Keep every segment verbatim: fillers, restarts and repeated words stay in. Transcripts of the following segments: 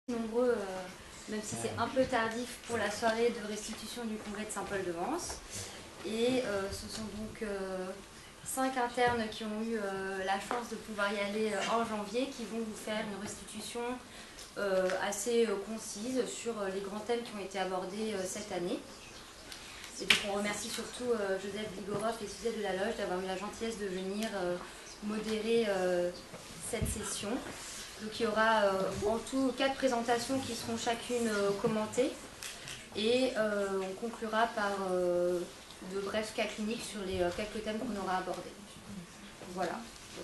Nombreux, euh, même si c'est un peu tardif pour la soirée de restitution du congrès de Saint-Paul-de-Vence. Et euh, ce sont donc euh, cinq internes qui ont eu euh, la chance de pouvoir y aller euh, en janvier, qui vont vous faire une restitution euh, assez euh, concise sur euh, les grands thèmes qui ont été abordés euh, cette année. Et donc on remercie surtout euh, Joseph Vigorov et Suzette de la Loge d'avoir eu la gentillesse de venir euh, modérer euh, cette session. Donc il y aura euh, en tout quatre présentations qui seront chacune euh, commentées et euh, on conclura par euh, de brefs cas cliniques sur les euh, quelques thèmes qu'on aura abordés. Voilà.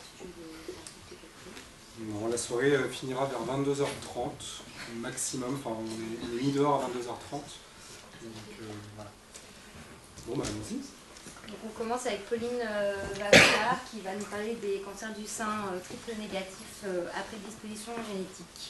Non, la soirée euh, finira vers vingt-deux heures trente maximum, enfin on est, on est mis dehors à vingt-deux heures trente. Donc euh, voilà. Bon bah allons-y. Donc on commence avec Pauline euh, Vavard qui va nous parler des cancers du sein euh, triple négatifs euh, à prédisposition génétique.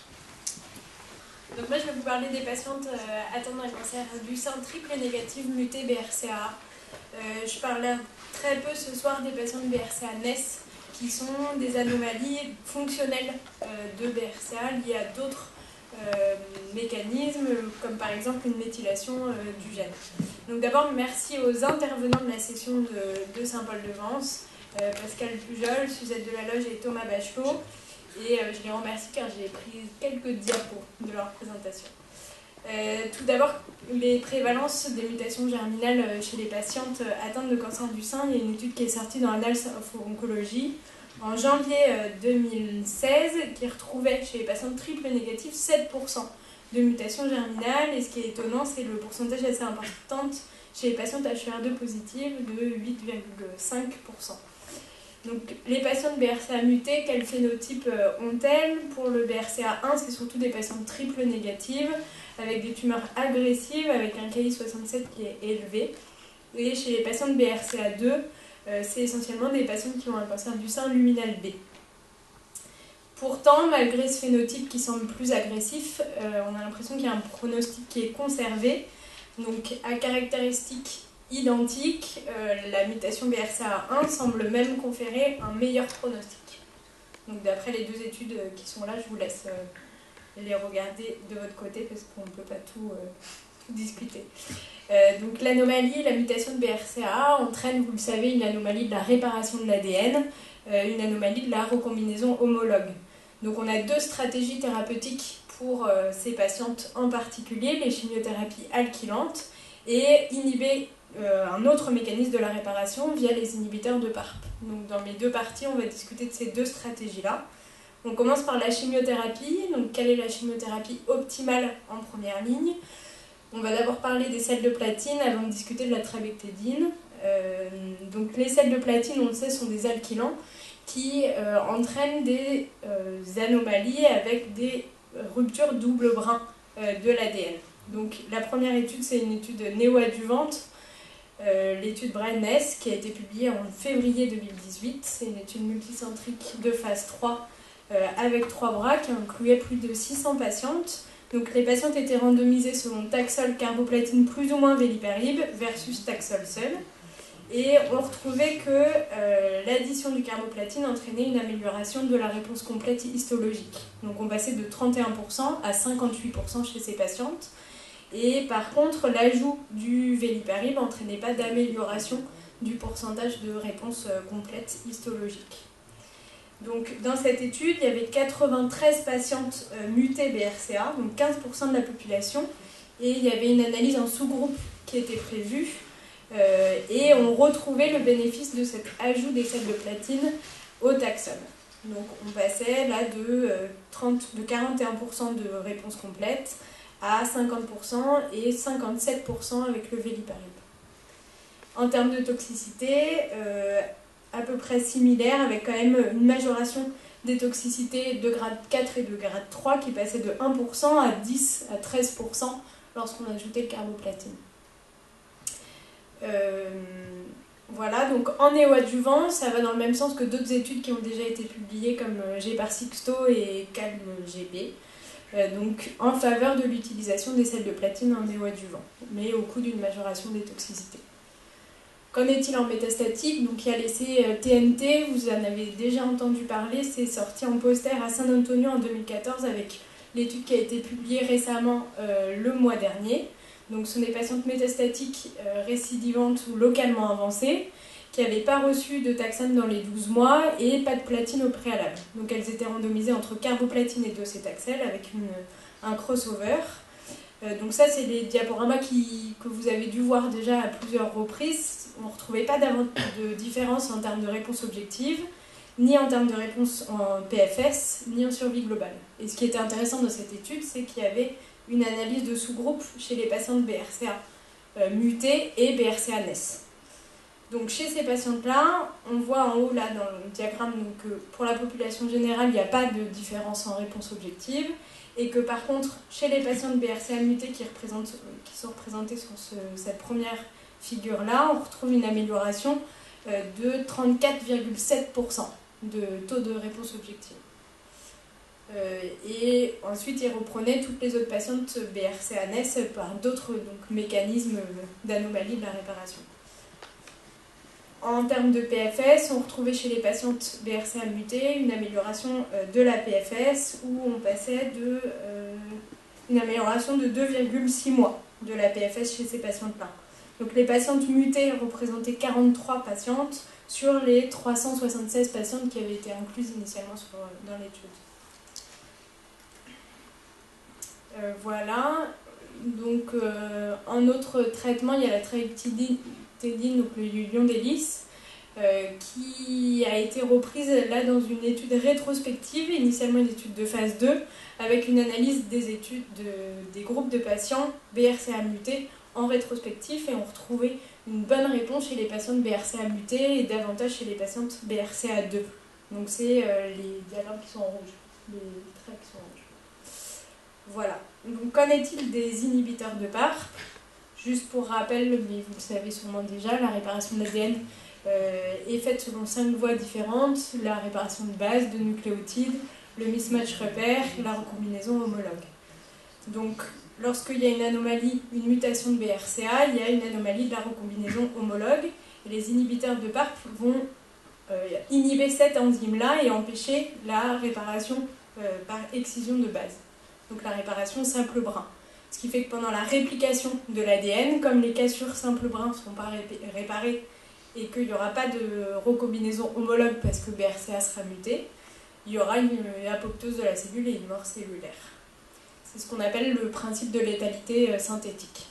Donc moi je vais vous parler des patientes euh, atteintes d'un cancer du sein triple négatif muté B R C A. Euh, je parle très peu ce soir des patientes B R C A N E S qui sont des anomalies fonctionnelles euh, de B R C A liées à d'autres euh, mécanismes comme par exemple une méthylation euh, du gène. Donc d'abord merci aux intervenants de la section de, de Saint-Paul-de-Vence, euh, Pascal Pujol, Suzette de la Loge et Thomas Bachelot. Et euh, je les remercie car j'ai pris quelques diapos de leur présentation. Euh, tout d'abord, les prévalences des mutations germinales chez les patientes atteintes de cancer du sein. Il y a une étude qui est sortie dans Annals of Oncology en janvier deux mille seize qui retrouvait chez les patientes triple négatives sept pour cent de mutations germinales. Et ce qui est étonnant, c'est le pourcentage assez important chez les patientes H E R deux positives de huit virgule cinq pour cent. Donc, les patientes B R C A mutées, quel phénotype ont-elles? Pour le B R C A un, c'est surtout des patientes triple négatives, avec des tumeurs agressives, avec un K I soixante-sept qui est élevé. Et chez les patientes B R C A deux, euh, c'est essentiellement des patientes qui ont un cancer du sein luminal B. Pourtant, malgré ce phénotype qui semble plus agressif, euh, on a l'impression qu'il y a un pronostic qui est conservé. Donc, à caractéristiques identique, euh, la mutation B R C A un semble même conférer un meilleur pronostic. Donc d'après les deux études qui sont là, je vous laisse euh, les regarder de votre côté parce qu'on ne peut pas tout, euh, tout discuter. Euh, donc l'anomalie, la mutation de B R C A entraîne, vous le savez, une anomalie de la réparation de l'A D N, euh, une anomalie de la recombinaison homologue. Donc on a deux stratégies thérapeutiques pour euh, ces patientes en particulier, les chimiothérapies alkylantes et inhiber Euh, un autre mécanisme de la réparation via les inhibiteurs de P A R P. Donc dans mes deux parties, on va discuter de ces deux stratégies-là. On commence par la chimiothérapie. Donc quelle est la chimiothérapie optimale en première ligne? On va d'abord parler des sels de platine avant de discuter de la trabectédine. Euh, donc les sels de platine, on le sait, sont des alkylants qui euh, entraînent des euh, anomalies avec des ruptures double brin euh, de l'A D N. Donc la première étude, c'est une étude néoadjuvante. Euh, l'étude Brian-Ness qui a été publiée en février deux mille dix-huit, c'est une étude multicentrique de phase trois euh, avec trois bras qui incluait plus de six cents patientes. Donc les patientes étaient randomisées selon Taxol carboplatine plus ou moins veliparib versus Taxol seul. Et on retrouvait que euh, l'addition du carboplatine entraînait une amélioration de la réponse complète histologique. Donc on passait de trente et un pour cent à cinquante-huit pour cent chez ces patientes. Et par contre, l'ajout du veliparib n'entraînait pas d'amélioration du pourcentage de réponse complète histologique. Donc, dans cette étude, il y avait quatre-vingt-treize patientes euh, mutées B R C A, donc quinze pour cent de la population, et il y avait une analyse en sous-groupe qui était prévue, euh, et on retrouvait le bénéfice de cet ajout des sels de platine au taxol. Donc, on passait là de, euh, trente, de quarante et un pour cent de réponse complète à cinquante pour cent et cinquante-sept pour cent avec le veliparib. En termes de toxicité, euh, à peu près similaire, avec quand même une majoration des toxicités de grade quatre et de grade trois qui passait de un pour cent à dix à treize pour cent lorsqu'on ajoutait le carboplatine. Euh, voilà, donc en néoadjuvant, ça va dans le même sens que d'autres études qui ont déjà été publiées comme Gepar-Sixto et Calm-G B. Donc en faveur de l'utilisation des sels de platine en néoadjuvant, mais au coût d'une majoration des toxicités. Qu'en est-il en métastatique? Donc il y a l'essai T N T, vous en avez déjà entendu parler, c'est sorti en poster à San Antonio en deux mille quatorze avec l'étude qui a été publiée récemment euh, le mois dernier. Donc, ce sont des patientes métastatiques euh, récidivantes ou localement avancées qui n'avaient pas reçu de taxane dans les douze mois et pas de platine au préalable. Donc, elles étaient randomisées entre carboplatine et docétaxel avec une, un crossover. Euh, donc ça, c'est les diaporamas qui, que vous avez dû voir déjà à plusieurs reprises. On ne retrouvait pas de différence en termes de réponse objective, ni en termes de réponse en P F S, ni en survie globale. Et ce qui était intéressant dans cette étude, c'est qu'il y avait une analyse de sous-groupe chez les patientes B R C A euh, mutées et B R C A N E S. Donc chez ces patientes-là, on voit en haut là dans le diagramme donc, que pour la population générale, il n'y a pas de différence en réponse objective, et que par contre, chez les patientes B R C A mutées qui, représentent, qui sont représentées sur ce, cette première figure-là, on retrouve une amélioration euh, de trente-quatre virgule sept pour cent de taux de réponse objective. Euh, et ensuite, il reprenait toutes les autres patientes B R C A N E S par d'autres donc, mécanismes d'anomalie de la réparation. En termes de P F S, on retrouvait chez les patientes B R C A mutées une amélioration de la P F S où on passait de euh, une amélioration de deux virgule six mois de la P F S chez ces patientes-là. Donc les patientes mutées représentaient quarante-trois patientes sur les trois cent soixante-seize patientes qui avaient été incluses initialement sur, dans l'étude. Euh, voilà. Donc euh, un autre traitement, il y a la tractidine, donc le lion d'hélice, euh, qui a été reprise là dans une étude rétrospective, initialement une étude de phase deux, avec une analyse des études de, des groupes de patients B R C A mutés en rétrospectif, et on retrouvait une bonne réponse chez les patientes B R C A mutées et davantage chez les patientes B R C A deux. Donc c'est euh, les diagrammes qui sont en rouge, les traits qui sont en rouge. Voilà. Donc qu'en est-il des inhibiteurs de P A R P ? Juste pour rappel, mais vous le savez sûrement déjà, la réparation de l'A D N euh, est faite selon cinq voies différentes: la réparation de base, de nucléotides, le mismatch repère et la recombinaison homologue. Donc, lorsqu'il y a une anomalie, une mutation de B R C A, il y a une anomalie de la recombinaison homologue, et les inhibiteurs de P A R P vont euh, inhiber cette enzyme-là et empêcher la réparation euh, par excision de base. Donc la réparation simple brin. Ce qui fait que pendant la réplication de l'A D N, comme les cassures simples brins ne seront pas réparées et qu'il n'y aura pas de recombinaison homologue parce que B R C A sera muté, il y aura une apoptose de la cellule et une mort cellulaire. C'est ce qu'on appelle le principe de létalité synthétique.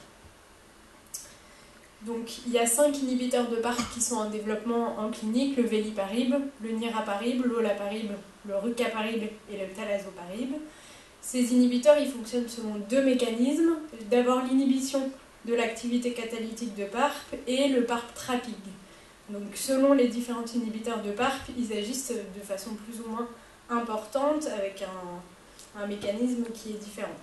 Donc il y a cinq inhibiteurs de P A R P qui sont en développement en clinique: le veliparib, le niraparib, l'olaparib, le rucaparib et le talazoparib. Ces inhibiteurs, ils fonctionnent selon deux mécanismes. D'abord l'inhibition de l'activité catalytique de P A R P et le P A R P trapping. Donc selon les différents inhibiteurs de P A R P, ils agissent de façon plus ou moins importante avec un, un mécanisme qui est différent.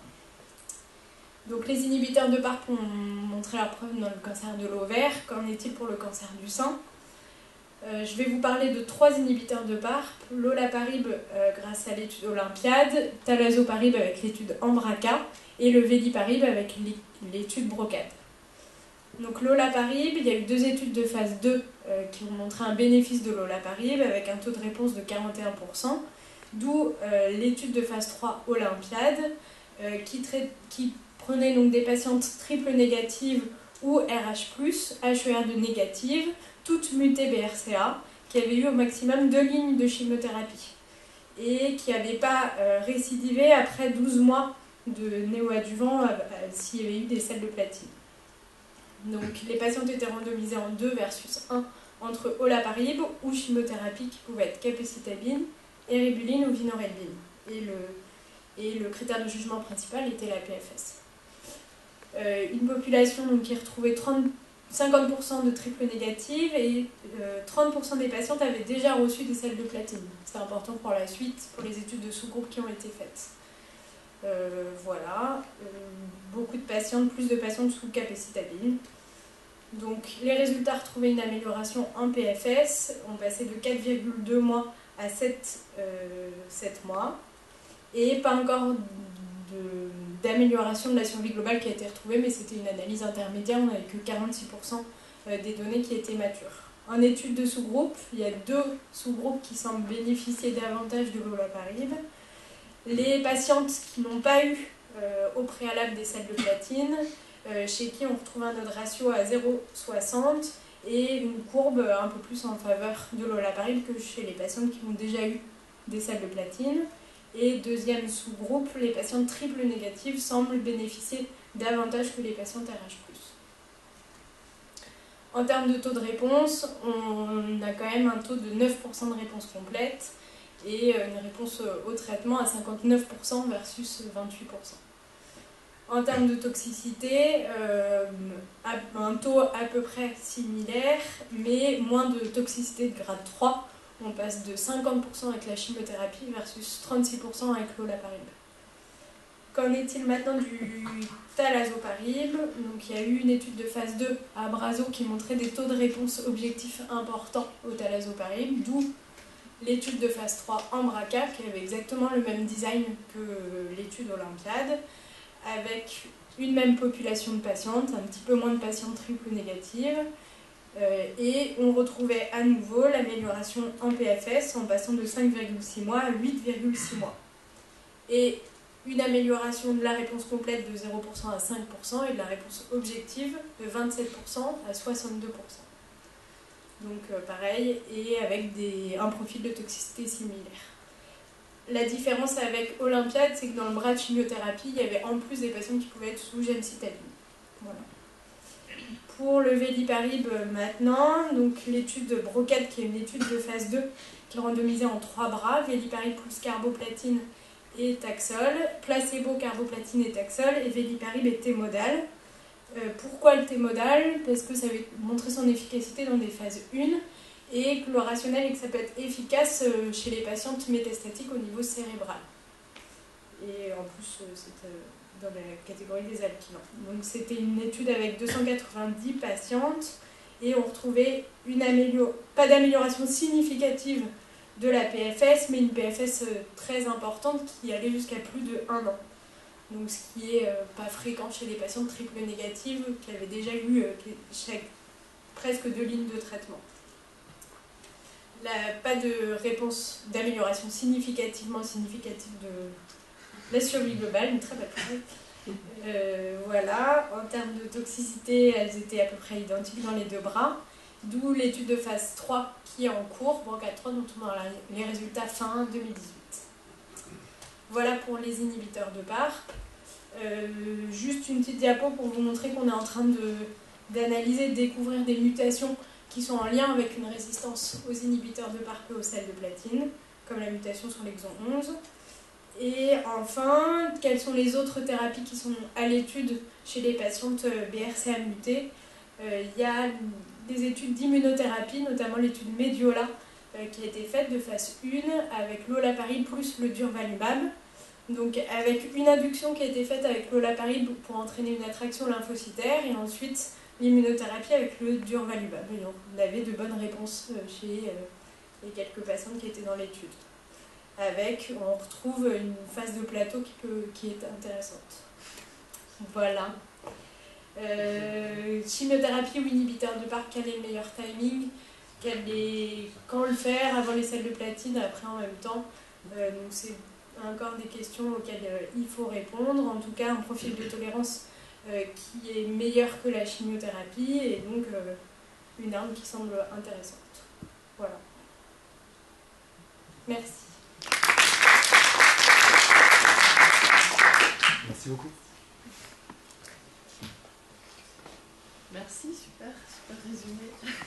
Donc les inhibiteurs de P A R P ont montré leur preuve dans le cancer de l'ovaire. Qu'en est-il pour le cancer du sein ? Euh, je vais vous parler de trois inhibiteurs de P A R P, l'olaparib euh, grâce à l'étude Olympiade, talazoparib avec l'étude Embraca et le veliparib avec l'étude Brocade. Donc l'olaparib, il y a eu deux études de phase deux euh, qui ont montré un bénéfice de l'olaparib avec un taux de réponse de quarante et un pour cent, d'où euh, l'étude de phase trois Olympiade euh, qui, traite, qui prenait donc des patientes triple négatives ou R H plus, H E R deux négative, toutes mutées B R C A, qui avaient eu au maximum deux lignes de chimiothérapie et qui n'avaient pas euh, récidivé après douze mois de néoadjuvant euh, euh, s'il y avait eu des selles de platine. Donc les patientes étaient randomisées en deux versus un entre olaparib ou chimiothérapie qui pouvait être capecitabine, eribulin ou vinorelbine. Et le, et le critère de jugement principal était la P F S. Euh, une population donc, qui retrouvait trente, cinquante pour cent de triple négative et euh, trente pour cent des patientes avaient déjà reçu des selles de platine. C'est important pour la suite, pour les études de sous-groupe qui ont été faites. Euh, voilà, euh, beaucoup de patientes, plus de patientes sous capecitabine. Donc les résultats retrouvaient une amélioration en P F S, on passait de quatre virgule deux mois à sept, euh, sept mois, et pas encore d'amélioration de, de la survie globale qui a été retrouvée, mais c'était une analyse intermédiaire, on n'avait que quarante-six pour cent des données qui étaient matures. En étude de sous-groupe, il y a deux sous-groupes qui semblent bénéficier davantage de l'olaparib. Les patientes qui n'ont pas eu euh, au préalable des sels de platine, euh, chez qui on retrouve un notre ratio à zéro virgule soixante et une courbe un peu plus en faveur de l'olaparib que chez les patientes qui ont déjà eu des sels de platine. Et deuxième sous-groupe, les patientes triple négatives semblent bénéficier davantage que les patientes R H plus. En termes de taux de réponse, on a quand même un taux de neuf pour cent de réponse complète et une réponse au traitement à cinquante-neuf pour cent versus vingt-huit pour cent. En termes de toxicité, euh, un taux à peu près similaire, mais moins de toxicité de grade trois. On passe de cinquante pour cent avec la chimiothérapie versus trente-six pour cent avec l'olaparib. Qu'en est-il maintenant du talazoparib? Donc, il y a eu une étude de phase deux à Abrazo qui montrait des taux de réponse objectifs importants au talazoparib, d'où l'étude de phase trois Embraca qui avait exactement le même design que l'étude Olympiade, avec une même population de patientes, un petit peu moins de patientes triple négatives, euh, et on retrouvait à nouveau l'amélioration en P F S en passant de cinq virgule six mois à huit virgule six mois. Et une amélioration de la réponse complète de zéro pour cent à cinq pour cent et de la réponse objective de vingt-sept pour cent à soixante-deux pour cent. Donc euh, pareil, et avec des, un profil de toxicité similaire. La différence avec Olympiade, c'est que dans le bras de chimiothérapie, il y avait en plus des patients qui pouvaient être sous gemcitabine. Voilà. Pour le veliparib maintenant, donc l'étude de Brocade, qui est une étude de phase deux, qui est randomisée en trois bras, veliparib plus carboplatine et taxol, placebo, carboplatine et taxol, et veliparib et T-modal. Euh, pourquoi le T-modal? Parce que ça avait montré son efficacité dans des phases un, et que le rationnel est que ça peut être efficace chez les patientes métastatiques au niveau cérébral. Et en plus, c'est dans la catégorie des alkylants. Donc c'était une étude avec deux cent quatre-vingt-dix patientes, et on retrouvait une amélior... pas d'amélioration significative de la P F S, mais une P F S très importante qui allait jusqu'à plus de un an. Donc ce qui est pas fréquent chez les patientes triple négatives qui avaient déjà eu chaque... presque deux lignes de traitement. La, pas de réponse d'amélioration significativement significative de la survie globale, une très belle phrase. Euh, voilà, en termes de toxicité, elles étaient à peu près identiques dans les deux bras, d'où l'étude de phase trois qui est en cours, Brocade trois, dont on aura les résultats fin deux mille dix-huit. Voilà pour les inhibiteurs de P A R P. Euh, juste une petite diapo pour vous montrer qu'on est en train de, d'analyser, de découvrir des mutations qui sont en lien avec une résistance aux inhibiteurs de P A R P et aux sels de platine, comme la mutation sur l'exon onze. Et enfin, quelles sont les autres thérapies qui sont à l'étude chez les patientes B R C A mutées? euh, Il y a des études d'immunothérapie, notamment l'étude Mediola, euh, qui a été faite de phase un avec l'olaparib plus le durvalumab. Donc avec une induction qui a été faite avec l'olaparib pour entraîner une attraction lymphocytaire, et ensuite l'immunothérapie avec le durvalumab. Et donc, on avait de bonnes réponses chez les quelques patientes qui étaient dans l'étude. Avec, on retrouve une phase de plateau qui, peut, qui est intéressante. Voilà. Euh, chimiothérapie ou inhibiteur de P A R P, quel est le meilleur timing? Quel est, quand le faire? Avant les sels de platine, après en même temps? euh, Donc c'est encore des questions auxquelles euh, il faut répondre. En tout cas, un profil de tolérance Euh, qui est meilleure que la chimiothérapie, et donc euh, une arme qui semble intéressante. Voilà. Merci. Merci beaucoup. Merci, super, super résumé.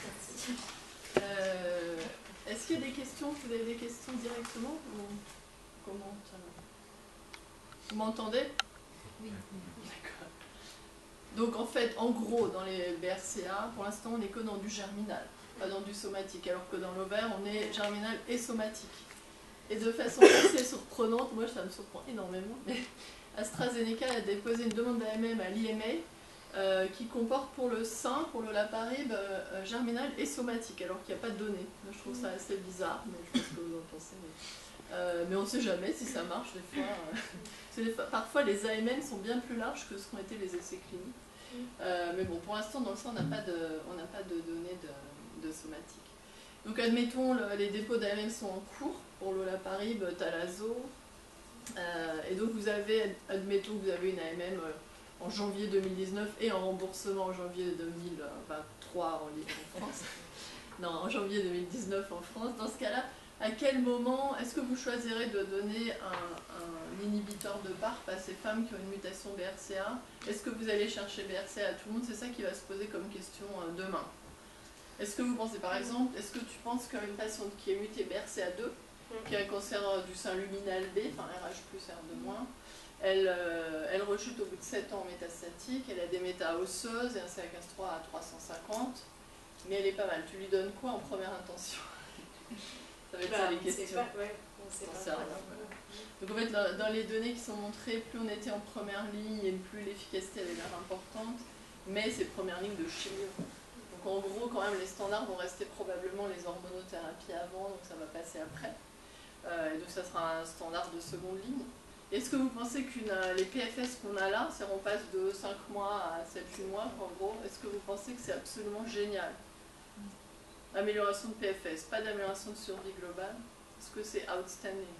Euh, Est-ce qu'il y a des questions? Vous avez des questions directement ou comment ça... Vous m'entendez? Oui. D'accord. Donc en fait, en gros, dans les B R C A, pour l'instant, on n'est que dans du germinal, pas dans du somatique, alors que dans l'ovaire, on est germinal et somatique. Et de façon assez surprenante, moi ça me surprend énormément, mais AstraZeneca a déposé une demande d'A M M à l'I M A euh, qui comporte pour le sein, pour l'olaparib, euh, germinal et somatique, alors qu'il n'y a pas de données. Moi, je trouve ça assez bizarre, mais je sais pas ce que vous en pensez. Mais, euh, mais on ne sait jamais si ça marche des fois. Euh, des fois. Parfois, les A M M sont bien plus larges que ce qu'ont été les essais cliniques. Euh, mais bon, pour l'instant, dans le sang, on n'a pas, pas de données de, de somatique. Donc, admettons, le, les dépôts d'A M M sont en cours pour l'olaparib, talazo. Euh, et donc vous avez, admettons que vous avez une A M M en janvier deux mille dix-neuf et en remboursement en janvier deux mille vingt-trois en libre en France. Non, en janvier deux mille dix-neuf en France. Dans ce cas-là, à quel moment est-ce que vous choisirez de donner un, un inhibiteur de PARP à ces femmes qui ont une mutation B R C A? Est-ce que vous allez chercher B R C A à tout le monde? C'est ça qui va se poser comme question euh, demain. Est-ce que vous pensez par exemple, est-ce que tu penses qu'une patiente qui est mutée B R C A deux, qui a un cancer du sein luminal B, enfin R H plus, R deux moins, elle, euh, elle rechute au bout de sept ans en métastatique, elle a des métas osseuses et un C A quinze trois à trois cent cinquante, mais elle est pas mal. Tu lui donnes quoi en première intention? Ça va être bah, ça les questions. Pas, ouais, on sait pas. Rien, voilà. Donc en fait, dans, dans les données qui sont montrées, plus on était en première ligne et plus l'efficacité avait l'air importante, mais c'est première ligne de chimio. Donc en gros, quand même, les standards vont rester probablement les hormonothérapies avant, donc ça va passer après. Euh, et donc ça sera un standard de seconde ligne. Est-ce que vous pensez que les P F S qu'on a là, c'est on passe de cinq mois à sept huit mois, en gros, est-ce que vous pensez que c'est absolument génial? Amélioration de P F S, pas d'amélioration de survie globale. Est-ce que c'est outstanding?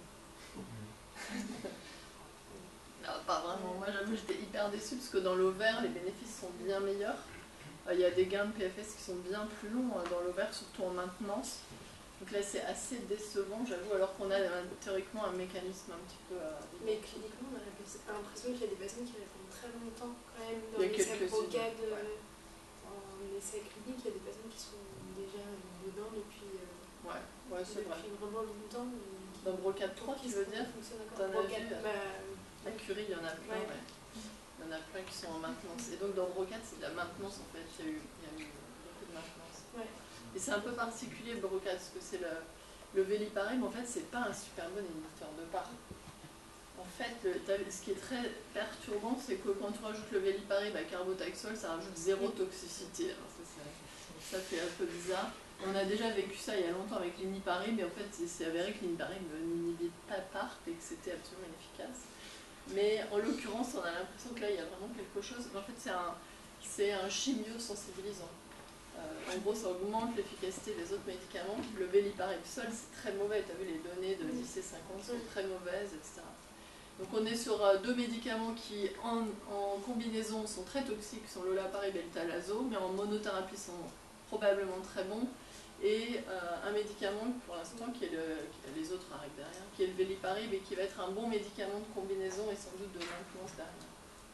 Non, pas vraiment. Moi, j'avoue, j'étais hyper déçue parce que dans l'ovaire, les bénéfices sont bien meilleurs. Il y a des gains de P F S qui sont bien plus longs dans l'ovaire, surtout en maintenance. Donc là, c'est assez décevant, j'avoue, alors qu'on a théoriquement un mécanisme un petit peu... Euh, Mais cliniquement, on a l'impression qu'il y a des personnes qui répondent très longtemps quand même dans les rocades. Ouais. En essai clinique, il y a des personnes qui sont déjà dedans depuis, euh, ouais, ouais, c'est depuis vrai. vraiment longtemps. Dans Brocade trois, tu veux dire? Dans Brocade, bah, la Curie, il y en a plein, ouais. Ouais. Il y en a plein qui sont en maintenance. Et donc dans Brocade, c'est de la maintenance en fait, il y a eu, il y a eu beaucoup de maintenance. Ouais. Et c'est un peu particulier Brocade, parce que c'est le, le Véliparim, en fait, c'est pas un super bon inhibiteur de PARP. En fait, le, ce qui est très perturbant, c'est que quand tu rajoutes le Véliparim à Carbotaxol, ça rajoute zéro toxicité. Alors ça, ça, ça fait un peu bizarre. On a déjà vécu ça il y a longtemps avec l'Iniparim, mais en fait, c'est avéré que l'Iniparim n'inhibite pas PARP et que c'était absolument inefficace. Mais en l'occurrence, on a l'impression que là, il y a vraiment quelque chose. En fait, c'est un, c'est un chimio-sensibilisant. Euh, en gros, ça augmente l'efficacité des autres médicaments. Le Véliparim seul, c'est très mauvais. Tu as vu, les données de dix et cinquante sont très mauvaises, et cetera. Donc on est sur euh, deux médicaments qui, en, en combinaison, sont très toxiques, sont l'Olaparib et le Talazo, mais en monothérapie sont probablement très bons. Et euh, un médicament, pour l'instant, qui est le, les autres arrivent derrière, qui est le Véliparim et qui va être un bon médicament de combinaison et sans doute de maintenance derrière.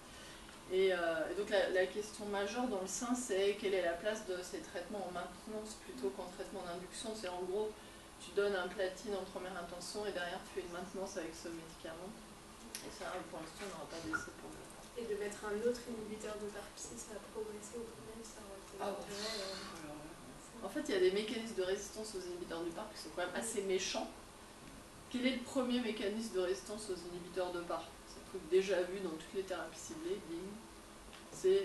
Et, euh, et donc la, la question majeure dans le sein, c'est quelle est la place de ces traitements en maintenance plutôt qu'en traitement d'induction. C'est en gros, tu donnes un platine en première intention et derrière tu fais une maintenance avec ce médicament. Et ça, pour l'instant, on n'aura pas d'essai pour le... Et de mettre un autre inhibiteur de PARP, si ça a progressé au premier, ça aurait été... Ah, ouais. euh... En fait, il y a des mécanismes de résistance aux inhibiteurs du PARP qui sont quand même assez méchants. Quel est le premier mécanisme de résistance aux inhibiteurs de PARP? C'est un truc déjà vu dans toutes les thérapies ciblées, c'est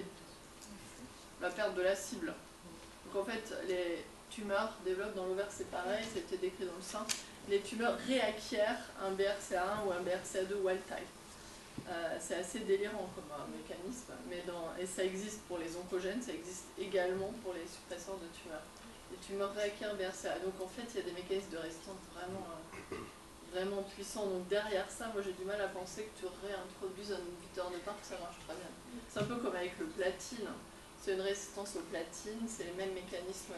la perte de la cible. Donc en fait, les tumeurs développent dans l'ovaire, c'est pareil, c'était décrit dans le sein, les tumeurs réacquièrent un B R C A un ou un B R C A deux wild type. Euh, c'est assez délirant comme un mécanisme, mais dans, et ça existe pour les oncogènes, ça existe également pour les suppresseurs de tumeurs. Les tumeurs réacquièrent B R C A. Donc en fait, il y a des mécanismes de résistance vraiment, euh, vraiment puissants. Donc derrière ça, moi j'ai du mal à penser que tu réintroduises un inhibiteur de PARP, ça marche très bien. C'est un peu comme avec le platine. C'est une résistance au platine, c'est les mêmes mécanismes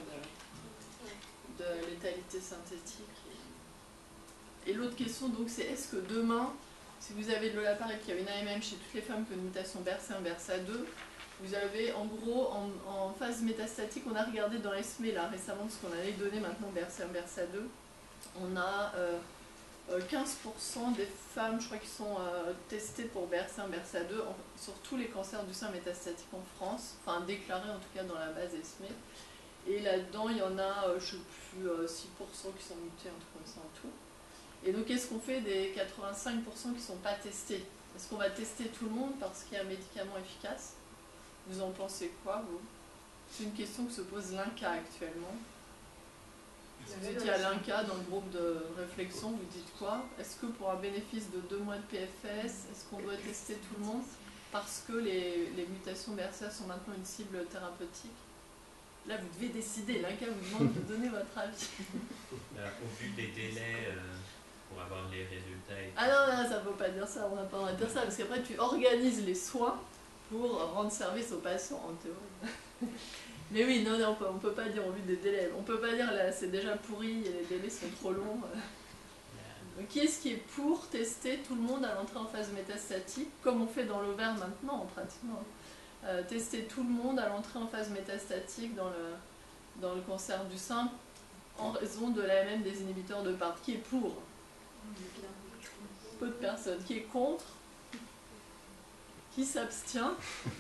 de, de létalité synthétique. Et, et l'autre question, donc, c'est est-ce que demain, si vous avez de l'Olaparib qui a une A M M chez toutes les femmes qui ont une mutation B R C un, B R C A deux, vous avez en gros, en, en phase métastatique, on a regardé dans ESME là récemment, ce qu'on avait donné maintenant B R C un, B R C A deux, on a euh, quinze pour cent des femmes, je crois, qui sont euh, testées pour B R C un, B R C A deux en, sur tous les cancers du sein métastatique en France, enfin déclarés en tout cas dans la base ESME. Et là-dedans, il y en a, euh, je ne sais plus, euh, six pour cent qui sont mutés, un truc comme ça en tout. Et donc, qu'est-ce qu'on fait des quatre-vingt-cinq pour cent qui ne sont pas testés? Est-ce qu'on va tester tout le monde parce qu'il y a un médicament efficace? Vous en pensez quoi, vous? C'est une question que se pose l'INCA actuellement. Si vous étiez à l'INCA dans le groupe de réflexion, vous dites quoi? Est-ce que pour un bénéfice de deux mois de P F S, est-ce qu'on doit tester tout le monde parce que les, les mutations B R C A sont maintenant une cible thérapeutique? Là, vous devez décider. L'INCA vous demande de donner votre avis. Alors, au vu des délais euh, pour avoir les résultats. Et ah non, non, ça ne faut pas dire ça, on n'a pas le droit de dire ça, parce qu'après tu organises les soins pour rendre service aux patients, en théorie. Mais oui, non, non, on ne peut pas dire au vu des délais. On ne peut pas dire là, c'est déjà pourri et les délais sont trop longs. Donc, qui est-ce qui est pour tester tout le monde à l'entrée en phase métastatique, comme on fait dans l'ovaire maintenant, pratiquement. Euh, tester tout le monde à l'entrée en phase métastatique dans le, dans le cancer du sein, en raison de l'A M M des inhibiteurs de PARP. Qui est pour? Peu de personnes. Qui est contre? Qui s'abstient?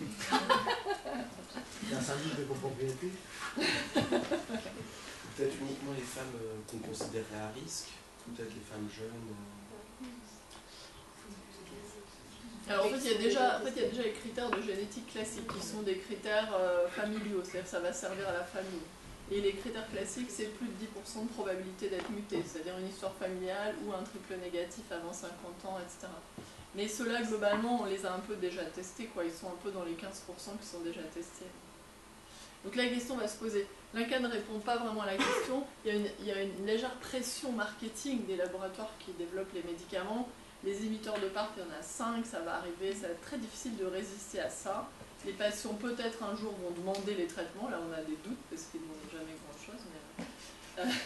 Il y a un syndic de copropriété. Peut-être uniquement les femmes euh, qu'on considérerait à risque, peut-être les femmes jeunes. Euh... Alors en fait, il y a déjà, en fait, il y a déjà les critères de génétique classique qui sont des critères euh, familiaux, c'est-à-dire que ça va servir à la famille. Et les critères classiques, c'est plus de dix pour cent de probabilité d'être muté, c'est-à-dire une histoire familiale ou un triple négatif avant cinquante ans, et cetera. Mais ceux-là, globalement, on les a un peu déjà testés, quoi. Ils sont un peu dans les quinze pour cent qui sont déjà testés. Donc la question va se poser. L'INCa ne répond pas vraiment à la question. Il y, a une, il y a une légère pression marketing des laboratoires qui développent les médicaments. Les inhibiteurs de PARP, il y en a cinq, ça va arriver, ça va être très difficile de résister à ça. Les patients, peut-être un jour, vont demander les traitements. Là, on a des doutes, parce qu'ils ne demandent jamais grand-chose. Mais, euh,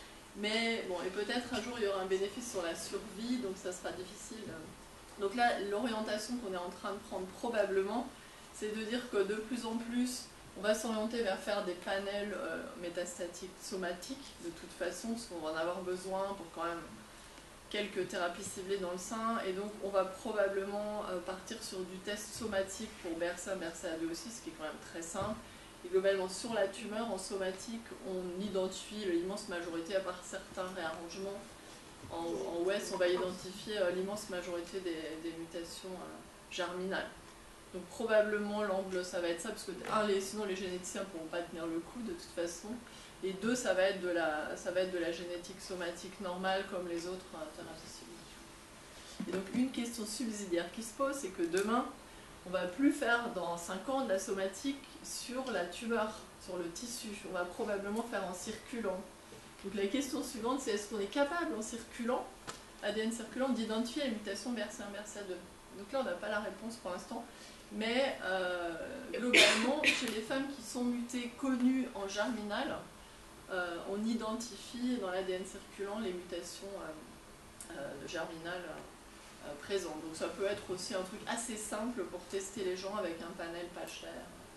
mais bon, et peut-être un jour, il y aura un bénéfice sur la survie, donc ça sera difficile. Donc là, l'orientation qu'on est en train de prendre probablement, c'est de dire que de plus en plus, on va s'orienter vers faire des panels euh, métastatiques somatiques, de toute façon, parce qu'on va en avoir besoin pour quand même quelques thérapies ciblées dans le sein, et donc on va probablement euh, partir sur du test somatique pour B R C A, B R C A deux aussi, ce qui est quand même très simple. Et globalement, sur la tumeur, en somatique, on identifie l'immense majorité, à part certains réarrangements. En, en O S, on va identifier euh, l'immense majorité des, des mutations euh, germinales. Donc probablement l'angle, ça va être ça, parce que un, les, sinon les généticiens ne pourront pas tenir le coup de toute façon. Et deux, ça va être de la, ça va être de la génétique somatique normale comme les autres euh, thérapies ciblées. Et donc une question subsidiaire qui se pose, c'est que demain, on ne va plus faire dans cinq ans de la somatique sur la tumeur, sur le tissu. On va probablement faire en circulant. Donc la question suivante, c'est est-ce qu'on est capable en circulant, A D N circulant, d'identifier les mutations B R C A un, B R C A deux? Donc là, on n'a pas la réponse pour l'instant. Mais euh, globalement, chez les femmes qui sont mutées connues en germinal, euh, on identifie dans l'A D N circulant les mutations euh, euh, germinales euh, présentes. Donc ça peut être aussi un truc assez simple pour tester les gens avec un panel pas cher.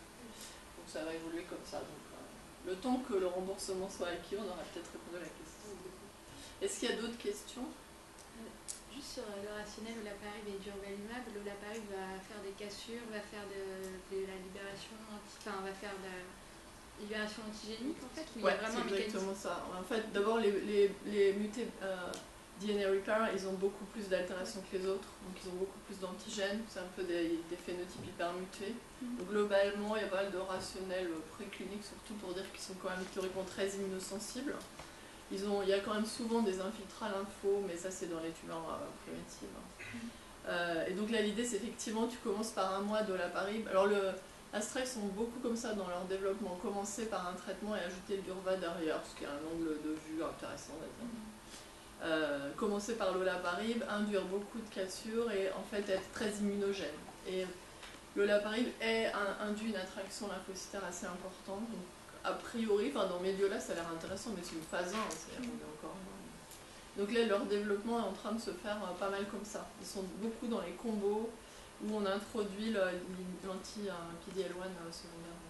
Donc ça va évoluer comme ça. Donc, euh, le temps que le remboursement soit acquis, on aura peut-être répondu à la question. Est-ce qu'il y a d'autres questions? Juste sur le rationnel olaparib et durvalumab, l'olaparib va faire des cassures, va faire de, de la libération, enfin va faire de la libération antigénique en fait, ou ouais, il y a vraiment c'est exactement ça. En fait, d'abord les, les, les mutés euh, D N A repair, ils ont beaucoup plus d'altérations que les autres, donc ils ont beaucoup plus d'antigènes, c'est un peu des, des phénotypes hyper mutés. Mm-hmm. Donc globalement, il y a pas mal de rationnels précliniques, surtout pour dire qu'ils sont quand même théoriquement très immunosensibles. Ils ont, il y a quand même souvent des infiltrats lympho, mais ça c'est dans les tumeurs euh, primitives. Euh, et donc là l'idée c'est effectivement tu commences par un mois d'olaparib. Alors le Astra ils sont beaucoup comme ça dans leur développement, commencer par un traitement et ajouter le durva derrière, ce qui est un angle de vue intéressant on va dire. Euh, commencer par l'olaparib, induire beaucoup de cassures et en fait être très immunogène. Et l'olaparib induit une attraction lymphocytaire assez importante. Donc, a priori, enfin dans Mediola ça a l'air intéressant, mais c'est une phase un, c'est-à-dire on est encore loin. Donc là leur développement est en train de se faire euh, pas mal comme ça. Ils sont beaucoup dans les combos où on introduit l'anti-P D L un secondaire.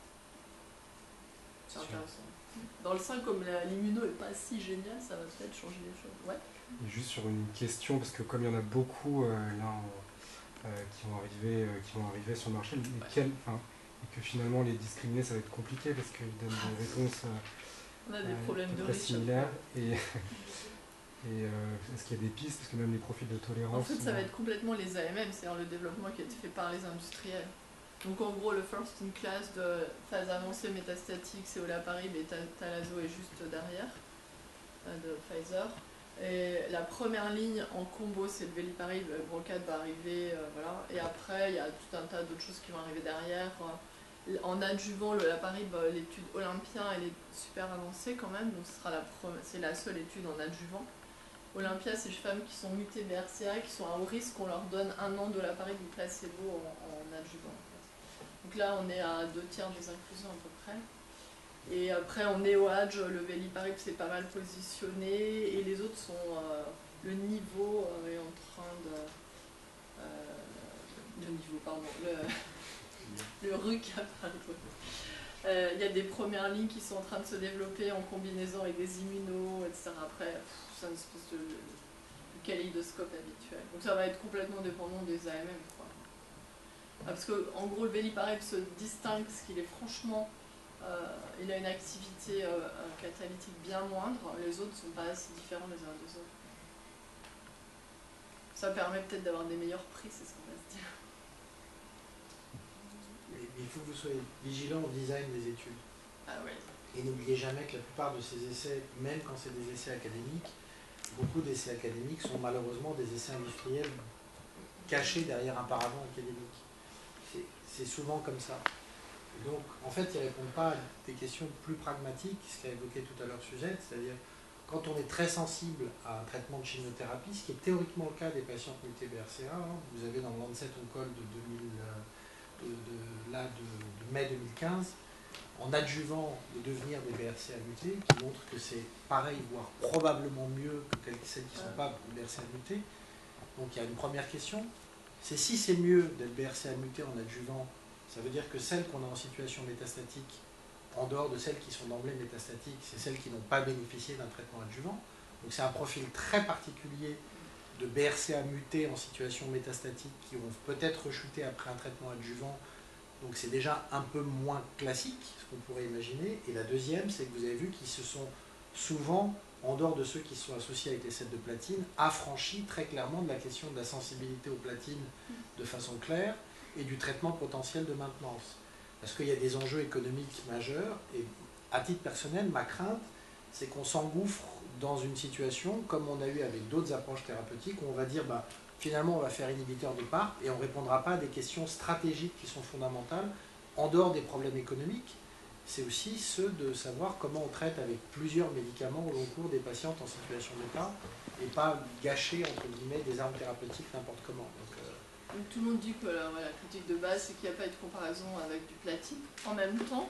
C'est intéressant. Dans le sein, comme l'immuno n'est pas si génial, ça va peut-être changer les choses. Ouais. Et juste sur une question, parce que comme il y en a beaucoup euh, là, euh, qui, vont arriver, euh, qui vont arriver sur le marché, lesquels, enfin, et que finalement les discriminer ça va être compliqué parce qu'ils donnent des réponses euh, on a des euh, problèmes de similaires. Et, et euh, est-ce qu'il y a des pistes, parce que même les profils de tolérance. En fait, ça sont... va être complètement les A M M, c'est-à-dire le développement qui a été fait par les industriels. Donc en gros, le first in class de phase avancée métastatique, c'est olaparib et Talazo est juste derrière, de Pfizer. Et la première ligne en combo, c'est le veliparib, le Brocade va arriver, euh, voilà. Et après, il y a tout un tas d'autres choses qui vont arriver derrière. En adjuvant, l'olaparib, l'étude Olympia, elle est super avancée quand même, donc ce sera la c'est la seule étude en adjuvant. Olympia, c'est les femmes qui sont mutées B R C A, qui sont à haut risque, on leur donne un an de l'appareil du placebo en, en adjuvant. En fait. Donc là, on est à deux tiers des inclusions à peu près. Et après, en néo-adj, le veliparib c'est pas mal positionné, et les autres sont... Euh, le niveau euh, est en train de... Euh, le niveau, pardon, le, le R U C, il euh, y a des premières lignes qui sont en train de se développer en combinaison avec des immunos, et cetera. Après, c'est une espèce de, de kaléidoscope habituel. Donc ça va être complètement dépendant des A M M, quoi. Parce qu'en gros, le veliparib se distingue parce qu'il est franchement... Euh, il a une activité euh, catalytique bien moindre, les autres ne sont pas assez différents les uns des autres. Ça permet peut-être d'avoir des meilleurs prix, c'est ce qu'on va se dire. Mais il faut que vous soyez vigilant au design des études. Ah ouais. Et n'oubliez jamais que la plupart de ces essais, même quand c'est des essais académiques, beaucoup d'essais académiques sont malheureusement des essais industriels cachés derrière un paravent académique. C'est souvent comme ça. Et donc, en fait, ils ne répondent pas à des questions plus pragmatiques, ce qu'a évoqué tout à l'heure Suzette, c'est-à-dire quand on est très sensible à un traitement de chimiothérapie, ce qui est théoriquement le cas des patientes mutées B R C A, hein, vous avez dans le Lancet Oncol de, deux mille, de, de, là, de, de mai deux mille quinze, en adjuvant de devenir des B R C A mutés, qui montre que c'est pareil, voire probablement mieux que celles qui ne sont pas B R C A mutées. Donc il y a une première question, c'est si c'est mieux d'être B R C A muté en adjuvant, ça veut dire que celles qu'on a en situation métastatique, en dehors de celles qui sont d'emblée métastatiques, c'est celles qui n'ont pas bénéficié d'un traitement adjuvant. Donc c'est un profil très particulier de B R C A mutés en situation métastatique qui vont peut-être rechuter après un traitement adjuvant. Donc c'est déjà un peu moins classique, ce qu'on pourrait imaginer. Et la deuxième, c'est que vous avez vu qu'ils se sont souvent, en dehors de ceux qui sont associés avec les sets de platine, affranchis très clairement de la question de la sensibilité aux platines de façon claire et du traitement potentiel de maintenance. Parce qu'il y a des enjeux économiques majeurs, et à titre personnel, ma crainte, c'est qu'on s'engouffre dans une situation, comme on a eu avec d'autres approches thérapeutiques, où on va dire, bah, finalement, on va faire inhibiteur de PARP, et on ne répondra pas à des questions stratégiques qui sont fondamentales, en dehors des problèmes économiques. C'est aussi ceux de savoir comment on traite avec plusieurs médicaments au long cours des patientes en situation d'état, et pas gâcher, entre guillemets, des armes thérapeutiques n'importe comment. Donc, euh, Donc tout le monde dit que la voilà, critique de base, c'est qu'il n'y a pas eu de comparaison avec du platine. En même temps,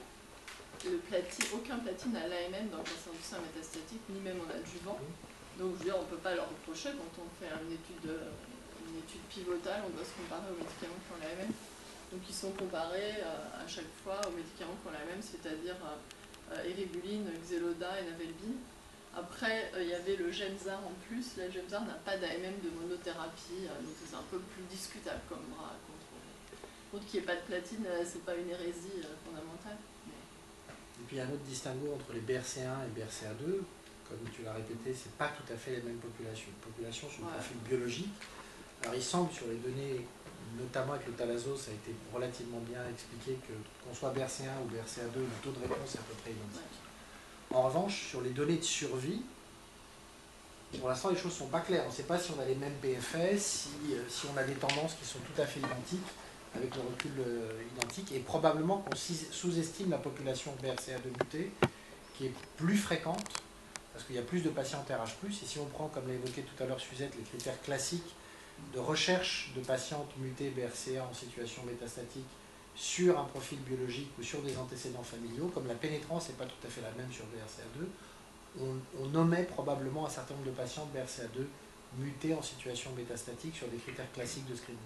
le platine, aucun platine n'a l'A M M dans le cancer du sein métastatique, ni même en adjuvant. Donc je veux dire, on ne peut pas leur reprocher quand on fait une étude, une étude pivotale, on doit se comparer aux médicaments qui ont l'A M M. Donc ils sont comparés euh, à chaque fois aux médicaments qui ont l'A M M, c'est-à-dire euh, Eribulin, Xeloda et Navelbine. Après, il euh, y avait le Gemzar en plus. La Gemzar n'a pas d'A M M de monothérapie, euh, donc c'est un peu plus discutable comme bras à contrôler. Contre qu'il n'y ait pas de platine, euh, c'est pas une hérésie euh, fondamentale. Mais... Et puis il y a un autre distinguo entre les B R C un et B R C A deux. Comme tu l'as répété, c'est pas tout à fait les mêmes populations. Les populations sont de ouais. profil biologique. Alors il semble sur les données, notamment avec le Talazo, ça a été relativement bien expliqué que qu'on soit B R C un ou B R C A deux, le taux de réponse est à peu près identique. Ouais. En revanche, sur les données de survie, pour l'instant, les choses ne sont pas claires. On ne sait pas si on a les mêmes P F S, si, euh, si on a des tendances qui sont tout à fait identiques, avec le recul euh, identique, et probablement qu'on sous-estime la population B R C A deux mutée, qui est plus fréquente, parce qu'il y a plus de patients R H plus, et si on prend, comme l'a évoqué tout à l'heure Suzette, les critères classiques de recherche de patientes mutées B R C A en situation métastatique, sur un profil biologique ou sur des antécédents familiaux, comme la pénétrance n'est pas tout à fait la même sur B R C A deux, on, on nommait probablement un certain nombre de patients B R C A deux mutés en situation métastatique sur des critères classiques de screening.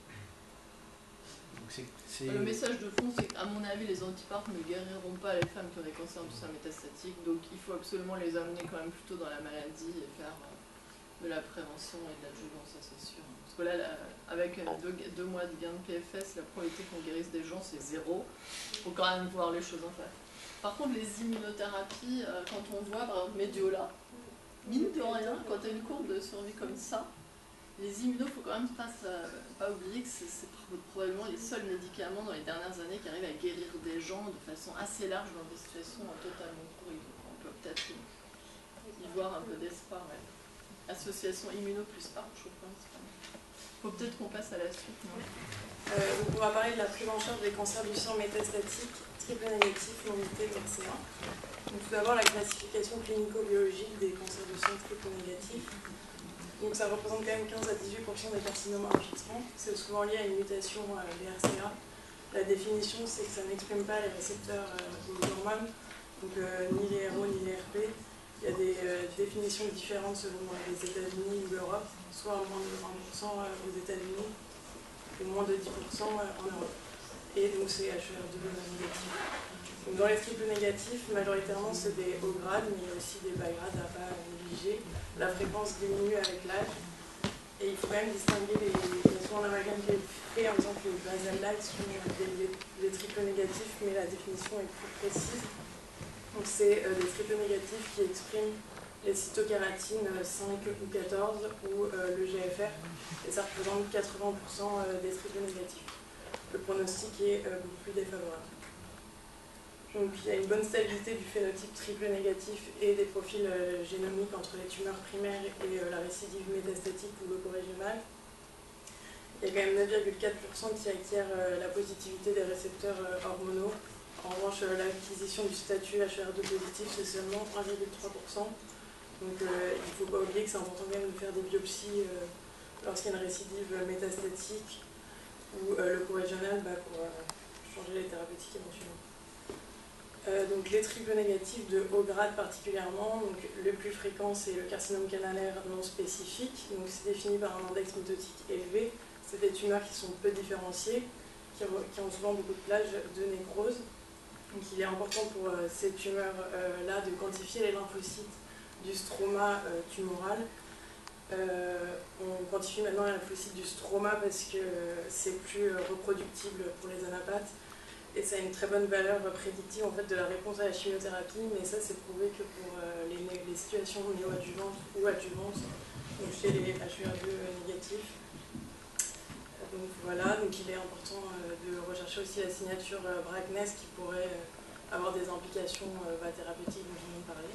Donc c'est, c'est... Le message de fond, c'est qu'à mon avis, les antiparps ne guériront pas les femmes qui ont des cancers du sein métastatique, donc il faut absolument les amener quand même plutôt dans la maladie et faire de la prévention et de l'adjuvance, ça c'est sûr. Parce que là, là avec deux, deux mois de gain de P F S, la probabilité qu'on guérisse des gens, c'est zéro. Il faut quand même voir les choses en face. Par contre, les immunothérapies, euh, quand on voit, par exemple, Mediola, mine de rien, quand tu as une courbe de survie comme ça, les immunos, il ne faut quand même pas, pas oublier que c'est probablement les seuls médicaments dans les dernières années qui arrivent à guérir des gens de façon assez large dans des situations totalement pourries. Donc on peut peut-être y voir un peu d'espoir. Ouais. Association immuno plus PARP, je crois, c'est pas mal. Faut peut-être qu'on passe à la suite. Non Euh, donc on va parler de la prise en charge des cancers du sang métastatique, triple négatif, non muté, B R C A. Donc tout d'abord la classification clinico-biologique des cancers du sang triple négatif. Donc ça représente quand même quinze à dix-huit pour cent des carcinomes infiltrants. C'est souvent lié à une mutation euh, B R C A. La définition, c'est que ça n'exprime pas les récepteurs euh, aux hormones, donc euh, ni les R O ni les R P. Il y a des euh, définitions différentes selon euh, les États-Unis ou l'Europe, soit moins de vingt pour cent aux États-Unis et moins de dix pour cent en Europe. Et donc c'est H E R deux négatif. Donc dans les triples négatifs, majoritairement c'est des hauts grades, mais il y a aussi des bas grades à ne pas négliger. La fréquence diminue avec l'âge. Et il faut quand même distinguer les, les soins d'amalgame qui est fait en disant que les basal-like sont des, des triples négatifs, mais la définition est plus précise. Donc c'est euh, des triples négatifs qui expriment les cytokératines cinq ou quatorze ou euh, le G F R, et ça représente quatre-vingts pour cent des triples négatifs. Le pronostic est euh, beaucoup plus défavorable. Donc il y a une bonne stabilité du phénotype triple négatif et des profils euh, génomiques entre les tumeurs primaires et euh, la récidive métastatique ou leucorégionale. Il y a quand même neuf virgule quatre pour cent qui acquièrent euh, la positivité des récepteurs euh, hormonaux. En revanche, euh, l'acquisition du statut H E R deux positif, c'est seulement un virgule trois pour cent. Donc euh, il ne faut pas oublier que c'est important quand même de faire des biopsies euh, lorsqu'il y a une récidive métastatique ou euh, leucorégionale bah, pour euh, changer les thérapeutiques éventuellement. Euh, donc les triples négatifs de haut grade particulièrement, donc le plus fréquent c'est le carcinome canalaire non spécifique, donc c'est défini par un index mitotique élevé, c'est des tumeurs qui sont peu différenciées, qui, qui ont souvent beaucoup de plages de nécrose. Donc il est important pour euh, ces tumeurs-là euh, de quantifier les lymphocytes du stroma euh, tumoral. Euh, on quantifie maintenant les lymphocytes du stroma parce que euh, c'est plus euh, reproductible pour les anapathes. Et ça a une très bonne valeur prédictive en fait, de la réponse à la chimiothérapie, mais ça c'est prouvé que pour euh, les, les situations néoadjuvantes ou adjuvantes, donc chez les H E R deux négatifs. Donc voilà, donc il est important euh, de rechercher aussi la signature euh, B R C N E S qui pourrait euh, avoir des implications euh, bah, thérapeutiques dont je viens de parler.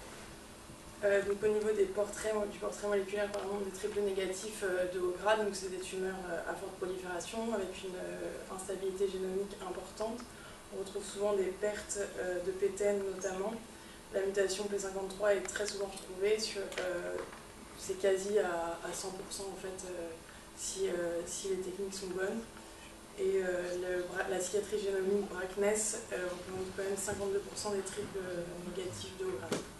Euh, donc au niveau des portraits, du portrait moléculaire par exemple, des triples négatifs euh, de haut grade, donc c'est des tumeurs euh, à forte prolifération avec une euh, instabilité génomique importante. On retrouve souvent des pertes euh, de P T N notamment. La mutation P cinquante-trois est très souvent retrouvée, sur, euh, c'est quasi à, à cent pour cent en fait euh, si, euh, si les techniques sont bonnes. Et euh, le, la cicatrice génomique B R C N E S euh, représente quand même cinquante-deux pour cent des triples négatifs de haut grade.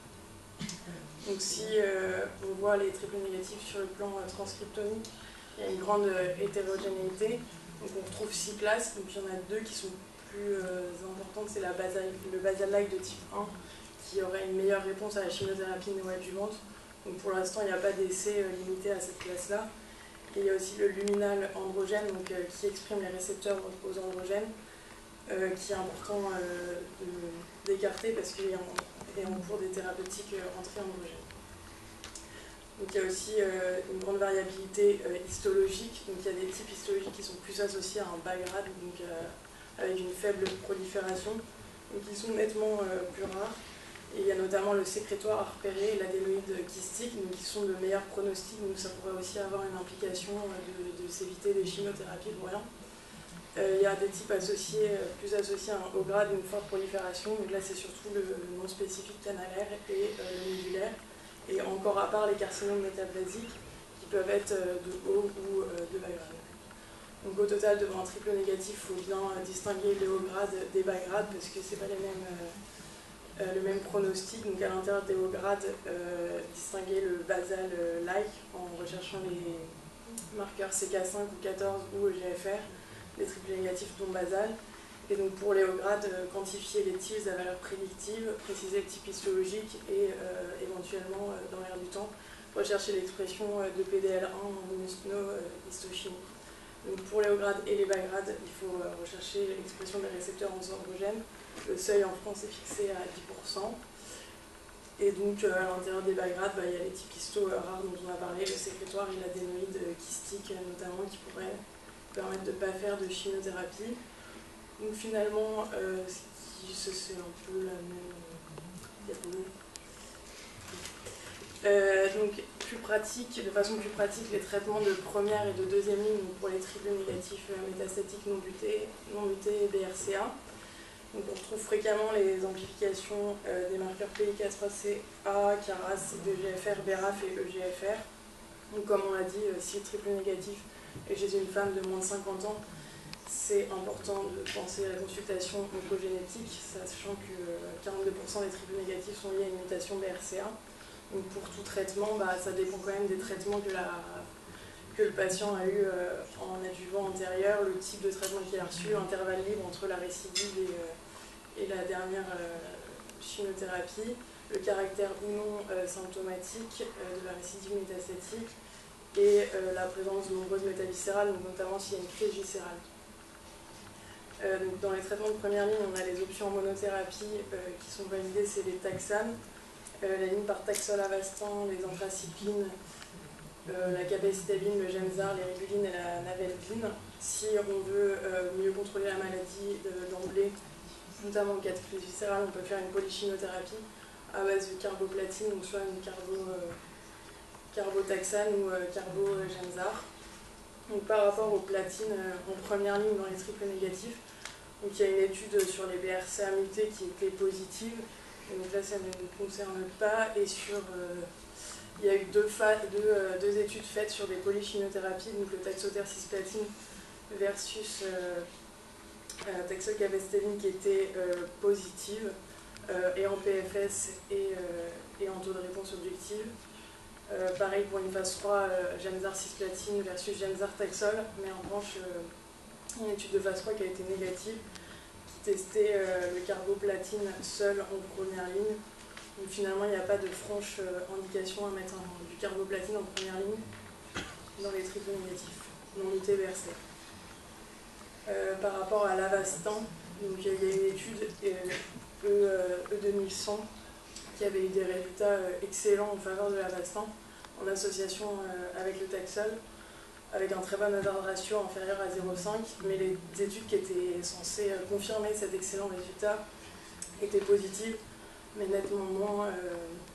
Donc si euh, on voit les triples négatifs sur le plan euh, transcriptomique, il y a une grande euh, hétérogénéité. Donc on retrouve six classes, donc il y en a deux qui sont plus euh, importantes, c'est la basal, le basal-like de type un qui aurait une meilleure réponse à la chimiothérapie néoadjuvante. Donc pour l'instant il n'y a pas d'essai euh, limité à cette classe-là. Et il y a aussi le luminal androgène donc, euh, qui exprime les récepteurs aux androgènes, euh, qui est important euh, d'écarter parce qu'il y a et en cours des thérapeutiques euh, anti-androgènes. Donc il y a aussi euh, une grande variabilité euh, histologique, donc il y a des types histologiques qui sont plus associés à un bas grade, donc euh, avec une faible prolifération, donc ils sont nettement euh, plus rares. Et il y a notamment le sécrétoire à repérer et l'adénoïde kystique, donc qui sont de meilleurs pronostics, donc ça pourrait aussi avoir une implication euh, de, de s'éviter des chimiothérapies pour rien. Euh, il y a des types associés, euh, plus associés à un haut grade, une forte prolifération. Donc là, c'est surtout le non spécifique canalaire et euh, le nodulaire. Et encore à part les carcinomes métaplasiques qui peuvent être euh, de haut ou euh, de bas grade. Donc au total, devant un triple négatif, il faut bien euh, distinguer les hauts grades des bas grades parce que ce n'est pas les mêmes, euh, euh, le même pronostic. Donc à l'intérieur des hauts grades, euh, distinguer le basal-like en recherchant les marqueurs C K cinq ou quatorze ou E G F R. Les triples négatifs dont basal. Et donc pour les hauts grades, euh, quantifier les T I L S à valeur prédictive, préciser le type histologique et euh, éventuellement, euh, dans l'air du temps, rechercher l'expression euh, de P D L un en immunohistochimie. Donc pour les hauts grades et les bas grades, il faut euh, rechercher l'expression des récepteurs en androgènes. Le seuil en France est fixé à dix pour cent. Et donc euh, à l'intérieur des bas grades, bah, il y a les types histo euh, rares dont on a parlé, le sécrétoire et l'adénoïde euh, kystique euh, notamment, qui pourraient permettre de ne pas faire de chimiothérapie. Donc finalement, euh, c'est un peu la même diapo. Euh, donc plus pratique, de façon plus pratique, les traitements de première et de deuxième ligne pour les triplés négatifs métastatiques non mutés, non mutés et B R C A. Donc on retrouve fréquemment les amplifications euh, des marqueurs P I K trois C A, C A R A S, D G F R, B R A F et E G F R. Donc comme on l'a dit, euh, si le triple négatif est chez une femme de moins de cinquante ans, c'est important de penser à la consultation oncogénétique, sachant que quarante-deux pour cent des triple négatifs sont liés à une mutation B R C A. Donc pour tout traitement, bah, ça dépend quand même des traitements que, la, que le patient a eu euh, en adjuvant antérieur, le type de traitement qu'il a reçu, l'intervalle libre entre la récidive et, euh, et la dernière euh, chimiothérapie, le caractère ou non euh, symptomatique euh, de la récidive métastatique et euh, la présence de nombreuses métaviscérales, donc notamment s'il y a une crise viscérale. Euh, donc dans les traitements de première ligne, on a les options en monothérapie euh, qui sont validées, c'est les taxanes, euh, la ligne par Taxol Avastin, les anthracyclines, euh, la capecitabine, le Gemzar, les régulines et la navelvine. Si on veut euh, mieux contrôler la maladie d'emblée, notamment en cas de crise viscérale, on peut faire une polychinothérapie à base de carboplatine, donc soit une carbo, euh, carbotaxane ou euh, carbo-Gemzar. Donc par rapport aux platines euh, en première ligne dans les triples négatifs, donc il y a une étude sur les B R C A mutés qui était positive, et donc là ça ne nous concerne pas, et sur, euh, il y a eu deux, deux, euh, deux études faites sur des polychimiothérapies, donc le taxotere cisplatine versus euh, euh, taxol capecitabine qui était euh, positive, euh, et en P F S et, euh, et en taux de réponse objective. Euh, pareil pour une phase trois, euh, Gemzar cisplatine versus Gemzar taxol, mais en revanche, euh, une étude de phase trois qui a été négative, qui testait euh, le carboplatine seul en première ligne. Donc finalement, il n'y a pas de franche euh, indication à mettre un, du carboplatine en première ligne dans les triples négatifs, non mutés B R C. Euh, par rapport à l'Avastin, donc il y a une étude euh, E deux mille cent qui avait eu des résultats excellents en faveur de l'Avastin en association avec le Taxol, avec un très bon hazard ratio inférieur à zéro virgule cinq, mais les études qui étaient censées confirmer cet excellent résultat étaient positives, mais nettement moins... Euh,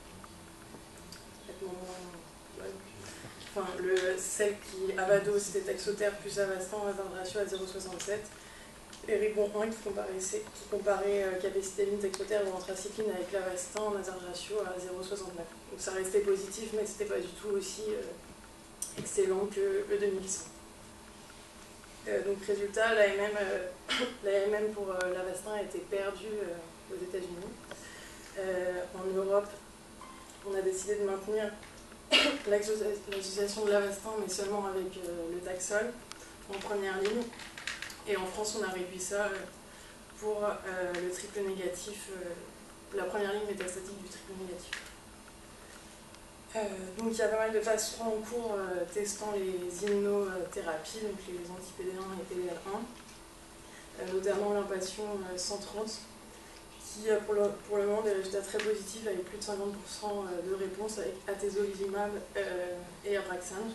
nettement moins ouais. Enfin, le, celle qui, Avado, c'était Taxotere plus Avastin, hazard ratio à zéro virgule soixante-sept, et Ribbon un qui comparait, qui comparait euh, capecitabine, taxotere ou anthracycline avec l'Avastin en hazard ratio à zéro virgule soixante-neuf. Donc ça restait positif, mais c'était pas du tout aussi euh, excellent que le deux mille cent. Euh, donc résultat, l'A M M, euh, l'A M M pour euh, l'Avastin a été perdu euh, aux États-Unis. Euh, en Europe, on a décidé de maintenir l'association de l'Avastin, mais seulement avec euh, le Taxol en première ligne. Et en France, on a réduit ça pour euh, le triple négatif, euh, la première ligne métastatique du triple négatif. Euh, donc il y a pas mal de phases trois en cours euh, testant les immunothérapies, donc les anti-P D un et P D L un, euh, notamment l'impation euh, cent trente, qui a pour le, pour le moment des résultats très positifs avec plus de cinquante pour cent de réponse avec atezolizumab euh, et Abraxane.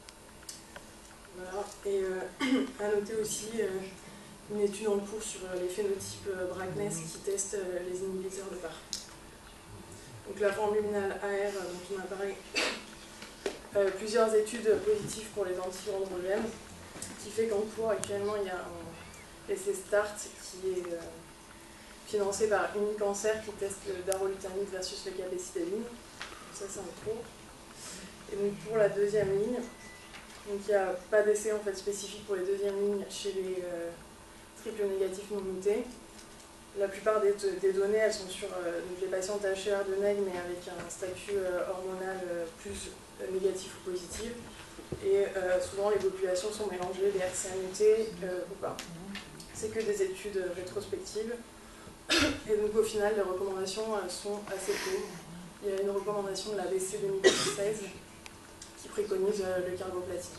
Voilà. Et euh, à noter aussi euh, une étude en cours sur euh, les phénotypes euh, Brackness qui testent euh, les inhibiteurs de P A R. Donc la forme luminale A R, euh, dont on a parlé, euh, plusieurs études positives pour les anti-androgènes, qui fait qu'en cours actuellement il y a un essai START qui est euh, financé par Unicancer qui teste le darolutamide versus le capecitabine. Ça c'est en cours. Et donc pour la deuxième ligne, donc il n'y a pas d'essai en fait spécifique pour les deuxièmes lignes chez les euh, triples négatifs non mutés. La plupart des, des données elles sont sur euh, donc les patients H E R de nègre mais avec un statut euh, hormonal euh, plus euh, négatif ou positif. Et euh, souvent les populations sont mélangées, les R C A mutés euh, ou pas. C'est que des études rétrospectives. Et donc au final les recommandations euh, sont assez peu. Il y a une recommandation de la B C deux mille seize qui préconise euh, le carboplatine.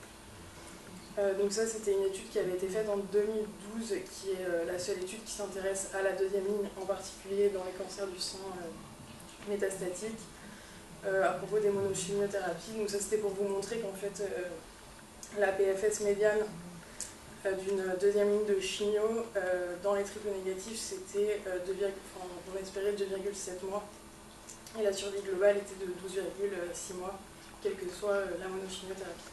Euh, donc ça c'était une étude qui avait été faite en deux mille douze, qui est euh, la seule étude qui s'intéresse à la deuxième ligne, en particulier dans les cancers du sang euh, métastatiques, euh, à propos des monochimiothérapies. Donc ça c'était pour vous montrer qu'en fait euh, la P F S médiane euh, d'une deuxième ligne de chimio euh, dans les triples négatifs c'était euh, enfin, on espérait deux virgule sept mois et la survie globale était de douze virgule six mois quelle que soit euh, la monochimiothérapie.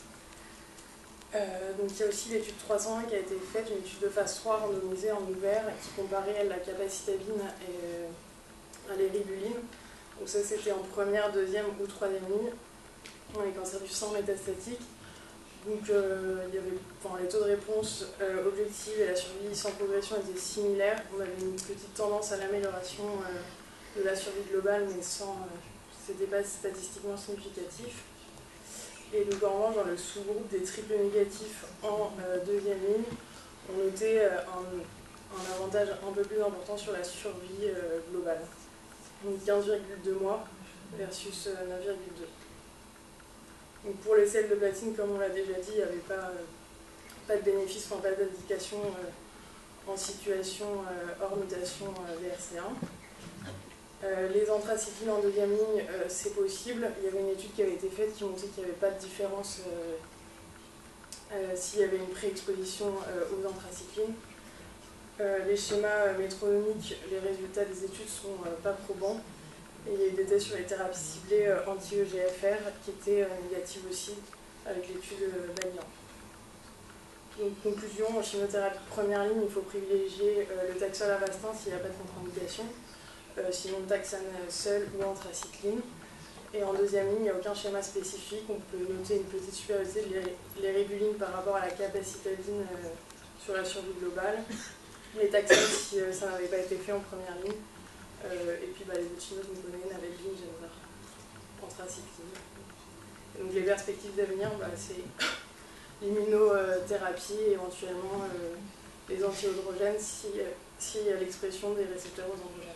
Euh, donc il y a aussi l'étude trois cent un qui a été faite, une étude de phase trois randomisée en ouvert qui comparait la capacitabine et euh, à l'éribuline. Donc ça c'était en première, deuxième ou troisième ligne dans les cancers du sang métastatique. Donc euh, il y avait, enfin, les taux de réponse euh, objectifs et la survie sans progression étaient similaires. On avait une petite tendance à l'amélioration euh, de la survie globale, mais sans, euh, c'était pas statistiquement significatif. Et donc en revanche, dans le sous-groupe des triples négatifs en euh, deuxième ligne, on notait euh, un, un avantage un peu plus important sur la survie euh, globale. Donc quinze virgule deux mois versus euh, neuf virgule deux. Donc pour les sels de platine, comme on l'a déjà dit, il n'y avait pas, euh, pas de bénéfice, enfin, pas d'indication euh, en situation euh, hors mutation euh, B R C un. Euh, les anthracyclines en deuxième ligne, euh, c'est possible. Il y avait une étude qui avait été faite qui montrait qu'il n'y avait pas de différence euh, euh, s'il y avait une préexposition euh, aux anthracyclines. Euh, les schémas euh, métronomiques, les résultats des études ne sont euh, pas probants. Et il y a eu des tests sur les thérapies ciblées euh, anti-E G F R qui étaient euh, négatives aussi, avec l'étude euh, Valiant. Donc, conclusion, en chimiothérapie de première ligne, il faut privilégier euh, le Taxol Avastin s'il n'y a pas de contre-indication. Euh, sinon taxane seul ou anthracycline. Et en deuxième ligne, il n'y a aucun schéma spécifique. On peut noter une petite supériorité de l'éribuline par rapport à la capacitabine euh, sur la survie globale. Les taxanes si euh, ça n'avait pas été fait en première ligne. Euh, et puis bah, les autres chinos, gluconine, Avelbine, Genvar, anthracycline. Et donc les perspectives d'avenir, bah, c'est l'immunothérapie et éventuellement euh, les antiandrogènes si, euh, si y a l'expression des récepteurs aux androgènes.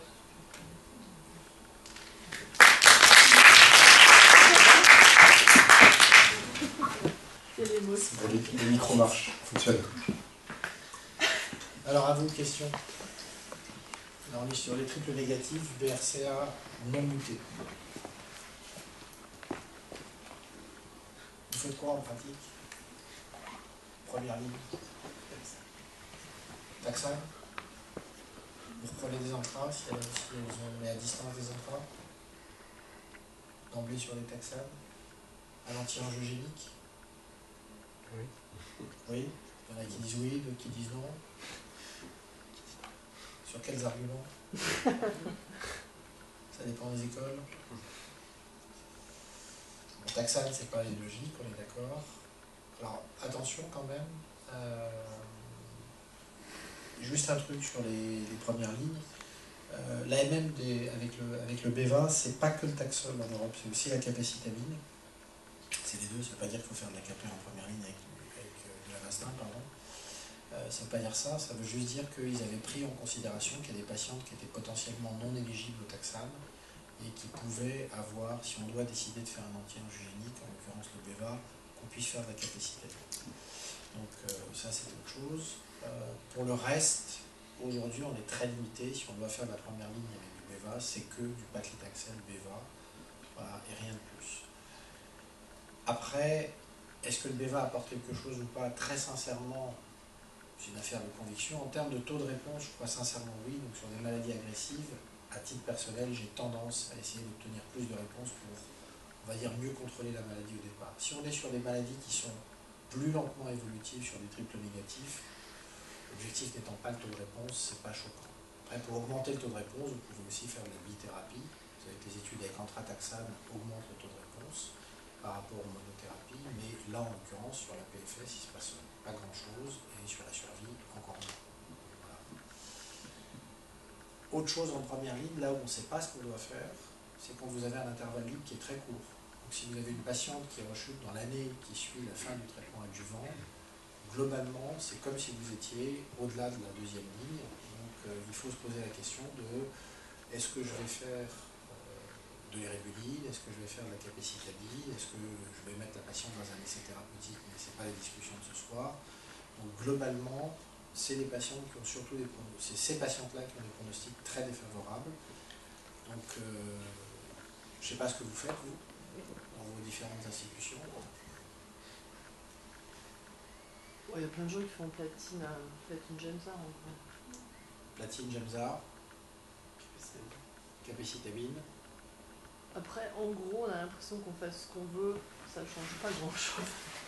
Les micro-marches fonctionnent. Alors à vous, question. Alors, on est sur les triples négatifs, B R C A non muté. Vous faites quoi en pratique? Première ligne. Taxane. Vous reprenez des intras si elles, si elles ont mis à distance des intras. D'emblée sur les taxanes. À l'anti-angiogénique. Oui. Oui. Il y en a qui disent oui, d'autres qui disent non. Sur quels arguments? Ça dépend des écoles. Le taxane, c'est pas les logiques, on est d'accord. Alors, attention quand même. Euh, juste un truc sur les, les premières lignes. Euh, L'A M M des, avec, le, avec le Beva, c'est pas que le Taxol en Europe, c'est aussi la capacitabine. C'est les deux, ça ne veut pas dire qu'il faut faire de la capée en première ligne avec, avec euh, de l'Avastin, pardon. Euh, ça ne veut pas dire ça, ça veut juste dire qu'ils avaient pris en considération qu'il y a des patientes qui étaient potentiellement non éligibles au taxane et qui pouvaient avoir, si on doit décider de faire un anti-angiogénique, en l'occurrence le Beva, qu'on puisse faire de la capacité. Donc euh, ça c'est autre chose. Euh, pour le reste, aujourd'hui on est très limité, si on doit faire de la première ligne avec du Beva, c'est que du paclitaxel Beva, voilà, et rien de plus. Après, est-ce que le Beva apporte quelque chose ou pas? Très sincèrement, c'est une affaire de conviction. En termes de taux de réponse, je crois sincèrement oui. Donc sur des maladies agressives, à titre personnel, j'ai tendance à essayer d'obtenir plus de réponses pour, on va dire, mieux contrôler la maladie au départ. Si on est sur des maladies qui sont plus lentement évolutives, sur des triples négatifs, l'objectif n'étant pas le taux de réponse, c'est pas choquant. Après, pour augmenter le taux de réponse, vous pouvez aussi faire de la bithérapie. Vous avez des études avec antrataxane augmente le taux de réponse par rapport aux monothérapies, mais là, en l'occurrence, sur la P F S, il ne se passe pas grand-chose, et sur la survie, encore moins. Voilà. Autre chose en première ligne, là où on ne sait pas ce qu'on doit faire, c'est quand vous avez un intervalle libre qui est très court. Donc si vous avez une patiente qui rechute dans l'année qui suit la fin du traitement adjuvant, globalement, c'est comme si vous étiez au-delà de la deuxième ligne. Donc euh, il faut se poser la question de est-ce que je vais faire de l'éribuline, est-ce que je vais faire de la capacitabine, est-ce que je vais mettre la patiente dans un essai thérapeutique, mais ce n'est pas la discussion de ce soir. Donc globalement, c'est les patientes qui ont surtout des c'est ces patientes-là qui ont des pronostics très défavorables. Donc euh, je ne sais pas ce que vous faites, vous, dans vos différentes institutions. Il ouais, y a plein de gens qui font platine, platine Gemza en vrai. Platine Gemza, capacitabine. Après, en gros, on a l'impression qu'on fasse ce qu'on veut, ça change pas grand-chose.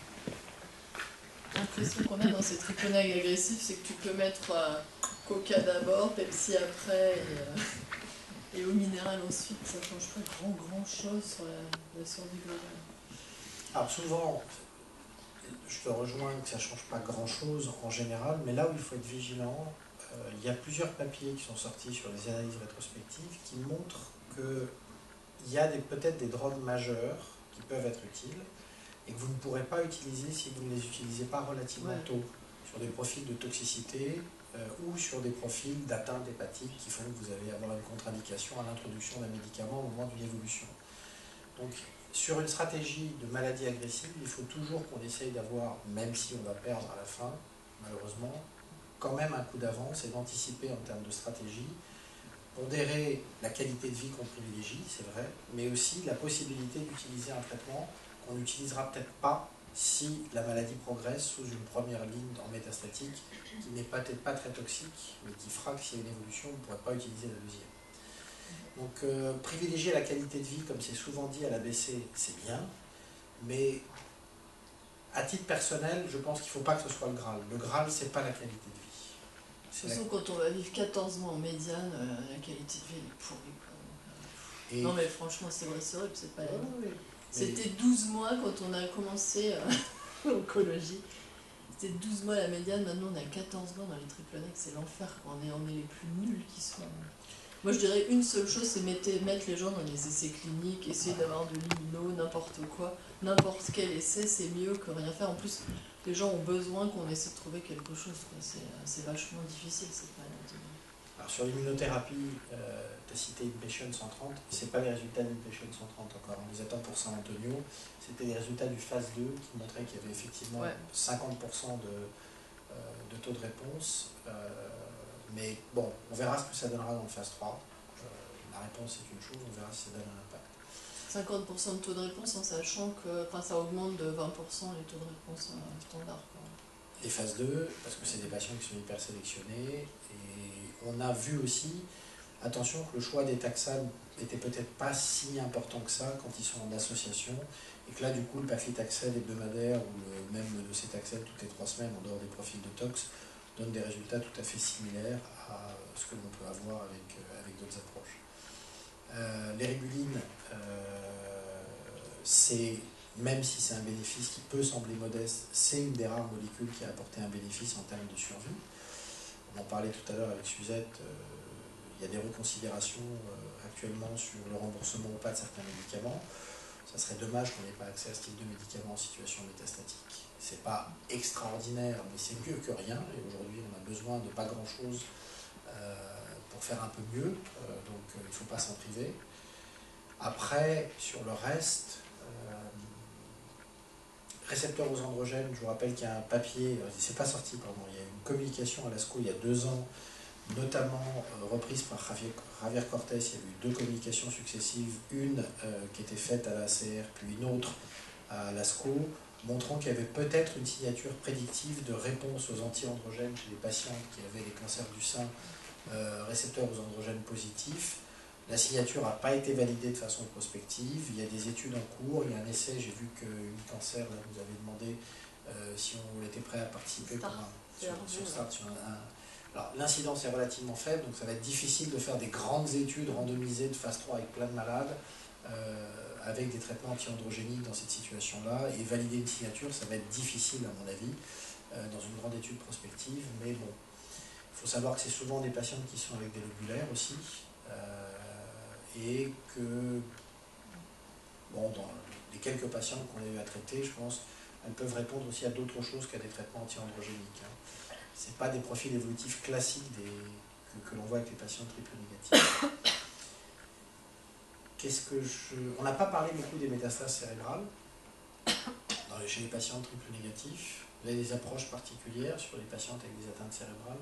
L'impression qu'on a dans ces triponages agressifs, c'est que tu peux mettre euh, Coca d'abord, Pepsi après, et, euh, et eau minérale ensuite, ça change pas grand grand chose sur la, la survie globale. Alors souvent, je te rejoins que ça ne change pas grand-chose en général, mais là où il faut être vigilant, euh, il y a plusieurs papiers qui sont sortis sur les analyses rétrospectives qui montrent qu'il y a des, peut-être des drogues majeures qui peuvent être utiles et que vous ne pourrez pas utiliser si vous ne les utilisez pas relativement Ouais. tôt, sur des profils de toxicité euh, ou sur des profils d'atteinte hépatique qui font que vous allez avoir une contre-indication à l'introduction d'un médicament au moment d'une évolution. Donc, sur une stratégie de maladie agressive, il faut toujours qu'on essaye d'avoir, même si on va perdre à la fin, malheureusement, quand même un coup d'avance et d'anticiper en termes de stratégie, pondérer la qualité de vie qu'on privilégie, c'est vrai, mais aussi la possibilité d'utiliser un traitement qu'on n'utilisera peut-être pas si la maladie progresse sous une première ligne en métastatique qui n'est peut-être pas très toxique, mais qui fera que s'il y a une évolution, on ne pourrait pas utiliser la deuxième. Donc euh, privilégier la qualité de vie, comme c'est souvent dit à l'A B C, c'est bien, mais à titre personnel, je pense qu'il ne faut pas que ce soit le Graal. Le Graal, c'est pas la qualité de vie. De C'est toute la- façon, quand on va vivre quatorze mois en médiane, euh, la qualité de vie elle est pourrie. Quoi. Et- Non mais franchement, c'est vrai, c'est vrai, c'est pas la Ouais, même. ouais. C'était douze mois quand on a commencé euh, l'oncologie. C'était douze mois la médiane, maintenant on a quatorze mois dans les triple annexes, c'est l'enfer. On est, on est les plus nuls qui soient. Moi je dirais une seule chose, c'est mettre, mettre les gens dans les essais cliniques, essayer d'avoir de l'immuno, n'importe quoi, n'importe quel essai, c'est mieux que rien faire. En plus, les gens ont besoin qu'on essaie de trouver quelque chose. quoi. C'est euh, c'est vachement difficile cette maladie. Alors sur l'immunothérapie, euh, tu as cité Inpatient cent trente, c'est pas les résultats d'Inpatient cent trente encore, on les attend pour San Antonio, c'était les résultats du phase deux qui montraient qu'il y avait effectivement Ouais. cinquante pour cent de, euh, de taux de réponse, euh, mais bon, on verra ce que ça donnera dans le phase trois. Euh, la réponse est une chose, on verra si ça donne un impact. cinquante pour cent de taux de réponse en sachant que enfin, ça augmente de vingt pour cent les taux de réponse euh, standards. Quoi. Et phase deux, parce que c'est des patients qui sont hyper sélectionnés, et on a vu aussi, attention, que le choix des taxanes n'était peut-être pas si important que ça quand ils sont en association, et que là du coup le paclitaxel hebdomadaire ou le, même le docétaxel toutes les trois semaines en dehors des profils de tox donne des résultats tout à fait similaires à ce que l'on peut avoir avec, euh, avec d'autres approches. Euh, l'éribulline, euh, c'est, même si c'est un bénéfice qui peut sembler modeste, c'est une des rares molécules qui a apporté un bénéfice en termes de survie. On en parlait tout à l'heure avec Suzette, euh, il y a des reconsidérations euh, actuellement sur le remboursement ou pas de certains médicaments. Ça serait dommage qu'on n'ait pas accès à ce type de médicaments en situation métastatique. C'est pas extraordinaire, mais c'est mieux que rien. Et aujourd'hui, on a besoin de pas grand-chose euh, pour faire un peu mieux. Euh, donc, euh, il ne faut pas s'en priver. Après, sur le reste, euh, récepteurs aux androgènes, je vous rappelle qu'il y a un papier, c'est pas sorti, pardon, il y a une communication à l'ASCO il y a deux ans, notamment euh, reprise par Javier, Javier Cortés. Il y a eu deux communications successives, une euh, qui était faite à l'A C R, puis une autre à l'ASCO, montrant qu'il y avait peut-être une signature prédictive de réponse aux anti-androgènes chez les patients qui avaient des cancers du sein euh, récepteurs aux androgènes positifs. La signature n'a pas été validée de façon prospective. Il y a des études en cours. Il y a un essai, j'ai vu que Unicancer là, nous avait demandé euh, si on était prêt à participer pour un, sur, sur Start. Sur un, un... Alors, l'incidence est relativement faible, donc ça va être difficile de faire des grandes études randomisées de phase trois avec plein de malades, euh, avec des traitements anti-androgéniques dans cette situation-là. Et valider une signature, ça va être difficile, à mon avis, euh, dans une grande étude prospective. Mais bon, il faut savoir que c'est souvent des patients qui sont avec des lobulaires aussi. Euh, et que, bon, dans les quelques patients qu'on a eu à traiter, je pense, elles peuvent répondre aussi à d'autres choses qu'à des traitements anti-androgéniques. Hein. Ce n'est pas des profils évolutifs classiques des, que, que l'on voit avec les patients triple négatifs. Qu'est-ce que je... On n'a pas parlé beaucoup des métastases cérébrales dans les, chez les patients triple négatifs. Vous avez des approches particulières sur les patientes avec des atteintes cérébrales?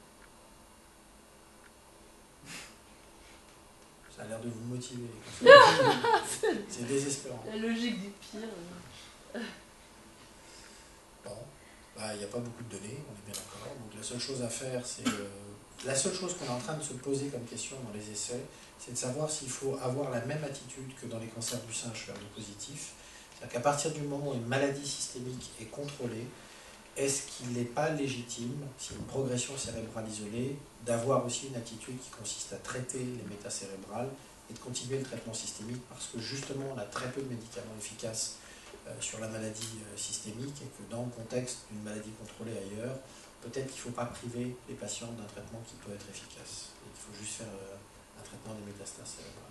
Ça a l'air de vous motiver. C'est désespérant. La logique du pire. Euh... Bon, bah, il n'y a pas beaucoup de données, on est bien d'accord. Donc la seule chose à faire, c'est euh, la seule chose qu'on est en train de se poser comme question dans les essais, c'est de savoir s'il faut avoir la même attitude que dans les cancers du sein H E R deux positif. C'est-à-dire qu'à partir du moment où une maladie systémique est contrôlée, est-ce qu'il n'est pas légitime, si une progression cérébrale isolée, d'avoir aussi une attitude qui consiste à traiter les métacérébrales et de continuer le traitement systémique, parce que justement on a très peu de médicaments efficaces euh, sur la maladie euh, systémique, et que dans le contexte d'une maladie contrôlée ailleurs, peut-être qu'il ne faut pas priver les patients d'un traitement qui peut être efficace, et qu'il faut juste faire euh, un traitement des métastases cérébrales.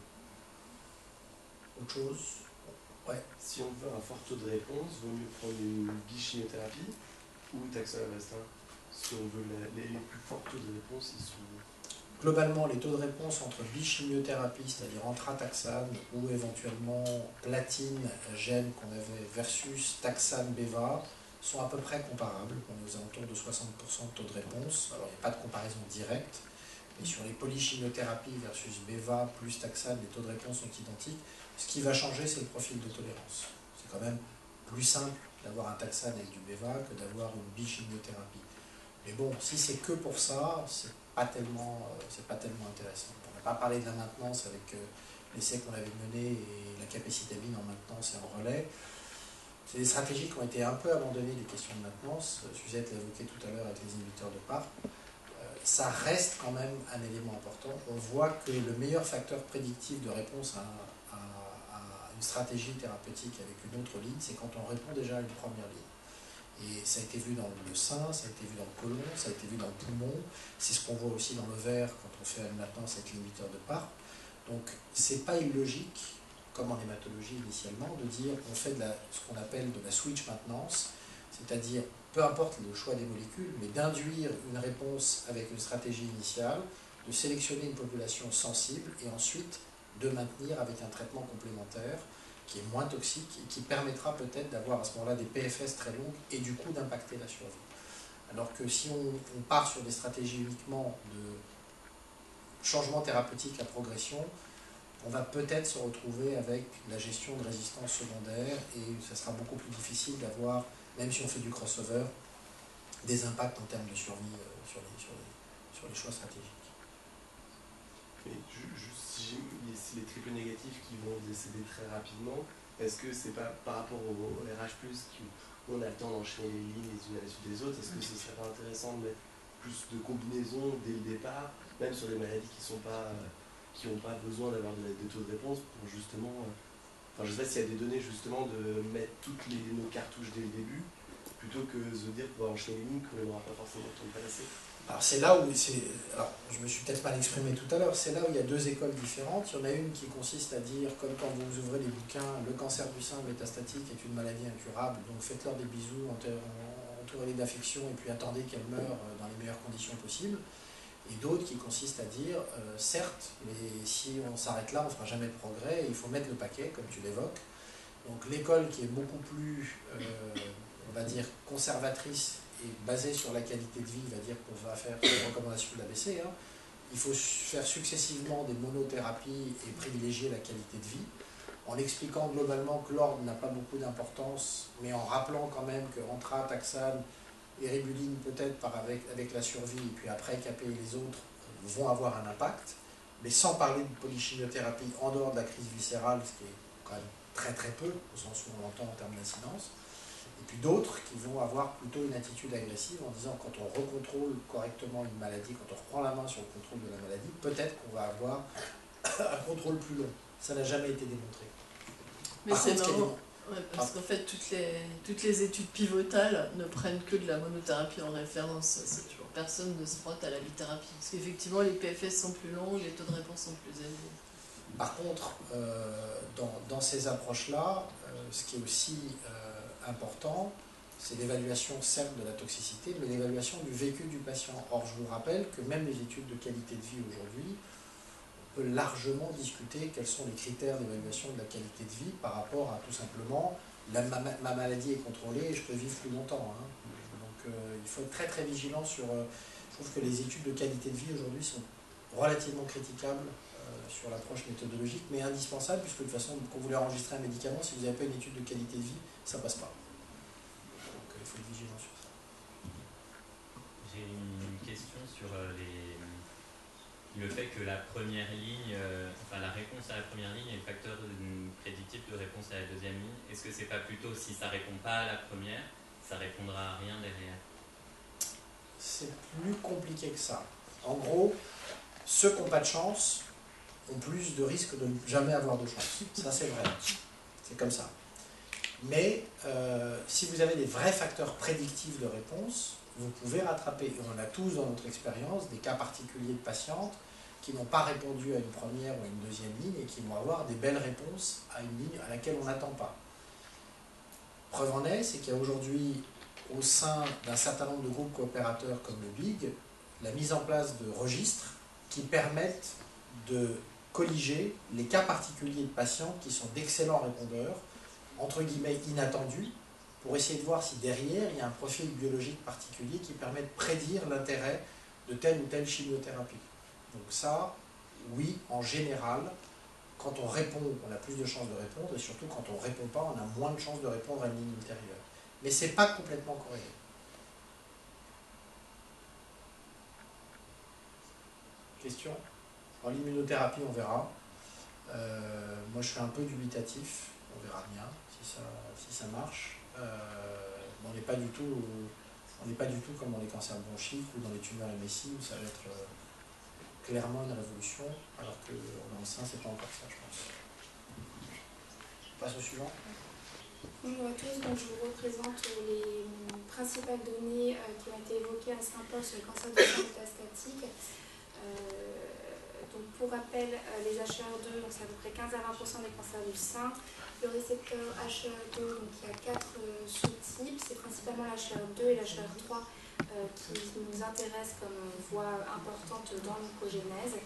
Autre chose? Ouais. Si on veut un fort taux de réponse, vaut mieux prendre une bichimiothérapie ou taxol Avastin. Si on veut la, les, les plus forts taux de réponse, ils sont... Globalement, les taux de réponse entre bichimiothérapie, c'est-à-dire anthrataxane, ou éventuellement platine, gène qu'on avait, versus taxane beva, sont à peu près comparables. On est aux alentours de soixante pour cent de taux de réponse. Alors, il n'y a pas de comparaison directe, mais sur les polychimiothérapies versus beva plus taxane, les taux de réponse sont identiques. Ce qui va changer, c'est le profil de tolérance. C'est quand même plus simple d'avoir un taxane avec du beva que d'avoir une bichimiothérapie. Mais bon, si c'est que pour ça, c'est pas tellement, euh, c'est pas tellement intéressant. On n'a pas parlé de la maintenance avec euh, l'essai qu'on avait mené et la capécitabine en maintenance et en relais. C'est des stratégies qui ont été un peu abandonnées, les questions de maintenance. Suzette l'a évoqué tout à l'heure avec les inhibiteurs de P A R. Euh, ça reste quand même un élément important. On voit que le meilleur facteur prédictif de réponse à, à, à une stratégie thérapeutique avec une autre ligne, c'est quand on répond déjà à une première ligne. Et ça a été vu dans le sein, ça a été vu dans le côlon, ça a été vu dans le poumon. C'est ce qu'on voit aussi dans l'ovaire quand on fait une maintenance avec l'inhibiteur de P A R. Donc, c'est pas illogique, comme en hématologie initialement, de dire qu'on fait de la, ce qu'on appelle de la switch maintenance, c'est-à-dire, peu importe le choix des molécules, mais d'induire une réponse avec une stratégie initiale, de sélectionner une population sensible et ensuite de maintenir avec un traitement complémentaire qui est moins toxique et qui permettra peut-être d'avoir à ce moment-là des P F S très longues et du coup d'impacter la survie. Alors que si on, on part sur des stratégies uniquement de changement thérapeutique à progression, on va peut-être se retrouver avec la gestion de résistance secondaire et ça sera beaucoup plus difficile d'avoir, même si on fait du crossover, des impacts en termes de survie euh, sur, les, sur, les, sur les choix stratégiques. Mais juste si, si les triples négatifs qui vont décéder très rapidement, est-ce que c'est pas par rapport au, au R H plus, où on a le temps d'enchaîner les lignes les unes à la suite des autres, est-ce que ce serait pas intéressant de mettre plus de combinaisons dès le départ, même sur les maladies qui sont pas... Euh, qui n'ont pas besoin d'avoir des taux de réponse pour justement... Enfin, je ne sais pas s'il y a des données justement de mettre toutes les, nos cartouches dès le début, plutôt que de se dire qu'on va enchaîner les lignes qu'on n'aura pas forcément le temps de passer. Alors c'est là où... c'est, alors, je me suis peut-être mal exprimé tout à l'heure, c'est là où il y a deux écoles différentes. Il y en a une qui consiste à dire, comme quand vous ouvrez les bouquins, le cancer du sein métastatique est une maladie incurable, donc faites-leur des bisous, entourez-les d'affection et puis attendez qu'elle meure dans les meilleures conditions possibles. Et d'autres qui consistent à dire, euh, certes, mais si on s'arrête là, on ne fera jamais de progrès, et il faut mettre le paquet, comme tu l'évoques. Donc l'école qui est beaucoup plus, euh, on va dire, conservatrice et basée sur la qualité de vie, va dire qu'on va faire une recommandation de l'A B C. Hein. Il faut faire successivement des monothérapies et privilégier la qualité de vie, en expliquant globalement que l'ordre n'a pas beaucoup d'importance, mais en rappelant quand même que Antra, Taxane, Eribuline peut-être par avec, avec la survie, et puis après K P et les autres vont avoir un impact, mais sans parler de polychimiothérapie en dehors de la crise viscérale, ce qui est quand même très très peu, au sens où on l'entend en termes d'incidence, et puis d'autres qui vont avoir plutôt une attitude agressive en disant quand on recontrôle correctement une maladie, quand on reprend la main sur le contrôle de la maladie, peut-être qu'on va avoir un contrôle plus long. Ça n'a jamais été démontré. Mais Par c'est contre, marrant. Ouais, parce qu'en fait, toutes les, toutes les études pivotales ne prennent que de la monothérapie en référence. C'est toujours, personne ne se frotte à la bithérapie. Parce qu'effectivement, les P F S sont plus longs, les taux de réponse sont plus élevés. Par contre, euh, dans, dans ces approches-là, euh, ce qui est aussi euh, important, c'est l'évaluation, certes, de la toxicité, mais l'évaluation du vécu du patient. Or, je vous rappelle que même les études de qualité de vie aujourd'hui, on peut largement discuter quels sont les critères d'évaluation de la qualité de vie par rapport à tout simplement la, ma, ma maladie est contrôlée et je peux vivre plus longtemps. Hein. Donc euh, il faut être très très vigilant sur... Euh, je trouve que les études de qualité de vie aujourd'hui sont relativement critiquables euh, sur l'approche méthodologique, mais indispensables, puisque de toute façon, quand vous voulez enregistrer un médicament, si vous n'avez pas une étude de qualité de vie, ça ne passe pas. Donc euh, il faut être vigilant sur ça. J'ai une question sur euh, les le fait que la première ligne, euh, enfin la réponse à la première ligne est le facteur prédictif de réponse à la deuxième ligne. Est-ce que c'est pas plutôt si ça répond pas à la première, ça répondra à rien derrière? C'est plus compliqué que ça. En gros, ceux qui n'ont pas de chance ont plus de risques de ne jamais avoir de chance. Ça, c'est vrai. C'est comme ça. Mais euh, si vous avez des vrais facteurs prédictifs de réponse, vous pouvez rattraper, et on a tous dans notre expérience, des cas particuliers de patientes qui n'ont pas répondu à une première ou à une deuxième ligne et qui vont avoir des belles réponses à une ligne à laquelle on n'attend pas. Preuve en est, c'est qu'il y a aujourd'hui, au sein d'un certain nombre de groupes coopérateurs comme le B I G, la mise en place de registres qui permettent de colliger les cas particuliers de patients qui sont d'excellents répondeurs, entre guillemets inattendus, pour essayer de voir si derrière il y a un profil biologique particulier qui permet de prédire l'intérêt de telle ou telle chimiothérapie. Donc ça, oui, en général, quand on répond, on a plus de chances de répondre, et surtout quand on ne répond pas, on a moins de chances de répondre à une ligne ultérieure. Mais ce n'est pas complètement corrélé. Question? En l'immunothérapie, on verra. Euh, moi, je suis un peu dubitatif. On verra bien si ça, si ça marche. Euh, on n'est pas du tout, on n'est pas du tout comme dans les cancers bronchiques ou dans les tumeurs M S I où ça va être euh, clairement une révolution, alors que dans le sein, c'est pas encore ça, je pense. Je passe au suivant. Bonjour à tous, donc je vous représente les principales données euh, qui ont été évoquées à Saint-Paul sur le cancer du sein métastatique. Euh, donc pour rappel, euh, les H E R deux, donc c'est à peu près quinze à vingt pour cent des cancers du sein. Le récepteur H E R deux, donc il y a quatre euh, sous-types, c'est principalement l'H E R deux et l'H E R trois euh, qui nous intéressent comme voie importante dans l'oncogénèse.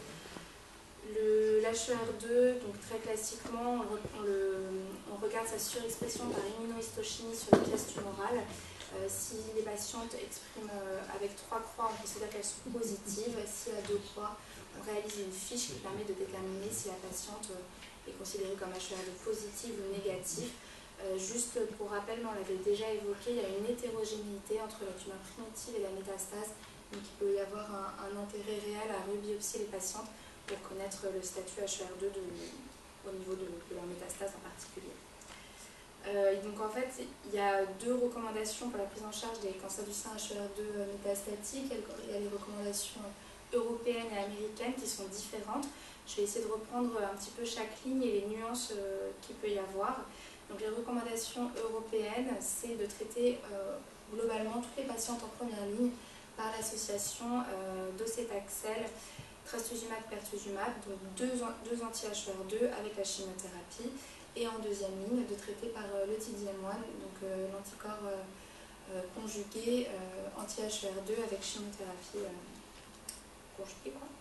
L'H E R deux, donc très classiquement, on, on, le, on regarde sa surexpression par immunohistochimie sur les pièces tumorales. Euh, si les patientes expriment euh, avec trois croix, on considère qu'elles sont positives. Si à deux croix, on réalise une fiche qui permet de déterminer si la patiente euh, est considérée comme H E R deux positive ou négative. Euh, juste pour rappel, mais on l'avait déjà évoqué, il y a une hétérogénéité entre la tumeur primitive et la métastase. Donc il peut y avoir un, un intérêt réel à rebiopsier les patientes pour connaître le statut H E R deux de, au niveau de, de leur métastase en particulier. Euh, donc en fait, il y a deux recommandations pour la prise en charge des cancers du sein H E R deux métastatiques. Il y a les recommandations européennes et américaines qui sont différentes. Je vais essayer de reprendre un petit peu chaque ligne et les nuances euh, qu'il peut y avoir. Donc les recommandations européennes, c'est de traiter euh, globalement toutes les patientes en première ligne par l'association euh, docetaxel, trastuzumab, pertuzumab, donc deux, deux anti-H E R deux avec la chimiothérapie, et en deuxième ligne de traiter par euh, le T D M un, donc euh, l'anticorps euh, euh, conjugué euh, anti-H E R deux avec chimiothérapie euh, conjuguée, quoi.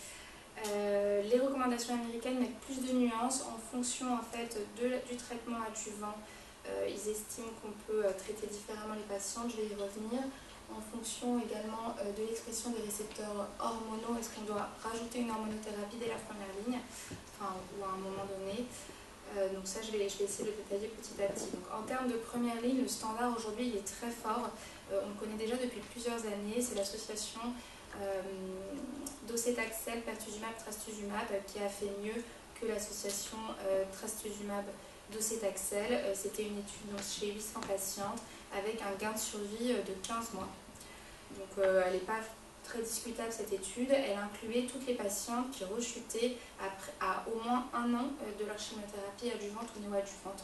Euh, les recommandations américaines mettent plus de nuances en fonction en fait de, du traitement adjuvant. Euh, ils estiment qu'on peut euh, traiter différemment les patients, je vais y revenir. En fonction également euh, de l'expression des récepteurs hormonaux, est-ce qu'on doit rajouter une hormonothérapie dès la première ligne, enfin, ou à un moment donné. Euh, donc ça, je vais, je vais essayer de le détailler petit à petit. Donc, en termes de première ligne, le standard aujourd'hui, il est très fort. Euh, on le connaît déjà depuis plusieurs années. C'est l'association euh, docetaxel, pertuzumab, trastuzumab qui a fait mieux que l'association euh, trastuzumab, docetaxel. Euh, C'était une étude donc, chez huit cents patientes avec un gain de survie de quinze mois. Donc euh, elle n'est pas très discutable cette étude. Elle incluait toutes les patientes qui rechutaient après, à au moins un an de leur chimiothérapie adjuvante ou néoadjuvante.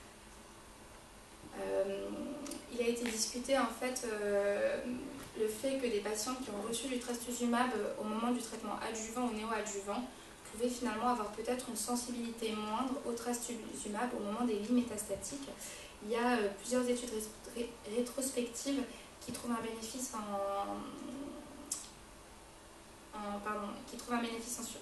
Euh, il a été discuté en fait euh, le fait que des patientes qui ont reçu du trastuzumab au moment du traitement adjuvant ou néoadjuvant pouvaient finalement avoir peut-être une sensibilité moindre au trastuzumab au moment des lignes métastatiques. Il y a euh, plusieurs études ré rétrospectives qui trouvent un bénéfice en, en pardon, qui trouvent un bénéfice en sur...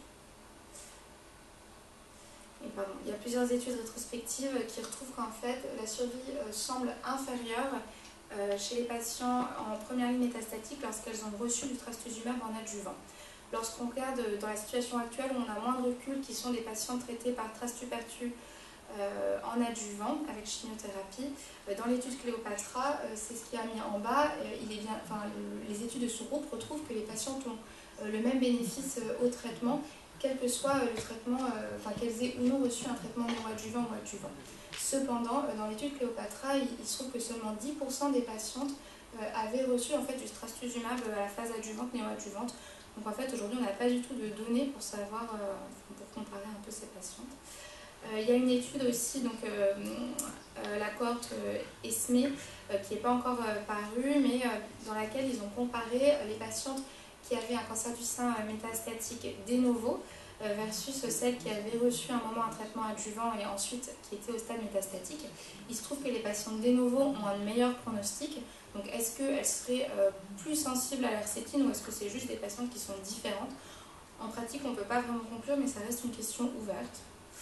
Pardon. Il y a plusieurs études rétrospectives qui retrouvent qu'en fait la survie euh, semble inférieure euh, chez les patients en première ligne métastatique lorsqu'elles ont reçu du trastuzumab en adjuvant. Lorsqu'on regarde dans la situation actuelle où on a moins de recul, qui sont des patients traités par trastupertu euh, en adjuvant avec chimiothérapie, euh, dans l'étude Cléopatra, euh, c'est ce qui a mis en bas, euh, il est bien, enfin, le, les études de sous-groupe retrouvent que les patients ont euh, le même bénéfice euh, au traitement, quel que soit euh, le traitement, euh, enfin qu'elles aient ou non reçu un traitement néoadjuvant ou adjuvant. Cependant, euh, dans l'étude Cléopatra, il, il se trouve que seulement dix pour cent des patientes euh, avaient reçu en fait, du trastuzumab à la phase adjuvante néoadjuvante. Donc en fait, aujourd'hui, on n'a pas du tout de données pour savoir, euh, pour comparer un peu ces patientes. Euh, il y a une étude aussi, donc euh, euh, la cohorte euh, E S M E, euh, qui n'est pas encore euh, parue, mais euh, dans laquelle ils ont comparé euh, les patientes qui avaient un cancer du sein euh, métastatique de novo euh, versus celles qui avaient reçu un moment un traitement adjuvant et ensuite qui étaient au stade métastatique. Il se trouve que les patientes de novo ont un meilleur pronostic. Donc est-ce qu'elles seraient euh, plus sensibles à l'hercétine ou est-ce que c'est juste des patientes qui sont différentes? En pratique, on ne peut pas vraiment conclure, mais ça reste une question ouverte.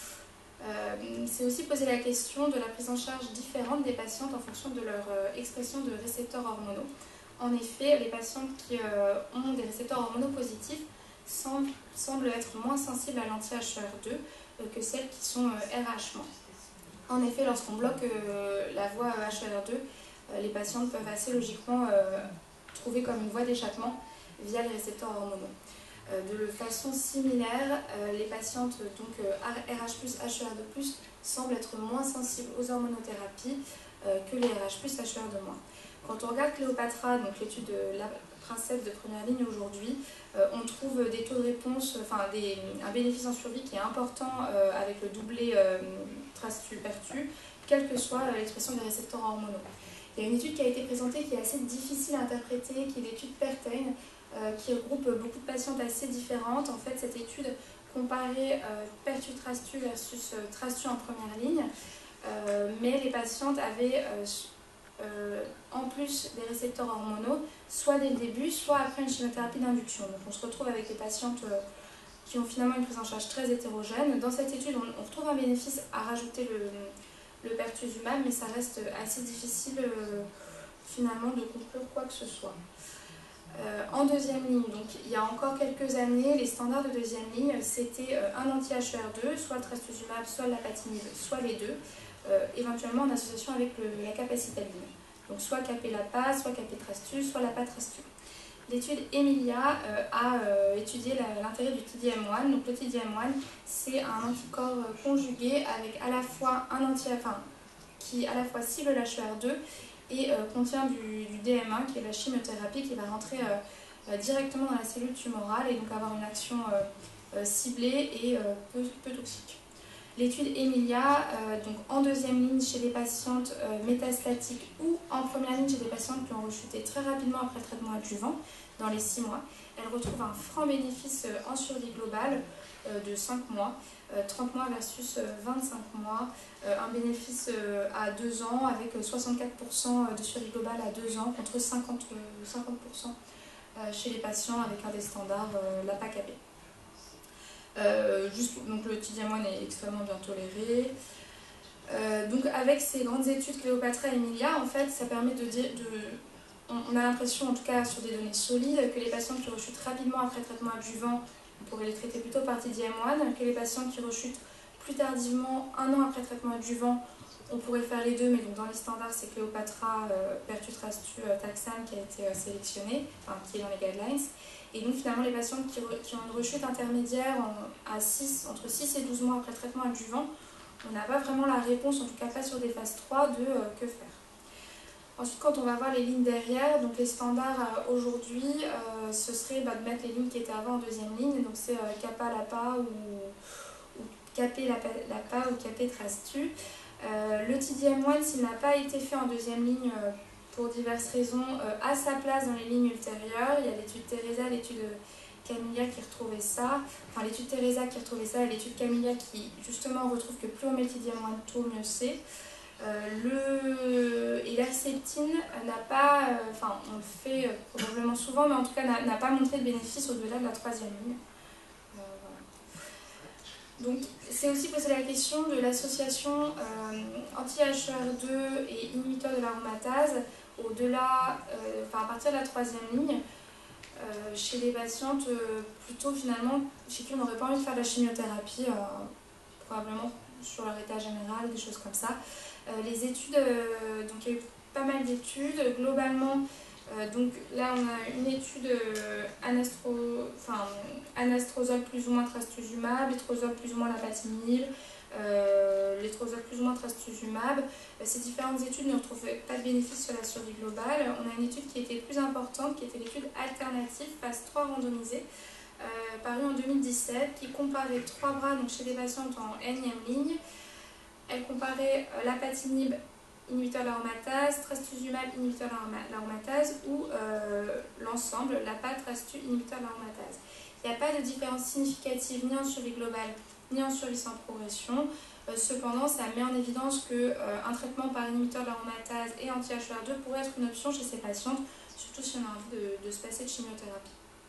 Euh, c'est aussi poser la question de la prise en charge différente des patientes en fonction de leur euh, expression de récepteurs hormonaux. En effet, les patientes qui euh, ont des récepteurs hormonaux positifs semblent, semblent être moins sensibles à l'anti-H E R deux euh, que celles qui sont euh, R H moins. En effet, lorsqu'on bloque euh, la voie H E R deux, euh, les patientes peuvent assez logiquement euh, trouver comme une voie d'échappement via les récepteurs hormonaux. Euh, de façon similaire, euh, les patientes donc, euh, R H plus, H E R deux plus semblent être moins sensibles aux hormonothérapies euh, que les R H plus, H E R deux moins. Quand on regarde Cléopatra, donc l'étude de la princesse de première ligne aujourd'hui, euh, on trouve des taux de réponse, enfin des, un bénéfice en survie qui est important euh, avec le doublé euh, trastu-pertu, quelle que soit l'expression des récepteurs hormonaux. Il y a une étude qui a été présentée qui est assez difficile à interpréter, qui est l'étude Pertain, euh, qui regroupe beaucoup de patientes assez différentes. En fait, cette étude comparait euh, pertu-trastu versus euh, trastu en première ligne, euh, mais les patientes avaient euh, Euh, en plus des récepteurs hormonaux, soit dès le début, soit après une chimiothérapie d'induction. Donc on se retrouve avec des patientes euh, qui ont finalement une prise en charge très hétérogène. Dans cette étude, on, on retrouve un bénéfice à rajouter le, le pertuzumab, mais ça reste assez difficile euh, finalement de conclure quoi que ce soit. Euh, en deuxième ligne, donc il y a encore quelques années, les standards de deuxième ligne, c'était euh, un anti-H E R deux, soit le trastuzumab, soit l'apatinib, soit les deux. Euh, éventuellement en association avec le, la capacitaline. Donc soit capé-lapa, soit capé-trastu, soit lapa-trastu. L'étude Emilia euh, a euh, étudié l'intérêt du T D M un. Donc le T D M un, c'est un anticorps euh, conjugué avec à la fois un anti enfin, qui à la fois cible l'H E R deux et euh, contient du, du D M un, qui est la chimiothérapie qui va rentrer euh, euh, directement dans la cellule tumorale et donc avoir une action euh, euh, ciblée et euh, peu, peu toxique. L'étude Emilia, euh, donc en deuxième ligne chez les patientes euh, métastatiques ou en première ligne chez des patientes qui ont rechuté très rapidement après le traitement adjuvant, dans les six mois, elle retrouve un franc bénéfice euh, en survie globale euh, de cinq mois, euh, trente mois versus euh, vingt-cinq mois, euh, un bénéfice euh, à deux ans avec soixante-quatre pour cent de survie globale à deux ans contre cinquante pour cent euh, chez les patients avec un des standards euh, lapa-capé. Euh, juste, donc le T D M un est extrêmement bien toléré. Euh, donc avec ces grandes études Cléopatra et Emilia, en fait, ça permet de dire, de, on, on a l'impression, en tout cas sur des données solides, que les patients qui rechutent rapidement après traitement adjuvant, on pourrait les traiter plutôt par T D M un, que les patients qui rechutent plus tardivement, un an après traitement adjuvant, on pourrait faire les deux, mais donc dans les standards, c'est Cléopatra, euh, pertutrastu, euh, taxane qui a été euh, sélectionné, enfin qui est dans les guidelines. Et donc finalement, les patientes qui, re, qui ont une rechute intermédiaire en, à six, entre six et douze mois après traitement adjuvant, on n'a pas vraiment la réponse, en tout cas pas sur des phases trois, de euh, que faire. Ensuite, quand on va voir les lignes derrière, donc les standards euh, aujourd'hui, euh, ce serait bah, de mettre les lignes qui étaient avant en deuxième ligne, donc c'est euh, kappa-lapa ou, ou capé-lapa ou capé-trastu. Euh, le T D M un, s'il n'a pas été fait en deuxième ligne euh, pour diverses raisons, euh, a sa place dans les lignes ultérieures. Il y a l'étude Teresa, l'étude Camilla qui retrouvait ça, enfin l'étude Teresa qui retrouvait ça et l'étude Camilla qui justement retrouve que plus on met le T D M un tôt, mieux c'est. Euh, le... Et l'herceptine n'a pas, euh, enfin on le fait euh, probablement souvent, mais en tout cas n'a pas montré de bénéfice au-delà de la troisième ligne. Donc, c'est aussi poser la question de l'association euh, anti-H E R deux et inhibiteur de l'aromatase au-delà, euh, enfin à partir de la troisième ligne, euh, chez les patientes euh, plutôt finalement chez qui on n'aurait pas envie de faire de la chimiothérapie, euh, probablement sur leur état général, des choses comme ça. Euh, les études, euh, donc il y a eu pas mal d'études, globalement Euh, donc là, on a une étude euh, anastro, enfin, anastrozole plus ou moins trastuzumab, létrozole plus ou moins lapatinib, euh, létrozole plus ou moins trastuzumab. Euh, ces différentes études ne retrouvaient pas de bénéfice sur la survie globale. On a une étude qui était plus importante, qui était l'étude alternative, phase trois randomisée, euh, parue en deux mille dix-sept, qui comparait trois bras donc chez des patientes en énième ligne. Elle comparait euh, lapatinib inhibiteur d'aromatase, trastuzumab inhibiteur d'aromatase ou euh, l'ensemble, lapa, trastu, inhibiteur d'aromatase. Il n'y a pas de différence significative ni en survie globale ni en survie sans progression. Euh, cependant, ça met en évidence qu'un euh, traitement par inhibiteur d'aromatase et anti-H E R deux pourrait être une option chez ces patientes, surtout si on a envie de, de se passer de chimiothérapie.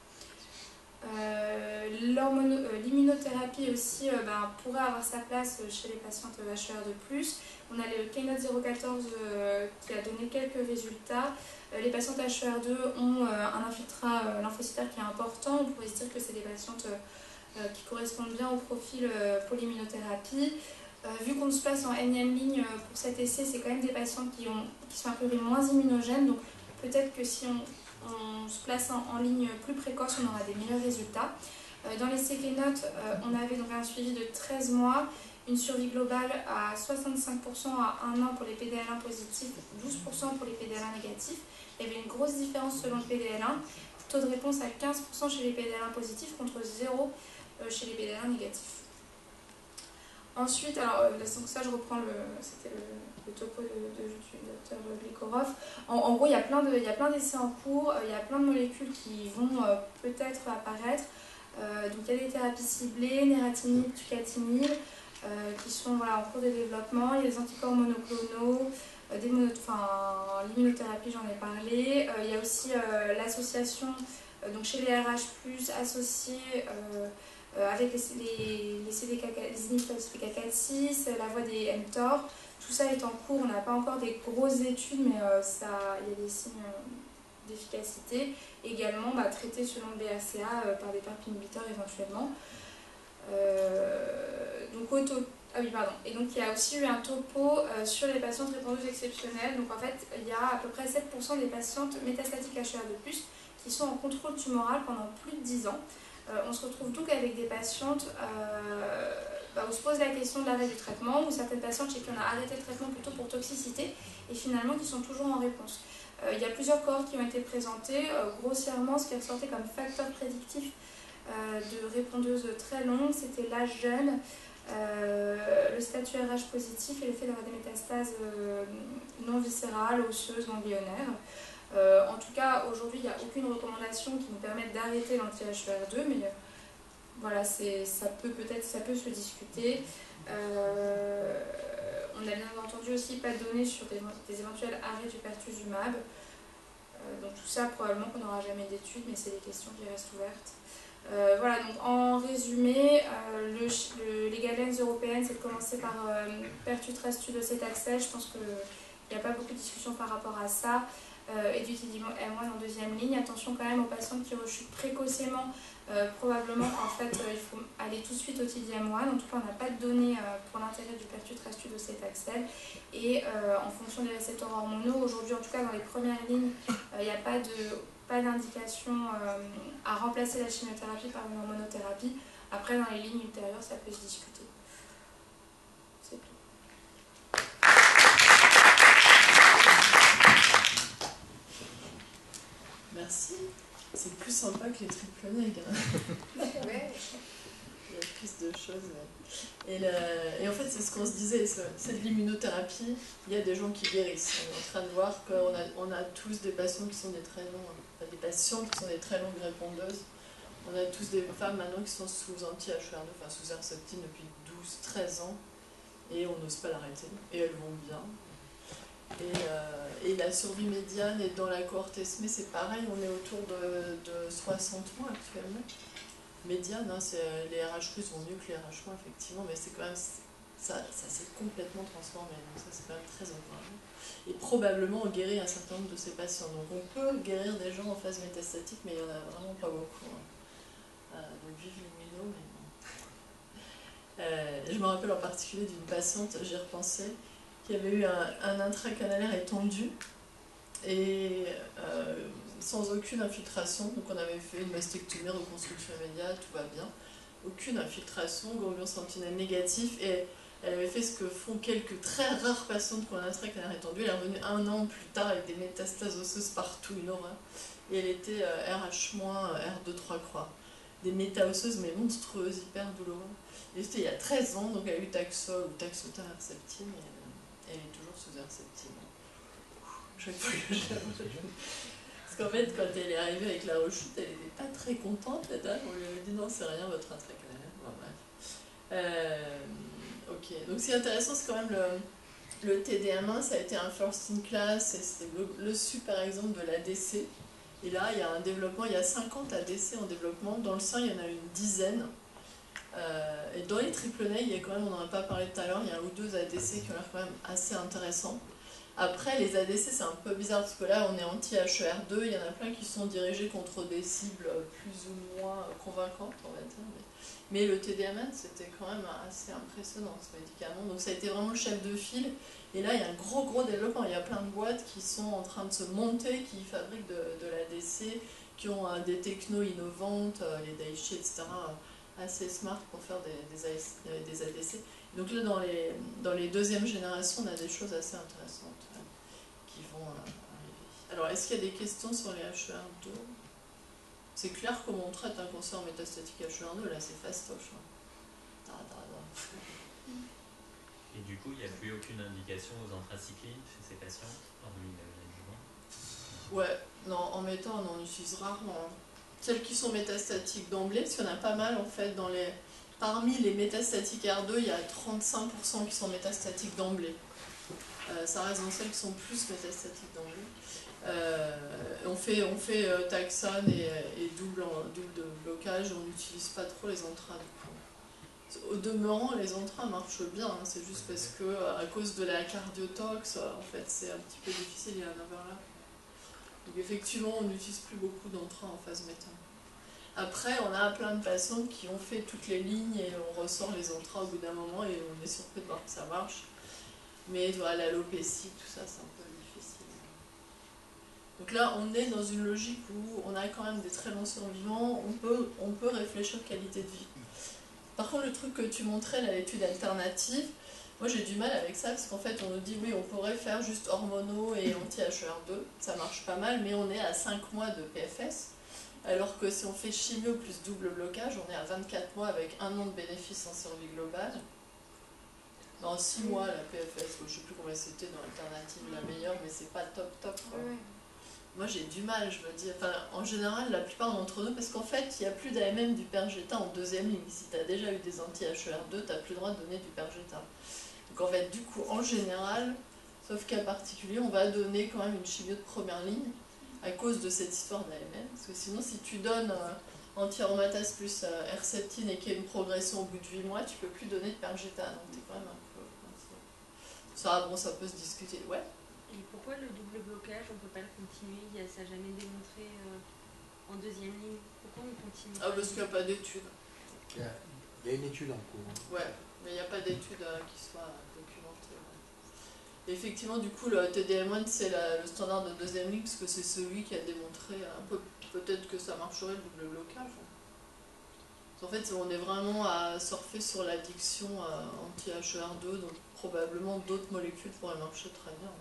Euh, euh, L'immunothérapie aussi euh, ben, pourrait avoir sa place chez les patientes H E R deux plus. On a le Keynote zéro quatorze euh, qui a donné quelques résultats. Euh, les patientes H E R deux ont euh, un infiltrat euh, lymphocytaire qui est important. On pourrait se dire que c'est des patientes euh, qui correspondent bien au profil euh, pour l'immunothérapie. Euh, vu qu'on se place en énième ligne euh, pour cet essai, c'est quand même des patientes qui, ont, qui sont a priori moins immunogènes. Donc peut-être que si on on se place en, en ligne plus précoce, on aura des meilleurs résultats. Euh, dans l'essai Keynote, euh, on avait donc un suivi de treize mois, une survie globale à soixante-cinq pour cent à un an pour les P D L un positifs, douze pour cent pour les P D L un négatifs. Il y avait une grosse différence selon le P D L un, taux de réponse à quinze pour cent chez les P D L un positifs contre zéro chez les P D L un négatifs. Ensuite, alors donc ça je reprends le, c'était le, le topo de, de, du docteur Glikorov. En, en gros, il y a plein de, il y a plein d'essais en cours, il y a plein de molécules qui vont euh, peut-être apparaître. Euh, donc il y a des thérapies ciblées, nératinib, tucatinib, euh, qui sont voilà, en cours de développement. Il y a des anticorps monoclonaux, euh, des mono, enfin, l'immunothérapie, j'en ai parlé. Euh, il y a aussi euh, l'association, euh, donc chez les R H plus, associée euh, Euh, avec les, les, les, C D K, les inhibiteurs de C D K quatre six, la voie des mTOR, tout ça est en cours. On n'a pas encore des grosses études, mais euh, ça, il y a des signes d'efficacité. Également bah, traité selon le B R C A euh, par des P A R P inhibiteurs éventuellement. Euh, donc, auto, ah oui, pardon. Et donc il y a aussi eu un topo euh, sur les patientes répondeuses exceptionnelles. Donc en fait, il y a à peu près sept pour cent des patientes métastatiques H E R deux plus qui sont en contrôle tumoral pendant plus de dix ans. Euh, on se retrouve donc avec des patientes euh, bah, où on se pose la question de l'arrêt du traitement, ou certaines patientes chez qui on a arrêté le traitement plutôt pour toxicité, et finalement qui sont toujours en réponse. Euh, il y a plusieurs cohortes qui ont été présentées. Euh, grossièrement, ce qui ressortait comme facteur prédictif euh, de répondeuses très longues, c'était l'âge jeune, euh, le statut R H positif et le fait d'avoir des métastases euh, non viscérales, osseuses, ganglionnaires. Euh, en tout cas, aujourd'hui, il n'y a aucune recommandation qui nous permette d'arrêter l'anti-H E R deux, mais euh, voilà, ça peut peut-être ça peut se discuter. Euh, on a bien entendu aussi pas de données sur des, des éventuels arrêts du pertuzumab. Euh, donc tout ça, probablement qu'on n'aura jamais d'études, mais c'est des questions qui restent ouvertes. Euh, voilà, donc en résumé, euh, le, le, les guidelines européennes, c'est de commencer par euh, pertutrastu de cétaxel. Je pense qu'il n'y a pas beaucoup de discussion par rapport à ça. Euh, et d'utiliser M un en deuxième ligne. Attention quand même aux patients qui rechutent précocement. Euh, probablement en fait euh, il faut aller tout de suite au T D M un. En tout cas, on n'a pas de données euh, pour l'intérêt du pertutrastu de cétaxel. Et euh, en fonction des récepteurs hormonaux, aujourd'hui en tout cas dans les premières lignes, il euh, n'y a pas de pas d'indication euh, à remplacer la chimiothérapie par une hormonothérapie. Après, dans les lignes ultérieures, ça peut se discuter. C'est tout. Merci. C'est plus sympa que les triples nègres. Ouais. Il y a plus de choses. Ouais. Et, le, et en fait, c'est ce qu'on se disait, c'est de l'immunothérapie. Il y a des gens qui guérissent. On est en train de voir qu'on a, on a tous des patients qui sont des très longs, enfin, des patients qui sont des très longues répondeuses. On a tous des femmes maintenant qui sont sous anti-H E R deux, enfin sous Herceptine depuis douze treize ans. Et on n'ose pas l'arrêter. Et elles vont bien. Et, euh, et la survie médiane et dans la cohorte E S M E, c'est pareil, on est autour de, de soixante mois actuellement. Médiane, hein, les R H plus vont mieux que les R H moins, effectivement, mais c'est quand même, ça, ça s'est complètement transformé, donc ça c'est quand même très encourageant. Et probablement on guérit un certain nombre de ces patients. Donc on peut guérir des gens en phase métastatique, mais il n'y en a vraiment pas beaucoup. Hein. Euh, donc vive l'immuno, mais bon. Euh, je me rappelle en particulier d'une patiente, j'y repensais, qui avait eu un, un intracanalaire étendu et euh, sans aucune infiltration. Donc on avait fait une mastectomie, reconstruction immédiate, tout va bien. Aucune infiltration, ganglion sentinelle négatif, et elle avait fait ce que font quelques très rares patientes qu'on a extrait canal étendu. Elle est revenue un an plus tard avec des métastases osseuses partout, une horreur. Et elle était euh, R H-, R deux trois croix. Des méta-osseuses mais monstrueuses, hyper douloureuses. Et c'était il y a treize ans, donc elle a eu Taxol ou Taxotar Herceptine, et elle, elle est toujours sous Herceptine. Chaque fois que je la vois. Parce qu'en fait, quand elle est arrivée avec la rechute, elle n'était pas très contente, la dame. On lui avait dit non, c'est rien, votre intracrânienne. Bon, bref. Euh, ok, donc ce qui est intéressant, c'est quand même le, le T D M un, ça a été un first in class, et c'était le, le su par exemple de l'A D C. Et là, il y a un développement, il y a cinquante A D C en développement. Dans le sein, il y en a une dizaine. Euh, et dans les triple-nés, il y a quand même, on n'en a pas parlé tout à l'heure, il y a un ou deux A D C qui ont l'air quand même assez intéressants. Après, les A D C, c'est un peu bizarre parce que là, on est anti-H E R deux, il y en a plein qui sont dirigés contre des cibles plus ou moins convaincantes, on va dire. Mais, mais le T D M N, c'était quand même assez impressionnant, ce médicament. Donc ça a été vraiment le chef de file. Et là, il y a un gros, gros développement. Il y a plein de boîtes qui sont en train de se monter, qui fabriquent de, de l'A D C, qui ont euh, des technos innovantes, euh, les Daiichi, et cetera, euh, assez smart pour faire des, des, des A D C. Donc là, dans les, dans les deuxièmes générations, on a des choses assez intéressantes euh, qui vont euh, arriver. Alors, est-ce qu'il y a des questions sur les H E R deux? C'est clair comment on traite un cancer métastatique H E R deux, là, c'est fastoche. Hein. Da, da, da. Et du coup, il n'y a plus aucune indication aux anthracyclines chez ces patients, hormis l'adjuvant? Ouais, non, en mettant, on en utilise rarement. Celles qui sont métastatiques d'emblée, parce qu'il y en a pas mal en fait dans les... Parmi les métastatiques R deux, il y a trente-cinq pour cent qui sont métastatiques d'emblée. Euh, ça reste dans celles qui sont plus métastatiques d'emblée. Euh, on fait, on fait euh, taxane et, et double, en, double de blocage, on n'utilise pas trop les intras du coup. Au demeurant, les intras marchent bien, hein, c'est juste parce que à cause de la cardiotox, en fait, c'est un petit peu difficile, il y a un overlap. Donc effectivement, on n'utilise plus beaucoup d'intras en phase méta. Après, on a plein de patients qui ont fait toutes les lignes et on ressort les intras au bout d'un moment et on est surpris de voir que ça marche. Mais voilà, l'alopécie, tout ça, c'est un peu difficile. Donc là, on est dans une logique où on a quand même des très longs survivants, on peut, on peut réfléchir qualité de vie. Par contre, le truc que tu montrais, là, l'étude alternative, moi j'ai du mal avec ça parce qu'en fait, on nous dit oui, on pourrait faire juste hormonaux et anti-H E R deux, ça marche pas mal, mais on est à cinq mois de P F S. Alors que si on fait chimio plus double blocage, on est à vingt-quatre mois avec un an de bénéfice en survie globale. Dans six mois, la P F S, je ne sais plus combien c'était dans l'alternative la meilleure, mais c'est pas top top. Ouais. Moi j'ai du mal, je veux dire. Enfin, en général, la plupart d'entre nous, parce qu'en fait, il n'y a plus d'A M M du Perjeta en deuxième ligne. Si tu as déjà eu des anti-H E R deux, tu n'as plus le droit de donner du Perjeta. Donc en fait, du coup, en général, sauf cas particulier, on va donner quand même une chimio de première ligne, à cause de cette histoire d'A M M, parce que sinon si tu donnes euh, anti-aromatase plus euh, Herceptine et qu'il y a une progression au bout de huit mois, tu peux plus donner de Perjeta, donc t'es quand même un peu... Ça, bon, ça peut se discuter, ouais. Et pourquoi le double blocage, on peut pas le continuer? Ça n'a jamais démontré euh, en deuxième ligne. Pourquoi on continue? Ah, parce qu'il n'y a pas d'études. Il y, a, il y a une étude en cours. Hein. Ouais, mais il n'y a pas d'études euh, qui soient documentées. Ouais. Effectivement, du coup, le T D M un, c'est le standard de deuxième ligne, parce que c'est celui qui a démontré un peu, peut-être que ça marcherait le double blocage. En fait, on est vraiment à surfer sur l'addiction anti-H E R deux, donc probablement d'autres molécules pourraient marcher très bien.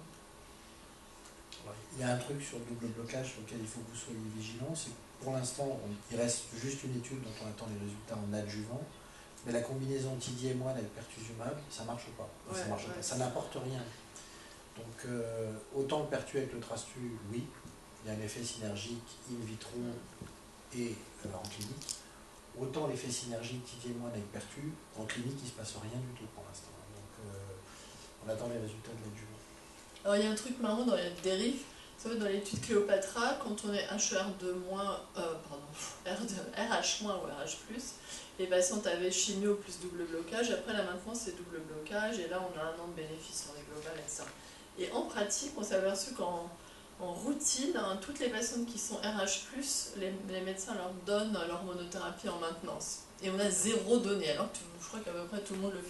Il y a un truc sur le double blocage auquel il faut que vous soyez vigilants, c'est que pour l'instant, il reste juste une étude dont on attend les résultats en adjuvant, mais la combinaison anti-D M un avec pertuzumab, ça ne marche pas. Ouais, ça marche ouais. pas. Ça n'apporte rien. Donc, euh, autant le pertu avec le trastu, oui, il y a un effet synergique in vitro et euh, en clinique. Autant l'effet synergique T D M un avec pertu, en clinique, il ne se passe rien du tout pour l'instant. Donc, euh, on attend les résultats de l'adjuvant. Alors, il y a un truc marrant dans les dérives. Vous savez, dans l'étude Cléopatra, quand on est H E R deux moins, euh, pardon, R deux, R H moins ou R H plus, les patientes avaient chimio plus double blocage. Après, là maintenant, c'est double blocage. Et là, on a un an de bénéfice sur les globales et ça. Et en pratique, on s'est aperçu qu'en en routine, hein, toutes les patientes qui sont R H plus, les, les médecins leur donnent leur monothérapie en maintenance. Et on a zéro donné, alors que je crois qu'à peu près tout le monde le fait.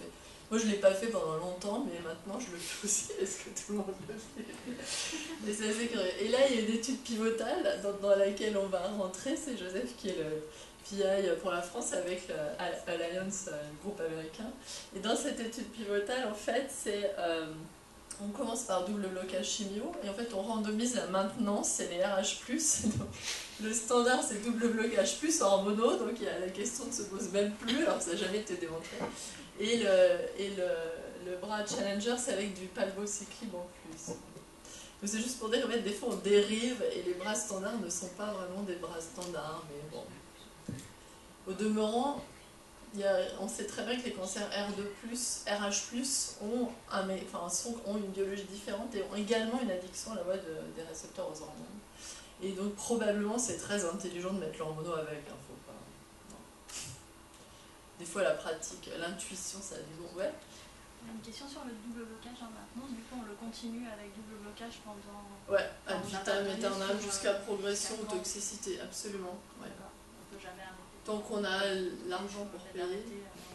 Moi, je ne l'ai pas fait pendant longtemps, mais maintenant, je le fais aussi, parce que tout le monde le fait. Et c'est assez curieux. Et là, il y a une étude pivotale dans, dans laquelle on va rentrer. C'est Joseph qui est le P I pour la France avec l'Alliance, le groupe américain. Et dans cette étude pivotale, en fait, c'est... Euh, on commence par double blocage chimio, et en fait, on randomise la maintenance, c'est les R H plus. Donc, le standard, c'est double blocage plus en mono, donc il y a, la question ne se pose même plus, alors que ça n'a jamais été démontré. Et le, et le, le bras Challenger, c'est avec du palbociclib en plus. Donc c'est juste pour dire que des fois on dérive et les bras standards ne sont pas vraiment des bras standards, mais bon. Au demeurant, il y a, on sait très bien que les cancers R deux plus, R H plus ont, un, enfin, sont, ont une biologie différente et ont également une addiction à la voie de, des récepteurs aux hormones. Et donc probablement c'est très intelligent de mettre l'hormono avec, hein, faut pas. Non. Des fois la pratique, l'intuition, ça a du bon. Ouais. Une question sur le double blocage en maintenance, du coup on le continue avec double blocage pendant... Ouais, ad vitam aeternam jusqu'à progression ou toxicité, absolument. Ouais. On peut jamais arrêter. Tant qu'on a l'argent pour payer.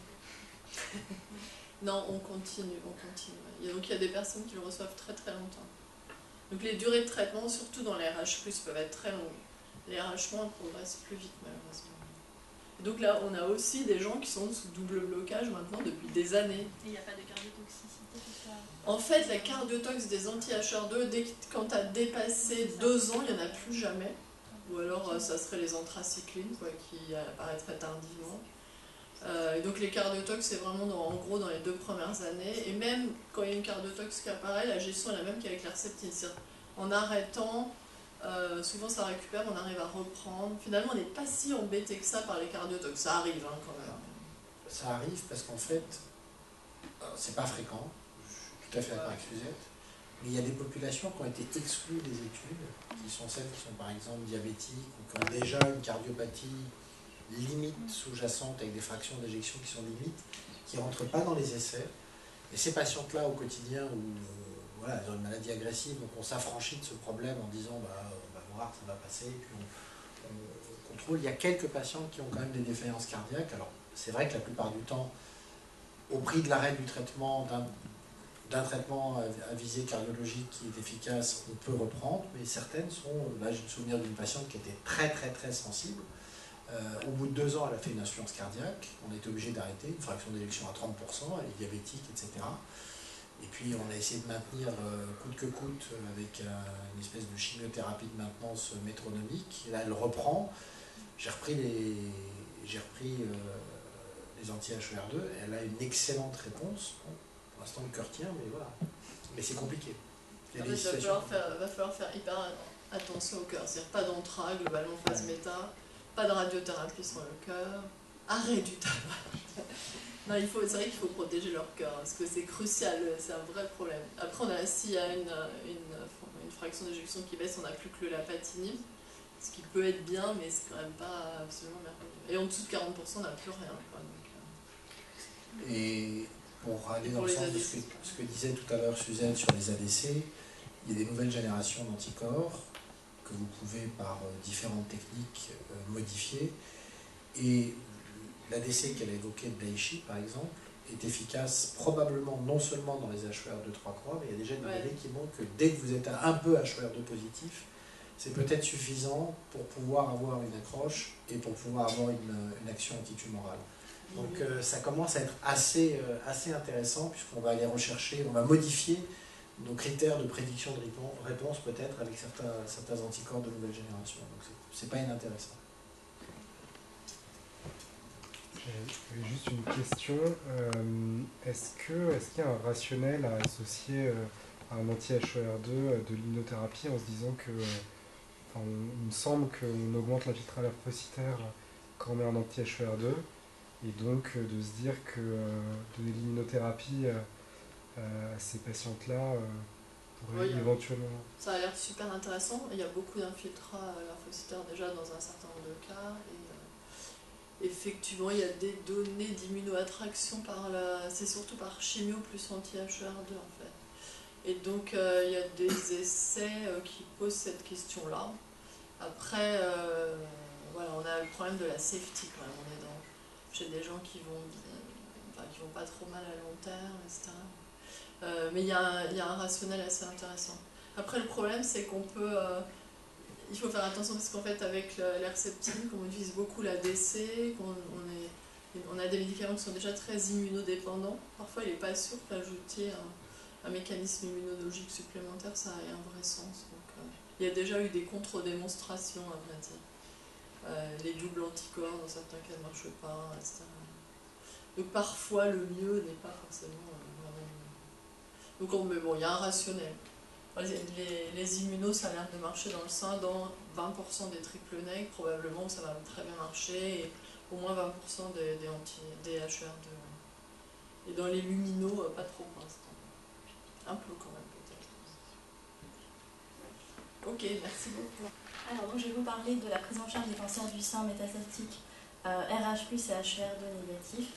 Non, on continue, on continue. Et donc il y a des personnes qui le reçoivent très très longtemps. Donc les durées de traitement, surtout dans les R H plus, peuvent être très longues. Les R H moins progressent plus vite malheureusement. Et donc là, on a aussi des gens qui sont sous double blocage maintenant depuis des années. Et il n'y a pas de cardiotoxicité, tout ça? En fait, la cardiotox des anti-H R deux, dès que, quand tu as dépassé deux ans, il n'y en a plus jamais. Ou alors, euh, ça serait les anthracyclines, quoi, qui apparaîtraient tardivement. Euh, et donc les cardiotox, c'est vraiment dans, en gros dans les deux premières années. Et même quand il y a une cardiotox qui apparaît, la gestion est la même qu'avec l'herceptine. En arrêtant, euh, souvent ça récupère, on arrive à reprendre. Finalement, on n'est pas si embêté que ça par les cardiotox. Ça arrive hein, quand même. Ça arrive parce qu'en fait, c'est pas fréquent. Je suis tout à fait d'accord avec Suzette. Mais il y a des populations qui ont été exclues des études, qui sont celles qui sont par exemple diabétiques ou qui ont déjà une cardiopathie limite sous-jacente avec des fractions d'éjection qui sont limites, qui ne rentrent pas dans les essais. Et ces patientes-là au quotidien, où euh, voilà, elles ont une maladie agressive, donc on s'affranchit de ce problème en disant bah, on va voir, ça va passer, puis on, on contrôle. Il y a quelques patientes qui ont quand même des défaillances cardiaques. Alors c'est vrai que la plupart du temps, au prix de l'arrêt du traitement, d'un d'un traitement à visée cardiologique qui est efficace, on peut reprendre, mais certaines sont, là j'ai le souvenir d'une patiente qui était très très très sensible. Euh, au bout de deux ans, elle a fait une insuffisance cardiaque, on a été obligé d'arrêter, une fraction d'éjection à trente pour cent, elle est diabétique, et cetera. Et puis on a essayé de maintenir euh, coûte que coûte avec euh, une espèce de chimiothérapie de maintenance métronomique. Et là, elle reprend. J'ai repris les, j'ai repris, euh, les anti-H R deux, elle a une excellente réponse. Bon, pour l'instant, le cœur tient, mais voilà. Mais c'est compliqué. Il y a des Il va situations... falloir faire, va falloir faire hyper attention au cœur. C'est-à-dire pas d'entra, globalement phase méta, pas de radiothérapie sur le cœur, arrêt du tabac. Non, il faut, c'est vrai qu'il faut protéger leur cœur, parce que c'est crucial, c'est un vrai problème. Après, on a, s'il y a une, une, une fraction d'éjection qui baisse, on n'a plus que le lapatinib, ce qui peut être bien, mais c'est quand même pas absolument merveilleux. Et en dessous de quarante pour cent, on n'a plus rien. Quoi, donc, euh... Et pour aller Et dans pour le les sens de A D ce C. que, ce que disait tout à l'heure Suzanne sur les A D C, il y a des nouvelles générations d'anticorps que vous pouvez par différentes techniques euh, modifier. Et l'A D C qu'elle a évoqué de Daiichi, par exemple, est efficace probablement non seulement dans les H E R deux trois croix, mais il y a déjà des Ouais. données qui montrent que dès que vous êtes un peu H E R deux positif, c'est peut-être suffisant pour pouvoir avoir une accroche et pour pouvoir avoir une, une action antitumorale. Donc euh, ça commence à être assez, euh, assez intéressant puisqu'on va aller rechercher, on va modifier nos critères de prédiction de réponse peut-être avec certains, certains anticorps de nouvelle génération. Donc c'est pas inintéressant. J'avais juste une question. Euh, est-ce que, est-ce qu'il y a un rationnel à associer euh, à un anti-H E R deux euh, de l'immunothérapie en se disant que, euh, enfin, on, il me semble qu'on augmente l'infiltrate lymphocytaire quand on met un anti-H E R deux, et donc euh, de se dire que euh, donner de l'immunothérapie euh, euh, à ces patientes-là euh, pourrait Oui, éventuellement... ça a l'air super intéressant. Il y a beaucoup d'infiltrats lymphocytaires déjà dans un certain nombre de cas. Et, euh, effectivement, il y a des données d'immunoattraction par la... c'est surtout par chimio plus anti-H E R deux en fait. Et donc euh, il y a des essais euh, qui posent cette question-là. Après, euh, voilà, on a le problème de la safety quand même. On est dans, chez des gens qui vont... enfin, qui vont pas trop mal à long terme, et cetera. Euh, mais il y, y a un rationnel assez intéressant. Après, le problème, c'est qu'on peut... Euh, il faut faire attention parce qu'en fait, avec l'herceptine, comme on utilise beaucoup la D C, qu'on on est on a des médicaments qui sont déjà très immunodépendants. Parfois, il n'est pas sûr qu'ajouter un, un mécanisme immunologique supplémentaire, ça ait un vrai sens. Donc, euh, il y a déjà eu des contre-démonstrations, à vrai dire. Euh, les doubles anticorps, dans certains cas, ne marchent pas, et cetera. Donc, parfois, le mieux n'est pas forcément euh, vraiment mieux. Donc, on, mais bon, il y a un rationnel. Les, les, les immunos, ça a l'air de marcher dans le sein. Dans vingt pour cent des triple nègres, probablement, ça va très bien marcher. Et, au moins vingt pour cent des, des, anti, des H R deux. Et dans les luminos, pas trop pour l'instant. Un peu quand même peut-être. Ok, merci beaucoup. Alors donc, je vais vous parler de la prise en charge des cancers du sein métastatiques euh, R H plus et H R deux négatifs,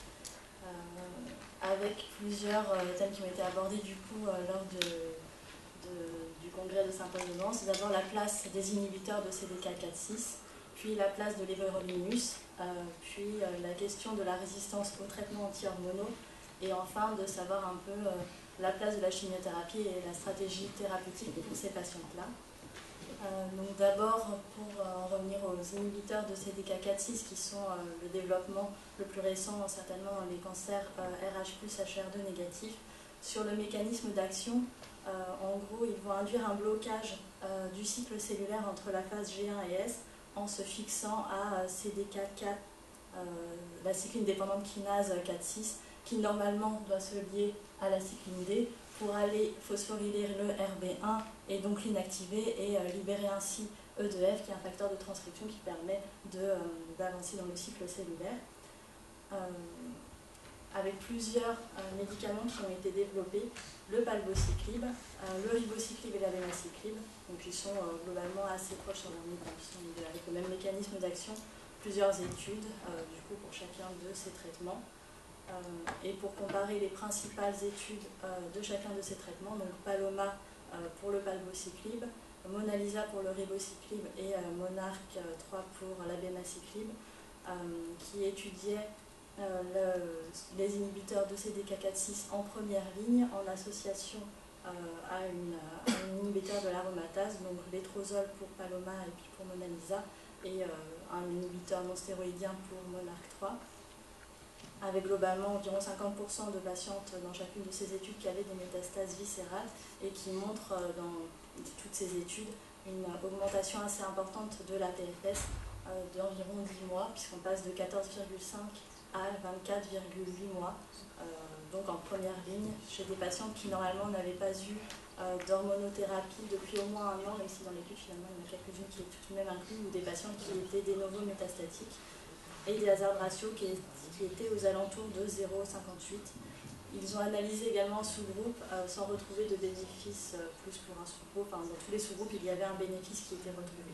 euh, avec plusieurs euh, thèmes qui ont été abordés du coup euh, lors de, de, du congrès de Saint-Paul-de-Vence. C'est d'abord la place des inhibiteurs de C D K quatre six, puis la place de l'éverolimus, euh, puis euh, la question de la résistance aux traitements anti-hormonaux, et enfin de savoir un peu euh, la place de la chimiothérapie et la stratégie thérapeutique pour ces patientes-là. Euh, donc d'abord, pour euh, en revenir aux inhibiteurs de C D K quatre six, qui sont euh, le développement le plus récent, certainement dans les cancers euh, R H plus, H R deux négatifs, sur le mécanisme d'action, euh, en gros, ils vont induire un blocage euh, du cycle cellulaire entre la phase G un et S, en se fixant à C D K quatre, euh, la cycline dépendante kinase quatre six, qui normalement doit se lier à la cycline D pour aller phosphoryler le R B un et donc l'inactiver et euh, libérer ainsi E deux F, qui est un facteur de transcription qui permet d'avancer euh, dans le cycle cellulaire. Euh, avec plusieurs euh, médicaments qui ont été développés, le palbociclib, euh, le ribociclib et l'abemaciclib, donc ils sont euh, globalement assez proches sur leur mécanisme, avec le même mécanisme d'action, plusieurs études euh, du coup pour chacun de ces traitements. Euh, et pour comparer les principales études euh, de chacun de ces traitements, donc Paloma euh, pour le palbociclib, Mona Lisa pour le ribociclib et euh, Monarch trois pour l'abemaciclib, euh, qui étudiaient Euh, le, les inhibiteurs de C D K quatre six en première ligne en association euh, à, une, à un inhibiteur de l'aromatase, donc l'étrozole pour Paloma et puis pour Mona Lisa, et euh, un inhibiteur non stéroïdien pour Monarch trois, avec globalement environ cinquante pour cent de patientes dans chacune de ces études qui avaient des métastases viscérales, et qui montrent euh, dans toutes ces études une augmentation assez importante de la P F S euh, d'environ dix mois, puisqu'on passe de quatorze virgule cinq à vingt-quatre virgule huit mois, euh, donc en première ligne, chez des patients qui normalement n'avaient pas eu euh, d'hormonothérapie depuis au moins un an, même si dans l'étude finalement il y en a quelques-unes qui étaient tout de même incluses, ou des patients qui étaient de novo métastatiques, et des hazard ratios qui, qui étaient aux alentours de zéro virgule cinquante-huit. Ils ont analysé également en sous-groupe euh, sans retrouver de bénéfice euh, plus pour un sous-groupe. Enfin, dans tous les sous-groupes, il y avait un bénéfice qui était retrouvé.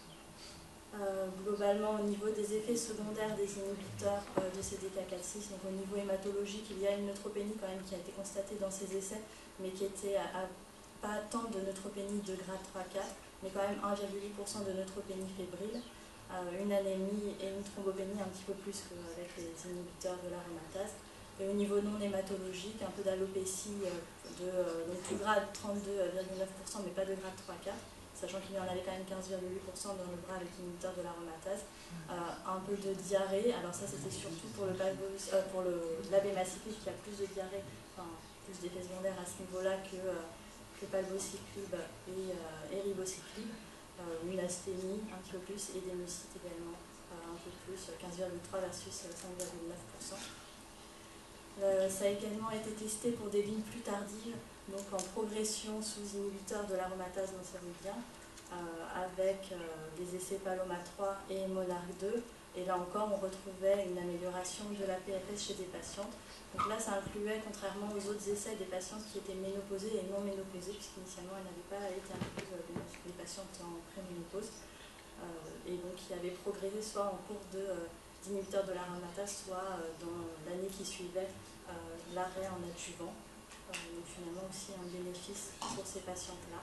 Euh, globalement, au niveau des effets secondaires des inhibiteurs euh, de C D K quatre six, donc au niveau hématologique, il y a une neutropénie quand même qui a été constatée dans ces essais, mais qui était à, à pas tant de neutropénie de grade trois quatre, mais quand même un virgule huit pour cent de neutropénie fébrile, euh, une anémie et une thrombopénie un petit peu plus qu'avec les inhibiteurs de l'aromatase. Et au niveau non hématologique, un peu d'alopécie euh, de euh, donc tout grade trente-deux virgule neuf pour cent, mais pas de grade trois quatre. Sachant qu'il y en avait quand même quinze virgule huit pour cent dans le bras avec l'inhibiteur de l'aromatase. Euh, un peu de diarrhée, alors ça c'était surtout pour le euh, pour l'abemaciclib qui a plus de diarrhée, enfin plus d'effets secondaires à ce niveau-là que, euh, que palbociclib et, euh, et ribociclib. Euh, une asthénie un petit peu plus et des mucites également euh, un peu plus, quinze virgule trois versus cinq virgule neuf pour cent. Euh, ça a également été testé pour des lignes plus tardives, donc en progression sous inhibiteur de l'aromatase non stéroïdien, euh, avec euh, des essais Paloma trois et Monarch deux. Et là encore, on retrouvait une amélioration de la P F S chez des patientes. Donc là, ça incluait, contrairement aux autres essais, des patientes qui étaient ménopausées et non ménopausées, puisqu'initialement, elles n'avaient pas été incluses des patientes en préménopause, euh, et donc qui avaient progressé soit en cours de euh, d'inhibiteurs de l'aromatase, soit euh, dans l'année qui suivait euh, l'arrêt en adjuvant. Euh, donc finalement aussi un bénéfice pour ces patientes-là.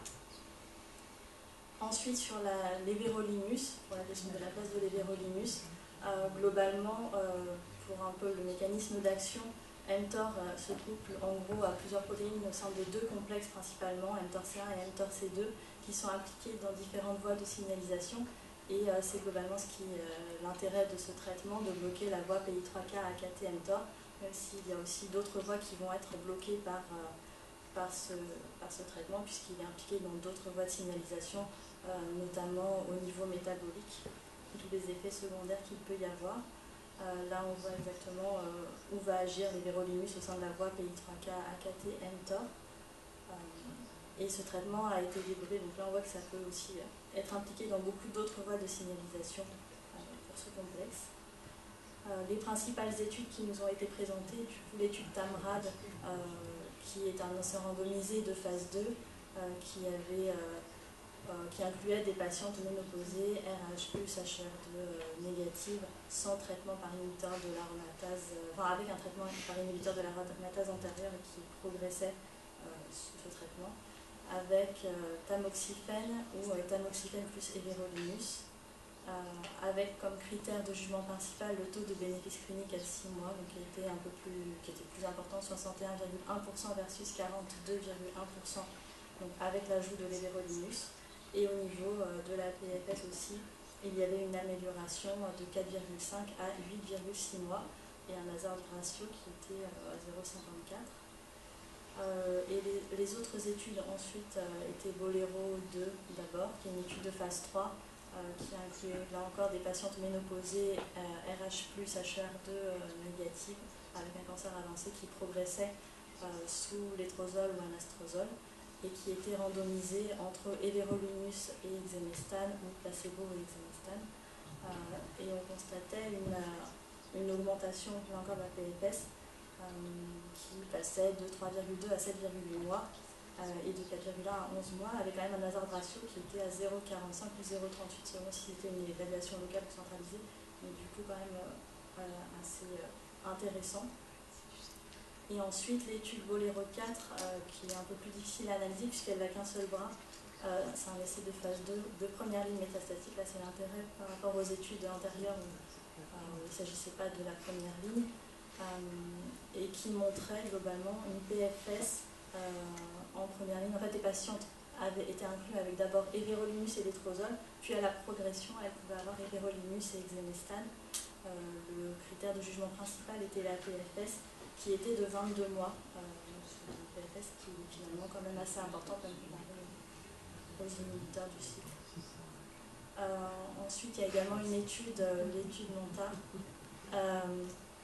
Ensuite, sur l'éverolimus, pour la question de la place de l'éverolimus, euh, globalement, euh, pour un peu le mécanisme d'action, mTOR euh, se couple en gros à plusieurs protéines au sein de deux complexes principalement, mTOR C un et mTOR C deux, qui sont impliqués dans différentes voies de signalisation. Et euh, c'est globalement ce qui euh, l'intérêt de ce traitement, de bloquer la voie P I trois K A K T mTOR, même s'il y a aussi d'autres voies qui vont être bloquées par, euh, par, ce, par ce traitement, puisqu'il est impliqué dans d'autres voies de signalisation, euh, notamment au niveau métabolique, tous les effets secondaires qu'il peut y avoir. Euh, là, on voit exactement euh, où va agir l'éverolimus au sein de la voie P I trois K A K T mTOR. Euh, et ce traitement a été développé, donc là on voit que ça peut aussi être impliqué dans beaucoup d'autres voies de signalisation euh, pour ce complexe. Euh, les principales études qui nous ont été présentées, du coup l'étude TAMRAD, euh, qui est un insert randomisé de phase deux, euh, qui avait... Euh, Euh, qui incluait des patientes ménopausées, R H plus, H R deux euh, négative, sans traitement par inhibiteur de l'aromatase, euh, enfin avec un traitement par inhibiteur de l'aromatase antérieure et qui progressait euh, sous ce traitement, avec euh, tamoxifène ou euh, tamoxifène plus everolimus, euh, avec comme critère de jugement principal le taux de bénéfice clinique à six mois, donc qui était un peu plus, qui était plus important, soixante et un virgule un pour cent versus quarante-deux virgule un pour cent, donc avec l'ajout de l'éverolimus. Et au niveau euh, de la P F S aussi, il y avait une amélioration de quatre virgule cinq à huit virgule six mois et un hazard ratio qui était euh, à zéro virgule cinquante-quatre. Euh, et les, les autres études ensuite euh, étaient Bolero deux d'abord, qui est une étude de phase trois, euh, qui incluait là encore des patientes ménopausées euh, R H plus, H R deux euh, négative, avec un cancer avancé qui progressait euh, sous létrozole ou anastrozole, et qui était randomisé entre everolimus et exemestane ou placebo et exemestane. Euh, et on constatait une, une augmentation là encore de la P F S euh, qui passait de trois virgule deux à sept virgule huit mois euh, et de quatre virgule un à onze mois, avec quand même un hazard ratio qui était à zéro virgule quarante-cinq ou zéro virgule trente-huit selon si c'était une évaluation locale ou centralisée, mais du coup quand même euh, assez euh, intéressant. Et ensuite, l'étude Bolero quatre, euh, qui est un peu plus difficile à analyser puisqu'elle n'a qu'un seul bras. Euh, c'est un essai de phase deux, de première ligne métastatique. Là, c'est l'intérêt par rapport aux études antérieures où euh, il ne s'agissait pas de la première ligne. Euh, et qui montrait globalement une P F S euh, en première ligne. En fait, les patientes avaient été incluses avec d'abord everolimus et létrozole, puis à la progression, elles pouvaient avoir everolimus et exemestane. Euh, le critère de jugement principal était la P F S, qui était de vingt-deux mois, euh, une P F S qui est finalement quand même assez importante comme comparé aux inhibiteurs du cycle. Euh, ensuite, il y a également une étude, euh, l'étude Monta, euh,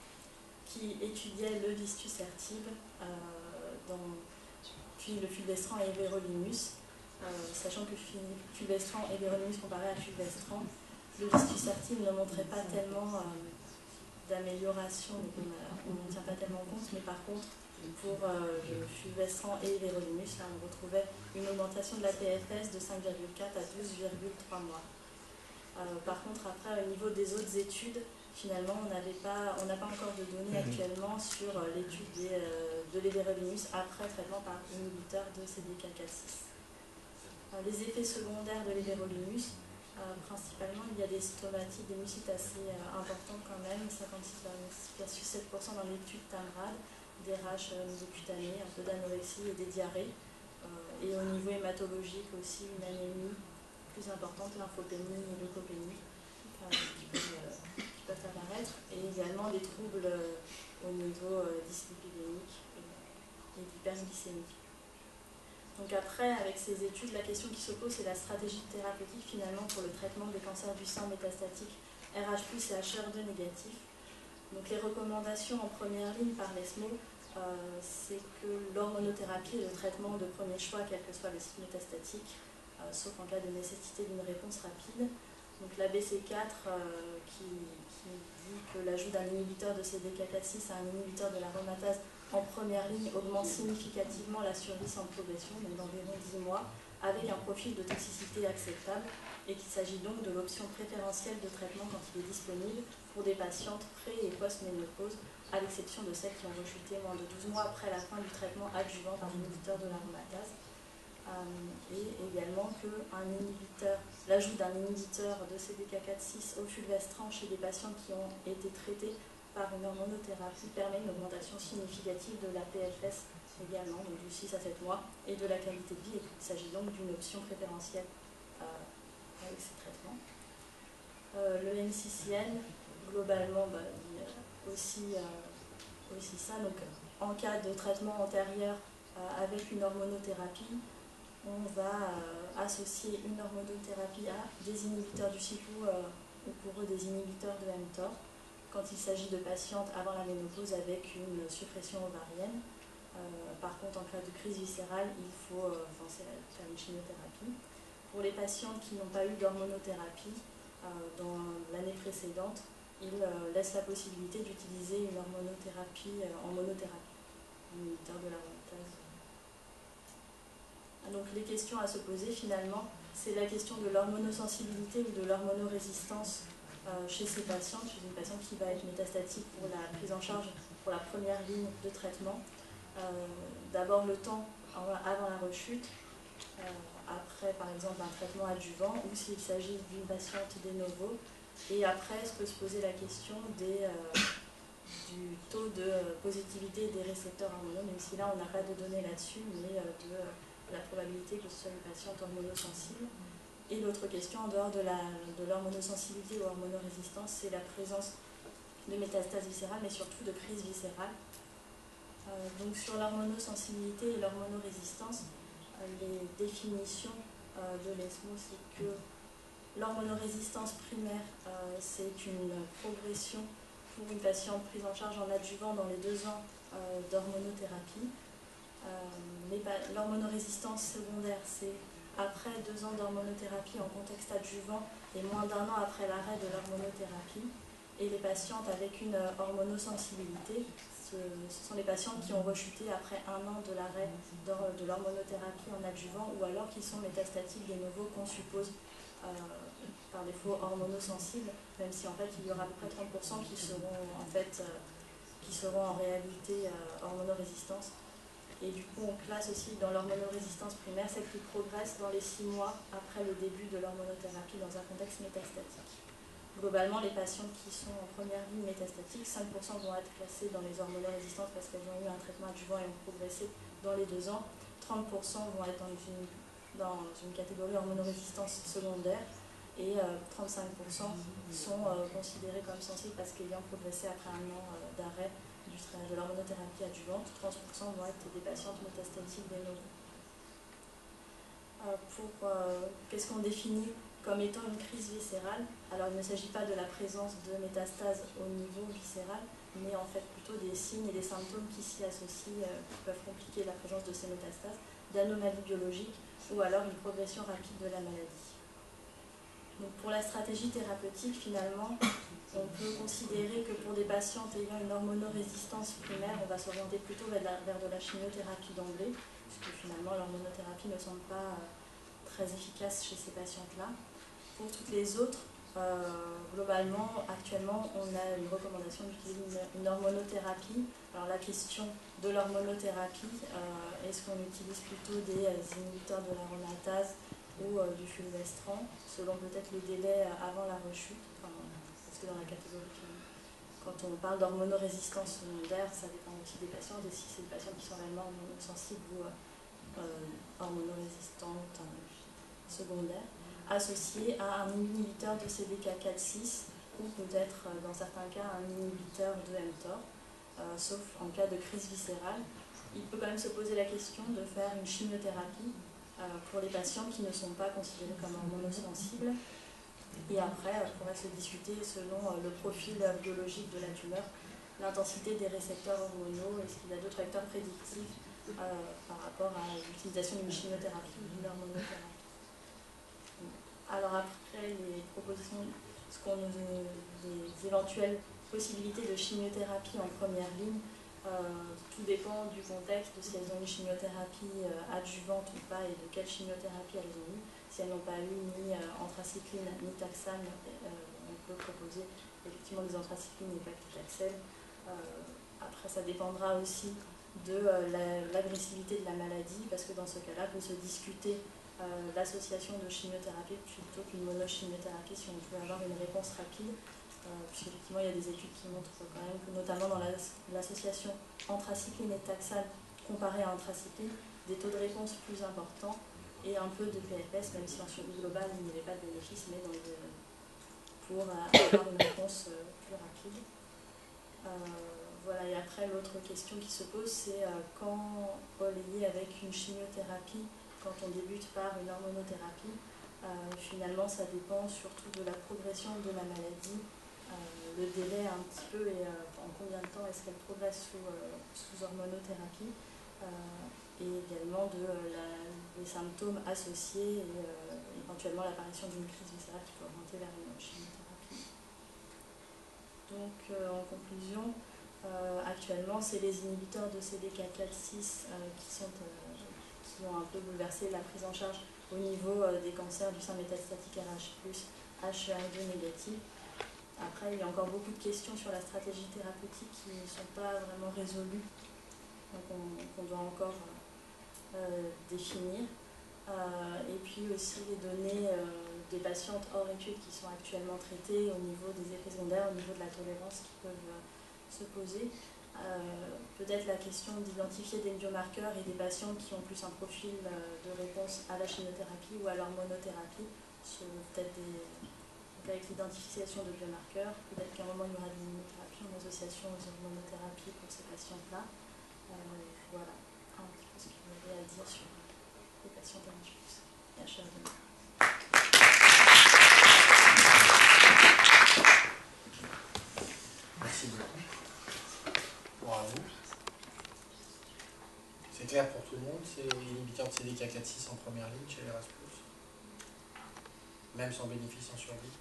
qui étudiait le vistucertib, euh, dans, puis le fulvestrant et everolimus, euh, sachant que fulvestrant et everolimus comparé à fulvestrant, le vistucertib ne montrait pas tellement euh, d'amélioration, donc on n'en tient pas tellement compte, mais par contre, pour euh, le fulvestrant et l'éverolimus, là on retrouvait une augmentation de la P F S de cinq virgule quatre à douze virgule trois mois. Euh, par contre, après, au niveau des autres études, finalement, on n'avait pas, on n'a pas encore de données actuellement sur euh, l'étude euh, de l'éverolimus après traitement par inhibiteur de C D K quatre six. Euh, les effets secondaires de l'éverolimus, Euh, principalement, il y a des stomatites, des mucites assez euh, importantes quand même, cinquante-six virgule sept pour cent dans l'étude TAMRAD, des raches euh, mesocutanées, un peu d'anorexie et des diarrhées. Euh, et au niveau hématologique aussi, une anémie plus importante, lymphopénie et leucopénie euh, qui, peuvent, euh, qui peuvent apparaître. Et également des troubles euh, au niveau euh, dyslipidémique et, et d'hyperglycémie. Donc après, avec ces études, la question qui se pose, c'est la stratégie thérapeutique finalement pour le traitement des cancers du sein métastatiques R H plus et H R deux négatifs. Donc les recommandations en première ligne par l'ESMO, euh, c'est que l'hormonothérapie est le traitement de premier choix, quel que soit le site métastatique, euh, sauf en cas de nécessité d'une réponse rapide. Donc la B C quatre euh, qui, qui dit que l'ajout d'un inhibiteur de C D K quatre six à un inhibiteur de l'aromatase en première ligne augmente significativement la survie sans progression, donc d'environ dix mois, avec un profil de toxicité acceptable, et qu'il s'agit donc de l'option préférentielle de traitement quand il est disponible pour des patientes pré- et post-ménopause, à l'exception de celles qui ont rechuté moins de douze mois après la fin du traitement adjuvant par inhibiteur de l'aromatase. Euh, et également que un inhibiteur, l'ajout d'un inhibiteur de C D K quatre six au fulvestrant chez des patients qui ont été traités par une hormonothérapie permet une augmentation significative de la P F S également, donc du six à sept mois, et de la qualité de vie. Il s'agit donc d'une option préférentielle euh, avec ces traitements. Euh, le N C C N, globalement, bah, il y a aussi, euh, aussi ça. Donc, en cas de traitement antérieur euh, avec une hormonothérapie, on va euh, associer une hormonothérapie à des inhibiteurs du cyclo euh, ou pour eux des inhibiteurs de mTOR quand il s'agit de patientes avant la ménopause avec une suppression ovarienne. Euh, par contre, en cas de crise viscérale, il faut euh, penser à faire une chimiothérapie. Pour les patientes qui n'ont pas eu d'hormonothérapie euh, dans l'année précédente, ils euh, laissent la possibilité d'utiliser une hormonothérapie euh, en monothérapie, un inhibiteur de l'aromatase. Donc les questions à se poser finalement, c'est la question de l'hormonosensibilité ou de l'hormonorésistance euh, chez ces patientes, chez une patiente qui va être métastatique pour la prise en charge pour la première ligne de traitement. Euh, D'abord le temps avant la rechute, euh, après par exemple un traitement adjuvant ou s'il s'agit d'une patiente de novo. Et après, se peut se poser la question des, euh, du taux de positivité des récepteurs hormonaux, même si là on n'a pas de données là-dessus, mais euh, de la probabilité que ce soit une patiente hormonosensible. Et l'autre question, en dehors de l'hormonosensibilité ou hormonorésistance, c'est la présence de métastases viscérales, mais surtout de crise viscérale. Euh, donc sur l'hormonosensibilité et l'hormonorésistance, euh, les définitions euh, de l'ESMO, c'est que l'hormonorésistance primaire, euh, c'est une progression pour une patiente prise en charge en adjuvant dans les deux ans euh, d'hormonothérapie. Euh, L'hormonorésistance secondaire, c'est après deux ans d'hormonothérapie en contexte adjuvant et moins d'un an après l'arrêt de l'hormonothérapie. Et les patientes avec une hormonosensibilité, ce, ce sont les patientes qui ont rechuté après un an de l'arrêt de l'hormonothérapie en adjuvant ou alors qui sont métastatiques de nouveau qu'on suppose euh, par défaut hormonosensibles, même si en fait il y aura à peu près trente pour cent qui seront en fait euh, qui seront en réalité euh, hormonorésistance. Et du coup, on classe aussi dans l'hormonorésistance primaire celle qui progresse dans les six mois après le début de l'hormonothérapie dans un contexte métastatique. Globalement, les patientes qui sont en première ligne métastatique, cinq pour cent vont être classées dans les hormonorésistances parce qu'elles ont eu un traitement adjuvant et ont progressé dans les deux ans. trente pour cent vont être dans une, dans une catégorie hormonorésistance secondaire et euh, trente-cinq pour cent sont euh, considérées comme sensibles parce qu'ayant progressé après un an euh, d'arrêt de l'hormonothérapie adjuvante, trente pour cent vont être des patientes métastatiques des novo. Euh, pour euh, qu'est-ce qu'on définit comme étant une crise viscérale? Alors il ne s'agit pas de la présence de métastases au niveau viscéral, mais en fait plutôt des signes et des symptômes qui s'y associent, euh, qui peuvent compliquer la présence de ces métastases, d'anomalies biologiques ou alors une progression rapide de la maladie. Donc pour la stratégie thérapeutique, finalement, on peut considérer que pour des patientes ayant une hormonorésistance primaire, on va s'orienter plutôt vers, la, vers de la chimiothérapie d'emblée, puisque finalement l'hormonothérapie ne semble pas euh, très efficace chez ces patientes-là. Pour toutes les autres, euh, globalement, actuellement, on a une recommandation d'utiliser une, une hormonothérapie. Alors la question de l'hormonothérapie, euh, est-ce qu'on utilise plutôt des euh, inhibiteurs de l'aromatase ou euh, du fulvestrant, selon peut-être le délai euh, avant la rechute, enfin, parce que dans la catégorie, quand on parle d'hormonorésistance secondaire, ça dépend aussi des patients, et si c'est des patients qui sont réellement hormonosensibles ou euh, euh, hormonorésistantes euh, secondaires, associé à un inhibiteur de C D K quatre six ou peut-être euh, dans certains cas un inhibiteur de mTOR, euh, sauf en cas de crise viscérale. Il peut quand même se poser la question de faire une chimiothérapie pour les patients qui ne sont pas considérés comme hormonosensibles. Et après, il pourrait se discuter selon le profil biologique de la tumeur, l'intensité des récepteurs hormonaux, est-ce qu'il y a d'autres facteurs prédictifs euh, par rapport à l'utilisation d'une chimiothérapie ou d'une hormonothérapie. Alors après, les propositions, ce qu'on nous, les éventuelles possibilités de chimiothérapie en première ligne, Euh, tout dépend du contexte, de si elles ont une chimiothérapie euh, adjuvante ou pas et de quelle chimiothérapie elles ont eu. Si elles n'ont pas eu ni euh, anthracycline ni taxane, euh, on peut proposer effectivement des anthracyclines et paclitaxel. Euh, après, ça dépendra aussi de euh, l'agressivité la, de la maladie, parce que dans ce cas-là, peut se discuter euh, l'association de chimiothérapie plutôt qu'une monochimiothérapie si on peut avoir une réponse rapide. euh, puisqu'effectivement il y a des études qui montrent quand même que notamment dans l'association anthracycline et taxane comparée à anthracycline, des taux de réponse plus importants et un peu de P F S, même si en survie globale il n'y avait pas de bénéfice, mais dans le, pour avoir une réponse plus rapide. Euh, voilà, et après l'autre question qui se pose, c'est euh, quand relier avec une chimiothérapie, quand on débute par une hormonothérapie, euh, finalement ça dépend surtout de la progression de la maladie, euh, le délai un petit peu et euh, en combien de temps est-ce qu'elle progresse sous, euh, sous hormonothérapie, euh, et également de euh, la, les symptômes associés et euh, éventuellement l'apparition d'une crise viscérale qui peut orienter vers une chimiothérapie. Donc euh, en conclusion, Euh, actuellement, c'est les inhibiteurs de C D K quatre six euh, qui, sont, euh, qui ont un peu bouleversé la prise en charge au niveau euh, des cancers du sein métastatique R H plus, H E R deux négatif. Après, il y a encore beaucoup de questions sur la stratégie thérapeutique qui ne sont pas vraiment résolues, donc on, on doit encore euh, définir. Euh, et puis aussi les données euh, des patientes hors études qui sont actuellement traitées au niveau des effets secondaires, au niveau de la tolérance qui peuvent euh, se poser. Euh, peut-être la question d'identifier des biomarqueurs et des patients qui ont plus un profil euh, de réponse à la chimiothérapie ou à l'hormonothérapie, peut-être des, avec l'identification de biomarqueurs, peut-être qu'à un moment il y aura des immunothérapie en association aux hormonothérapies pour ces patients-là. Euh, voilà un petit peu ce qu'il y avait à dire sur les patients R H plus et H E R deux. Merci beaucoup. Bravo. C'est clair pour tout le monde, c'est l'inhibiteur de C D K quatre six en première ligne chez les R H plus, même sans bénéfice en survie.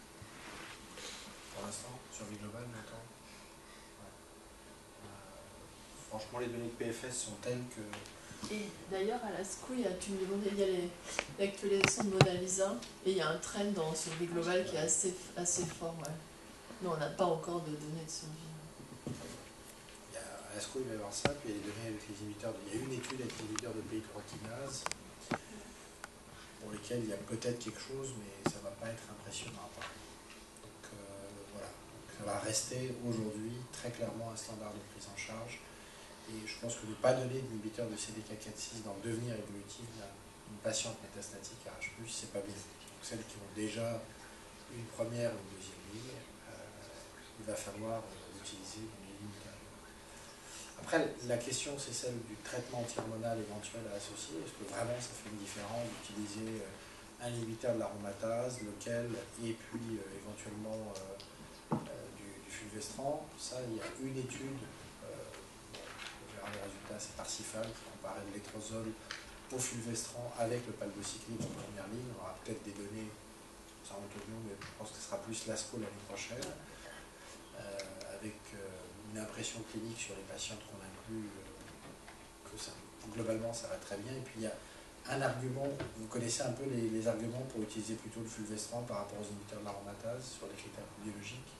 Pour l'instant, survie globale, maintenant. Ouais. Euh, franchement, les données de P F S sont telles que... Et d'ailleurs, à la S C O, il y a, tu me demandais, il y a l'actualisation de Mona Lisa, et il y a un trend dans survie globale qui est assez, assez fort. Ouais. Mais on n'a pas encore de données de survie. Il y a, à la S C O, il va y avoir ça, puis il y a les données avec les inhibiteurs. De, il y a une étude avec les inhibiteurs de P I trois kinase, pour lesquels il y a peut-être quelque chose, mais ça ne va pas être impressionnant. Donc euh, voilà, donc, ça va rester aujourd'hui très clairement un standard de prise en charge. Et je pense que ne pas donner d'inhibiteur de C D K quatre six dans le devenir évolutif d'une patiente métastatique R H plus, c'est pas bien. Donc celles qui ont déjà une première ou une deuxième ligne, euh, il va falloir euh, utiliser une ligne ultérieure. Après, la question, c'est celle du traitement anti-hormonal éventuel à associer. Est-ce que vraiment ça fait une différence d'utiliser euh, un inhibiteur de l'aromatase, lequel, et puis euh, éventuellement euh, euh, du, du fulvestrant? Ça, il y a une étude, euh, on verra les résultats, c'est Parsifal qui comparait le létrozole au fulvestrant avec le palbociclib en première ligne. On aura peut-être des données, ça rentre au mais je pense que ce sera plus l'A S C O l'année prochaine, euh, avec euh, une impression clinique sur les patientes qu'on inclut, euh, que ça, globalement ça va très bien. Et puis il y a un argument, vous connaissez un peu les, les arguments pour utiliser plutôt le fulvestrant par rapport aux inhibiteurs de l'aromatase sur les critères biologiques.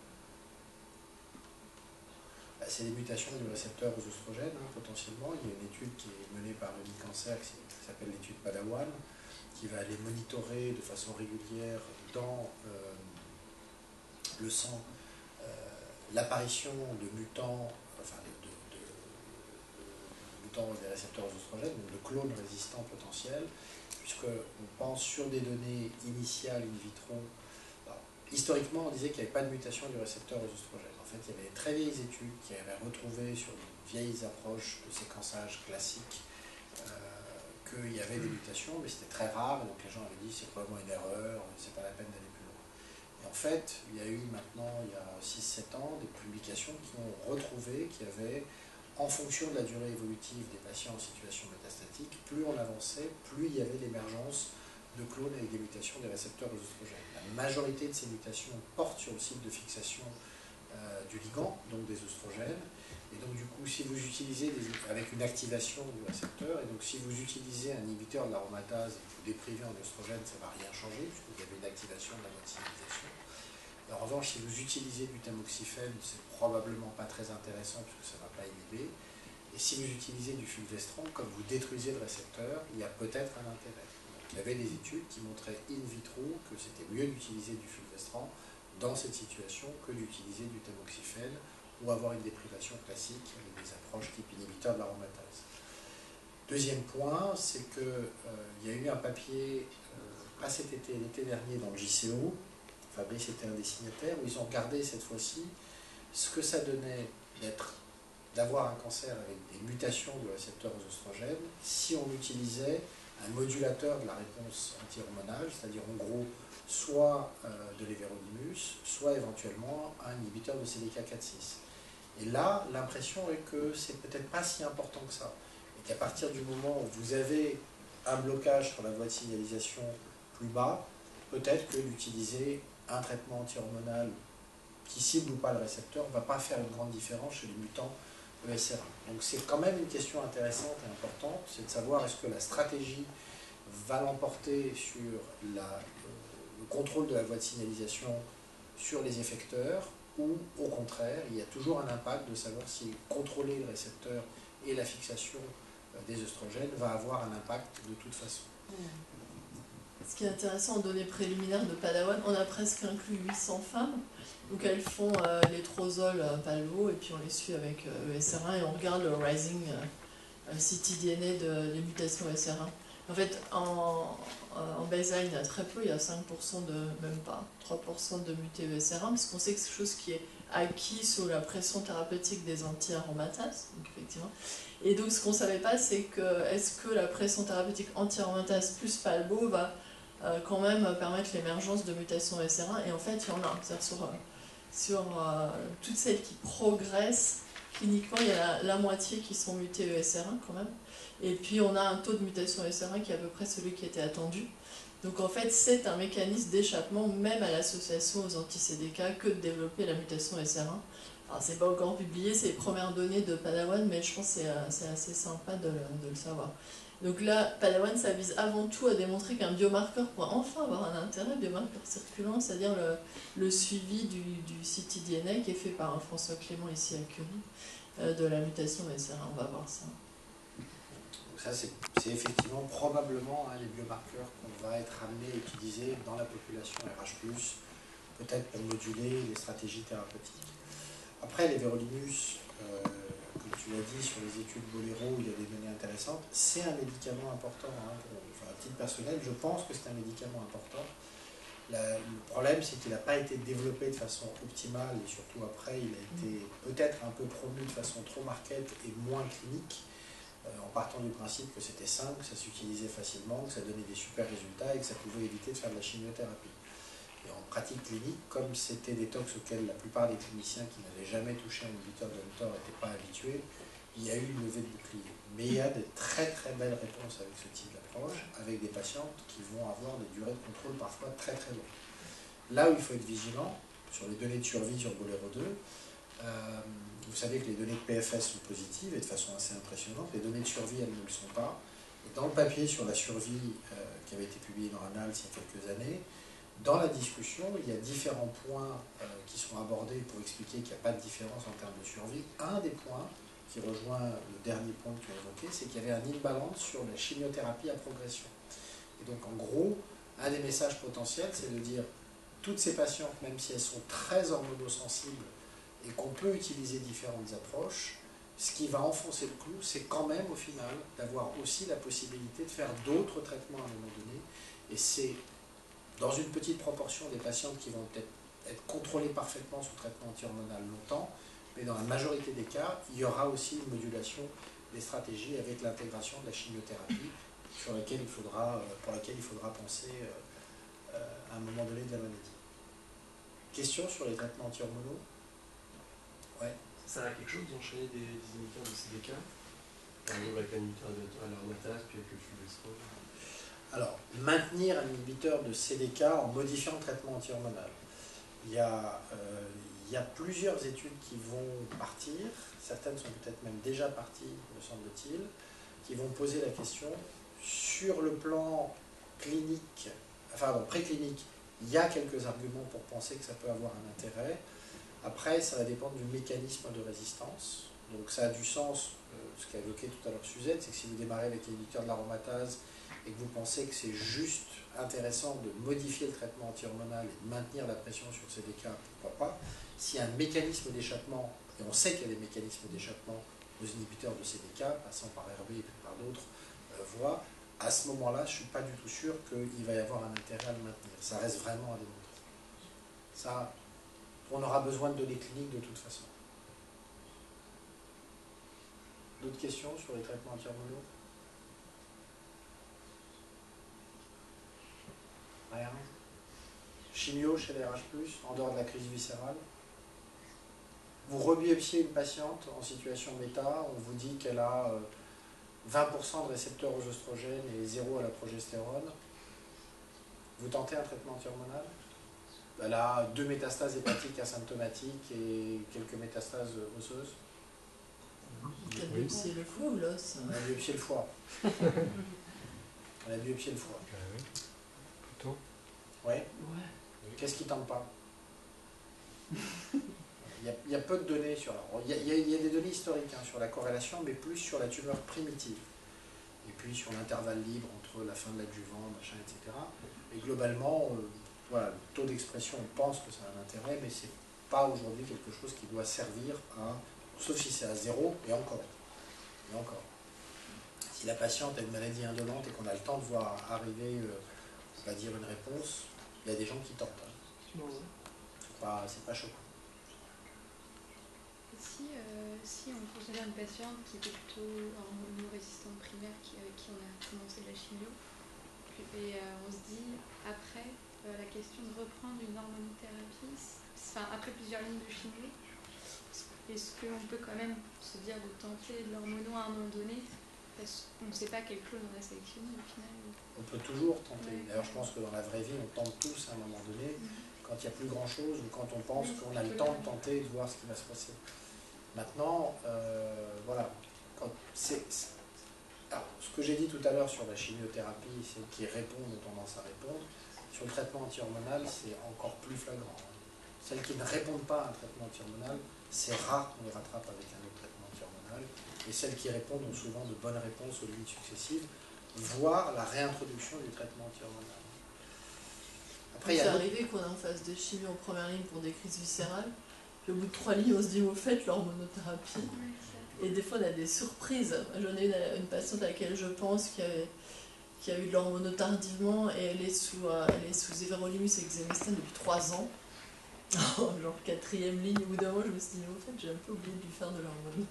Bah, c'est les mutations du récepteur aux oestrogènes, hein, potentiellement. Il y a une étude qui est menée par le MICancer qui s'appelle l'étude Padawan, qui va aller monitorer de façon régulière dans euh, le sang euh, l'apparition de mutants, enfin de, de, de, de mutants des récepteurs aux oestrogènes, donc de clones résistants potentiels, puisqu'on pense sur des données initiales in vitro. Alors, historiquement, on disait qu'il n'y avait pas de mutation du récepteur aux oestrogènes. En fait, il y avait des très vieilles études qui avaient retrouvé sur des vieilles approches de séquençage classique euh, qu'il y avait des mutations, mais c'était très rare, et donc les gens avaient dit c'est probablement une erreur, c'est pas la peine d'aller plus loin. Et en fait, il y a eu maintenant, il y a six sept ans, des publications qui ont retrouvé qu'il y avait, en fonction de la durée évolutive des patients en situation métastatique, plus on avançait, plus il y avait l'émergence de clones avec des mutations des récepteurs aux oestrogènes. La majorité de ces mutations portent sur le site de fixation euh, du ligand, donc des oestrogènes. Et donc du coup, si vous utilisez des, avec une activation du récepteur, et donc si vous utilisez un inhibiteur de l'aromatase et que vous déprimez en oestrogène, ça ne va rien changer, puisque vous avez une activation de la motilisation. En revanche, si vous utilisez du tamoxifène, c'est probablement pas très intéressant, puisque ça ne va pas inhiber. Et si vous utilisez du fulvestrant, comme vous détruisez le récepteur, il y a peut-être un intérêt. Donc, il y avait des études qui montraient in vitro que c'était mieux d'utiliser du fulvestrant dans cette situation que d'utiliser du tamoxifène ou avoir une déprivation classique avec des approches type inhibiteur de l'aromatase. Deuxième point, c'est qu'il euh, y a eu un papier, euh, pas cet été, l'été dernier dans le J C O, Fabrice était un des signataires, où ils ont regardé cette fois-ci ce que ça donnait d'être, d'avoir un cancer avec des mutations de récepteurs aux oestrogènes si on utilisait un modulateur de la réponse anti-hormonale, c'est-à-dire en gros soit euh, de l'éveronimus, soit éventuellement un inhibiteur de C D K quatre six. Et là, l'impression est que c'est peut-être pas si important que ça. Et qu'à partir du moment où vous avez un blocage sur la voie de signalisation plus bas, peut-être que d'utiliser un traitement anti-hormonal qui cible ou pas le récepteur ne va pas faire une grande différence chez les mutants E S R un. Donc c'est quand même une question intéressante et importante, c'est de savoir est-ce que la stratégie va l'emporter sur la, euh, le contrôle de la voie de signalisation sur les effecteurs, ou au contraire, il y a toujours un impact de savoir si contrôler le récepteur et la fixation euh, des œstrogènes va avoir un impact de toute façon. Ce qui est intéressant en données préliminaires de Padawan, on a presque inclus huit cents femmes. Donc elles font euh, les trozoles euh, palvo et puis on les suit avec euh, E S R un et on regarde le rising euh, ctDNA de les mutations E S R un. En fait, en, en baseline, il y a très peu, il y a cinq pour cent de, même pas, trois pour cent de mutés E S R un, parce qu'on sait que c'est quelque chose qui est acquis sous la pression thérapeutique des anti-aromatases, donc effectivement. Et donc ce qu'on ne savait pas, c'est que est-ce que la pression thérapeutique anti-aromatase plus palbo va euh, quand même permettre l'émergence de mutations E S R un, et en fait il y en a, c'est-à-dire sur, sur euh, toutes celles qui progressent cliniquement, il y a la, la moitié qui sont mutées E S R un quand même. Et puis on a un taux de mutation E S R un qui est à peu près celui qui était attendu. Donc en fait c'est un mécanisme d'échappement même à l'association aux anti-C D K que de développer la mutation E S R un. Alors c'est pas encore publié, c'est les premières données de Padawan, mais je pense que c'est assez sympa de, de le savoir. Donc là, Padawan, ça vise avant tout à démontrer qu'un biomarqueur pourra enfin avoir un intérêt, biomarqueur circulant, c'est-à-dire le, le suivi du, du ctDNA qui est fait par François Clément ici à Curie, euh, de la mutation E S R un. On va voir ça. Ça, c'est effectivement probablement hein, les biomarqueurs qu'on va être amené à utiliser dans la population R H plus, peut-être pour moduler les stratégies thérapeutiques. Après, les veronimus, euh, comme tu l'as dit, sur les études Bolero, il y a des données intéressantes, c'est un médicament important. Hein, pour, enfin, à titre personnel, je pense que c'est un médicament important. La, le problème, c'est qu'il n'a pas été développé de façon optimale, et surtout après, il a été peut-être un peu promu de façon trop market et moins clinique, en partant du principe que c'était simple, que ça s'utilisait facilement, que ça donnait des super résultats et que ça pouvait éviter de faire de la chimiothérapie. Et en pratique clinique, comme c'était des tox auxquels la plupart des cliniciens qui n'avaient jamais touché un inhibiteur de mTOR n'étaient pas habitués, il y a eu une levée de bouclier. Mais il y a de très très belles réponses avec ce type d'approche, avec des patientes qui vont avoir des durées de contrôle parfois très très longues. Là où il faut être vigilant, sur les données de survie sur Bolero deux, euh, vous savez que les données de P F S sont positives et de façon assez impressionnante. Les données de survie, elles ne le sont pas. Et dans le papier sur la survie euh, qui avait été publié dans Annals il y a quelques années, dans la discussion, il y a différents points euh, qui sont abordés pour expliquer qu'il n'y a pas de différence en termes de survie. Un des points qui rejoint le dernier point que tu as évoqué, c'est qu'il y avait un imbalance sur la chimiothérapie à progression. Et donc en gros, un des messages potentiels, c'est de dire toutes ces patientes, même si elles sont très hormonosensibles, et qu'on peut utiliser différentes approches, ce qui va enfoncer le clou, c'est quand même au final d'avoir aussi la possibilité de faire d'autres traitements à un moment donné. Et c'est dans une petite proportion des patientes qui vont peut-être être contrôlées parfaitement sous traitement anti-hormonal longtemps, mais dans la majorité des cas, il y aura aussi une modulation des stratégies avec l'intégration de la chimiothérapie sur laquelle il faudra, pour laquelle il faudra penser à un moment donné de la maladie. Question sur les traitements anti-hormonaux? Ouais. Ça sert à quelque chose d'enchaîner des, des inhibiteurs de C D K, par exemple avec un inhibiteur à l'aromatase, puis avec le fulvestrol? Alors, maintenir un inhibiteur de C D K en modifiant le traitement anti-hormonal. Il y a, euh, il y a plusieurs études qui vont partir, certaines sont peut-être même déjà parties, me semble-t-il, qui vont poser la question sur le plan clinique, enfin bon, préclinique, il y a quelques arguments pour penser que ça peut avoir un intérêt. Après, ça va dépendre du mécanisme de résistance. Donc ça a du sens, euh, ce qu'a évoqué tout à l'heure Suzette, c'est que si vous démarrez avec l'inhibiteur de l'aromatase et que vous pensez que c'est juste intéressant de modifier le traitement anti-hormonal et de maintenir la pression sur C D K, pourquoi pas. S'il y a un mécanisme d'échappement, et on sait qu'il y a des mécanismes d'échappement aux inhibiteurs de C D K, passant par R B et puis par d'autres euh, voies, à ce moment-là, je ne suis pas du tout sûr qu'il va y avoir un intérêt à le maintenir. Ça reste vraiment à démontrer. Ça, on aura besoin de données cliniques de toute façon. D'autres questions sur les traitements anti-hormonaux? Rien. Chimio chez les R H plus, en dehors de la crise viscérale. Vous rebiopsiez une patiente en situation méta, on vous dit qu'elle a vingt pour cent de récepteurs aux oestrogènes et zéro à la progestérone. Vous tentez un traitement anti-hormonal? Elle a deux métastases hépatiques asymptomatiques et quelques métastases osseuses. Elle a biopsié le foie ou l'os? Elle a biopsié le foie. Elle a biopsié le foie. Plutôt. Ouais. Qu'est-ce qui tente pas? Il y, a, il y a peu de données sur... Il y a, il y a, il y a des données historiques hein, sur la corrélation, mais plus sur la tumeur primitive. Et puis sur l'intervalle libre entre la fin de l'adjuvant, machin, et cetera. Et globalement, euh, voilà, le taux d'expression, on pense que ça a un intérêt, mais c'est pas aujourd'hui quelque chose qui doit servir à... Sauf si c'est à zéro, et encore. Et encore. Si la patiente a une maladie indolente et qu'on a le temps de voir arriver, euh, on va dire, une réponse, il y a des gens qui tentent. Hein. Bon. C'est pas, c'est pas choquant. Si, euh, si on considère une patiente qui était plutôt hormonorésistante primaire, qui, avec qui on a commencé la chimio, et euh, on se dit, après, euh, la question de reprendre une hormonothérapie, enfin, après plusieurs lignes de chimio, est-ce qu'on peut quand même se dire de tenter de l'hormono à un moment donné, parce qu'on ne sait pas quel clone on a sélectionné au final? On peut toujours tenter. Ouais. D'ailleurs, je pense que dans la vraie vie, on tente tous à un moment donné, Mm-hmm. quand il n'y a plus grand-chose, ou quand on pense Oui, qu'on a le temps de tenter de voir ce qui va se passer. Maintenant, euh, voilà, quand c'est, c'est... Alors, ce que j'ai dit tout à l'heure sur la chimiothérapie, celles qui répondent ont tendance à répondre. Sur le traitement anti-hormonal, c'est encore plus flagrant. Celles qui ne répondent pas à un traitement anti-hormonal, c'est rare qu'on les rattrape avec un autre traitement anti-hormonal. Et celles qui répondent ont souvent de bonnes réponses aux lignes successives, voire la réintroduction du traitement anti-hormonal. Après, c'est arrivé qu'on est en phase de chimio en première ligne pour des crises viscérales. Puis au bout de trois lignes, on se dit, au fait, l'hormonothérapie. Et des fois, on a des surprises. J'en ai une, une patiente à laquelle je pense qui a, qui a eu de l'hormono tardivement et elle est sous, euh, elle est sous everolimus et exemestane depuis trois ans. Genre quatrième ligne. Au bout d'un moment, je me suis dit, au fait, j'ai un peu oublié de lui faire de l'hormono.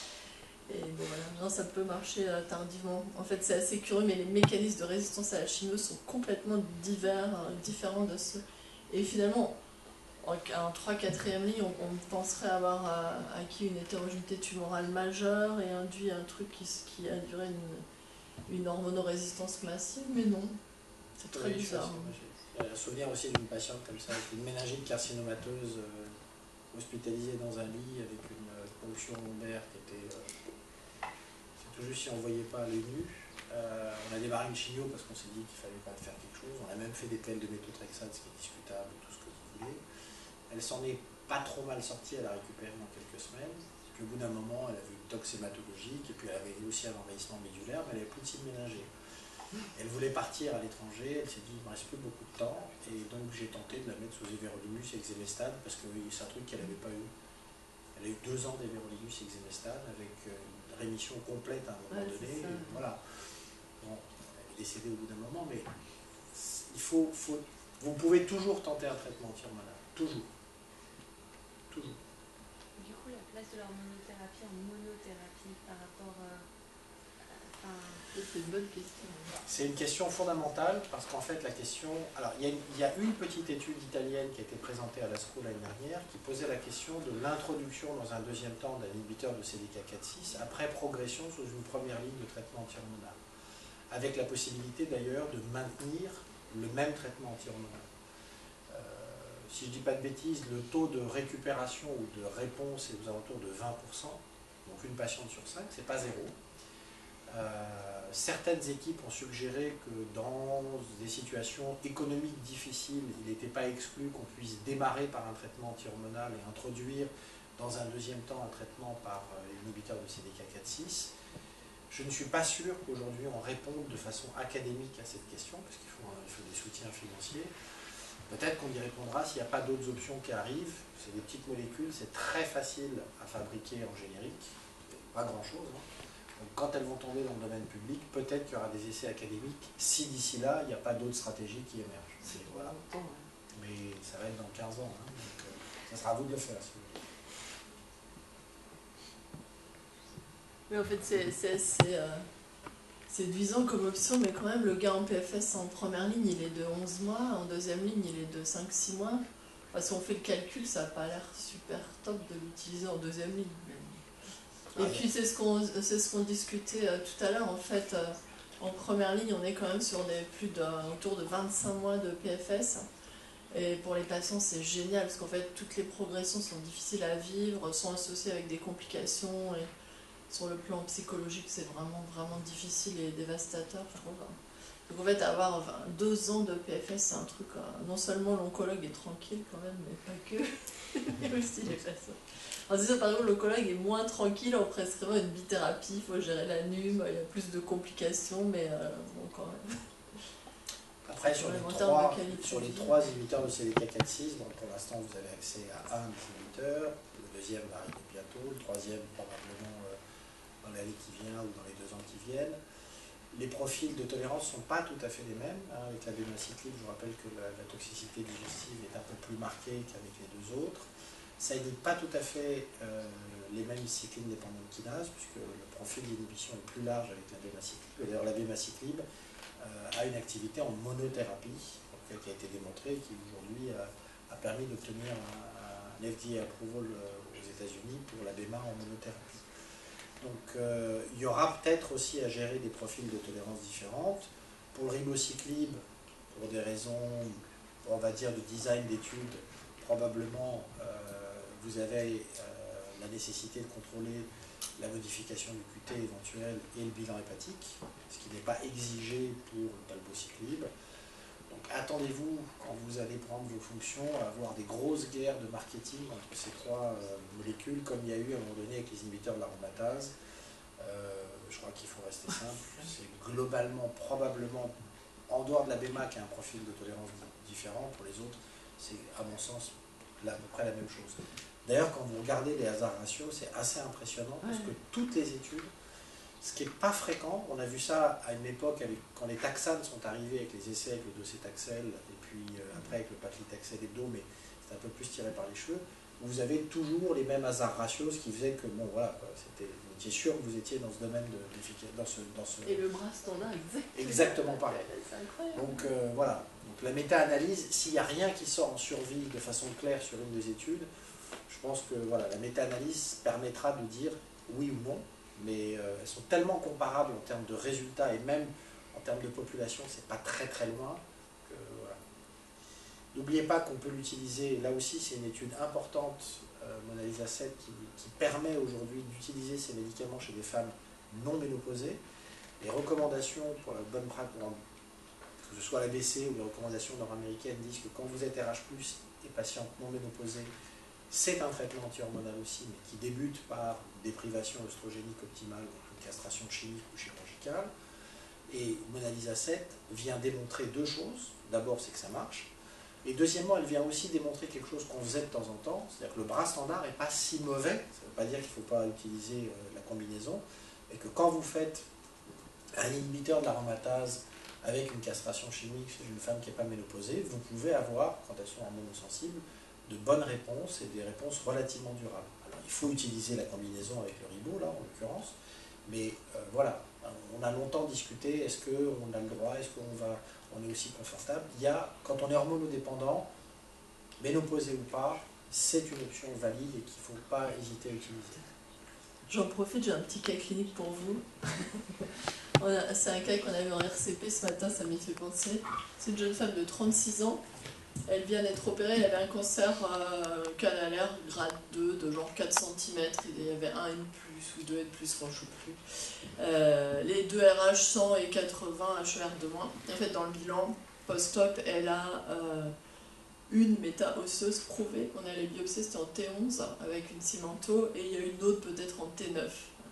Et bon, voilà, non, ça peut marcher euh, tardivement. En fait, c'est assez curieux, mais les mécanismes de résistance à la chimio sont complètement divers, euh, différents de ceux. Et finalement, en, en trois quatrième ligne, on, on penserait avoir euh, acquis une hétérogénéité tumorale majeure et induit un truc qui, qui induirait une, une hormonorésistance massive, mais non. C'est très oui, bizarre. J'ai un souvenir aussi d'une patiente comme ça, avec une méningite carcinomateuse euh, hospitalisée dans un lit avec une euh, ponction lombaire qui était... Euh, tout juste si on ne voyait pas l'œil nu. Euh, on a démarré une chimio parce qu'on s'est dit qu'il ne fallait pas faire quelque chose. On a même fait des tels de méthotrexate, ce qui est discutable, tout ce que vous voulez. Elle s'en est pas trop mal sortie, elle a récupéré dans quelques semaines. Puis au bout d'un moment, elle a vu une tox hématologique et puis elle avait aussi un envahissement médulaire, mais elle n'avait plus de signe méningé. Elle voulait partir à l'étranger, elle s'est dit il ne me reste plus beaucoup de temps, et donc j'ai tenté de la mettre sous everolimus et exemestane parce que c'est un truc qu'elle n'avait pas eu. Elle a eu deux ans d'everolimus et exemestane avec une rémission complète à un moment ouais, donné. Et voilà. Bon, elle est décédée au bout d'un moment, mais il faut, faut, vous pouvez toujours tenter un traitement anti-hormonal. Toujours. Toujours. Du coup, la place de l'hormonothérapie en monothérapie par rapport à... Enfin... C'est une bonne question. C'est une question fondamentale parce qu'en fait la question... Alors il y, a une, il y a une petite étude italienne qui a été présentée à l'ASCO l'année dernière qui posait la question de l'introduction dans un deuxième temps d'un inhibiteur de C D K quatre six après progression sous une première ligne de traitement anti-hormonal. Avec la possibilité d'ailleurs de maintenir le même traitement anti-hormonal. Euh, si je ne dis pas de bêtises, le taux de récupération ou de réponse est aux alentours de vingt pour cent, donc une patiente sur cinq, c'est pas zéro. Euh, certaines équipes ont suggéré que dans des situations économiques difficiles, il n'était pas exclu qu'on puisse démarrer par un traitement anti-hormonal et introduire dans un deuxième temps un traitement par inhibiteur de C D K quatre six. Je ne suis pas sûr qu'aujourd'hui on réponde de façon académique à cette question, parce qu'il faut, il faut des soutiens financiers. Peut-être qu'on y répondra s'il n'y a pas d'autres options qui arrivent. C'est des petites molécules, c'est très facile à fabriquer en générique, pas grand-chose. Hein. Donc quand elles vont tomber dans le domaine public, peut-être qu'il y aura des essais académiques, si d'ici là, il n'y a pas d'autres stratégies qui émergent. C'est, voilà. Mais ça va être dans quinze ans, hein. Donc, euh, ça sera à vous de le faire. Si vous voulez. Mais en fait, c'est c'est assez euh, séduisant comme option, mais quand même, le gain en P F S en première ligne, il est de onze mois, en deuxième ligne, il est de cinq six mois. Enfin, si on fait le calcul, ça n'a pas l'air super top de l'utiliser en deuxième ligne. Et ah, puis, c'est ce qu'on c'est ce qu'on discutait euh, tout à l'heure, en fait, euh, en première ligne, on est quand même sur des, plus de, autour de vingt-cinq mois de P F S. Et pour les patients, c'est génial, parce qu'en fait, toutes les progressions sont difficiles à vivre, sont associées avec des complications, et sur le plan psychologique, c'est vraiment, vraiment difficile et dévastateur, je trouve. Donc en fait, avoir enfin, deux ans de P F S, c'est un truc, euh, non seulement l'oncologue est tranquille quand même, mais pas que, mais aussi les patients. Alors c'est ça, par exemple, l'oncologue est moins tranquille en prescrivant une bithérapie, il faut gérer l'anume, il y a plus de complications, mais euh, bon, quand même. Après, sur les, trois, sur les trois inhibiteurs de C D K quatre six, donc pour l'instant, vous avez accès à un des inhibiteurs, le deuxième va arriver bientôt, le troisième probablement euh, dans l'année qui vient ou dans les deux ans qui viennent. Les profils de tolérance ne sont pas tout à fait les mêmes. Hein. Avec la bémaciclib, je vous rappelle que la, la toxicité digestive est un peu plus marquée qu'avec les deux autres. Ça n'inhibe pas tout à fait euh, les mêmes cyclines dépendantes kinases, puisque le profil d'inhibition est plus large avec la bémaciclib. D'ailleurs, la bémaciclib euh, a une activité en monothérapie, qui a été démontrée, qui aujourd'hui a, a permis d'obtenir un, un F D A approval aux États-Unis pour la béma en monothérapie. Donc euh, il y aura peut-être aussi à gérer des profils de tolérance différentes. Pour le ribociclib, pour des raisons, on va dire, de design d'études, probablement euh, vous avez euh, la nécessité de contrôler la modification du Q T éventuelle et le bilan hépatique, ce qui n'est pas exigé pour le palbociclib. Donc attendez-vous, quand vous allez prendre vos fonctions, à avoir des grosses guerres de marketing entre ces trois euh, molécules, comme il y a eu à un moment donné avec les inhibiteurs de l'aromatase. Euh, je crois qu'il faut rester simple. C'est globalement, probablement, en dehors de la béma qui a un profil de tolérance différent, pour les autres, c'est à mon sens là, à peu près la même chose. D'ailleurs, quand vous regardez les hasard ratios, c'est assez impressionnant, parce que toutes les études, ce qui n'est pas fréquent, on a vu ça à une époque avec, quand les taxanes sont arrivés avec les essais avec le docétaxel, et puis euh, après avec le paclitaxel hebdo, mais c'était un peu plus tiré par les cheveux, vous avez toujours les mêmes hasard ratios, ce qui faisait que, bon voilà, c'était, vous étiez sûr que vous étiez dans ce domaine de l'efficacité. Dans ce, dans ce... Et le bras standard, exactement. Exactement pareil. C'est incroyable. Donc euh, voilà, donc la méta-analyse, s'il n'y a rien qui sort en survie de façon claire sur une des études, je pense que voilà, la méta-analyse permettra de dire oui ou non, mais euh, elles sont tellement comparables en termes de résultats et même en termes de population, c'est pas très très loin. Que, voilà. N'oubliez pas qu'on peut l'utiliser, là aussi c'est une étude importante, euh, MONALISA sept, qui, qui permet aujourd'hui d'utiliser ces médicaments chez des femmes non ménopausées. Les recommandations pour la bonne pratique, que ce soit l'A B C ou les recommandations nord-américaines, disent que quand vous êtes R H plus et patiente non ménopausée, c'est un traitement anti-hormonal aussi, mais qui débute par une déprivation œstrogénique optimale, donc une castration chimique ou chirurgicale. Et MONALISA sept vient démontrer deux choses. D'abord, c'est que ça marche. Et deuxièmement, elle vient aussi démontrer quelque chose qu'on faisait de temps en temps, c'est-à-dire que le bras standard n'est pas si mauvais. Ça ne veut pas dire qu'il ne faut pas utiliser la combinaison, et que quand vous faites un inhibiteur de l'aromatase avec une castration chimique chez une femme qui n'est pas ménopausée, vous pouvez avoir, quand elles sont hormonosensibles, de bonnes réponses et des réponses relativement durables. Alors, il faut utiliser la combinaison avec le ribo, là, en l'occurrence, mais euh, voilà, on a longtemps discuté, est-ce qu'on a le droit, est-ce qu'on va, on est aussi confortable. Il y a, quand on est hormonodépendant, ménopausé ou pas, c'est une option valide et qu'il ne faut pas hésiter à utiliser. J'en profite, j'ai un petit cas clinique pour vous. C'est un cas qu'on a eu en R C P ce matin, ça m'y fait penser. C'est une jeune femme de trente-six ans. Elle vient d'être opérée, elle avait un cancer euh, canalaire grade deux de genre quatre centimètres. Il y avait un N plus ou deux N plus, enfin, je ne sais plus. Euh, les deux R H cent et quatre-vingts, H E R de moins. En fait, dans le bilan post-op, elle a euh, une méta-osseuse prouvée. On a les biopsies, c'était en T onze avec une cimento, et il y a une autre peut-être en T neuf.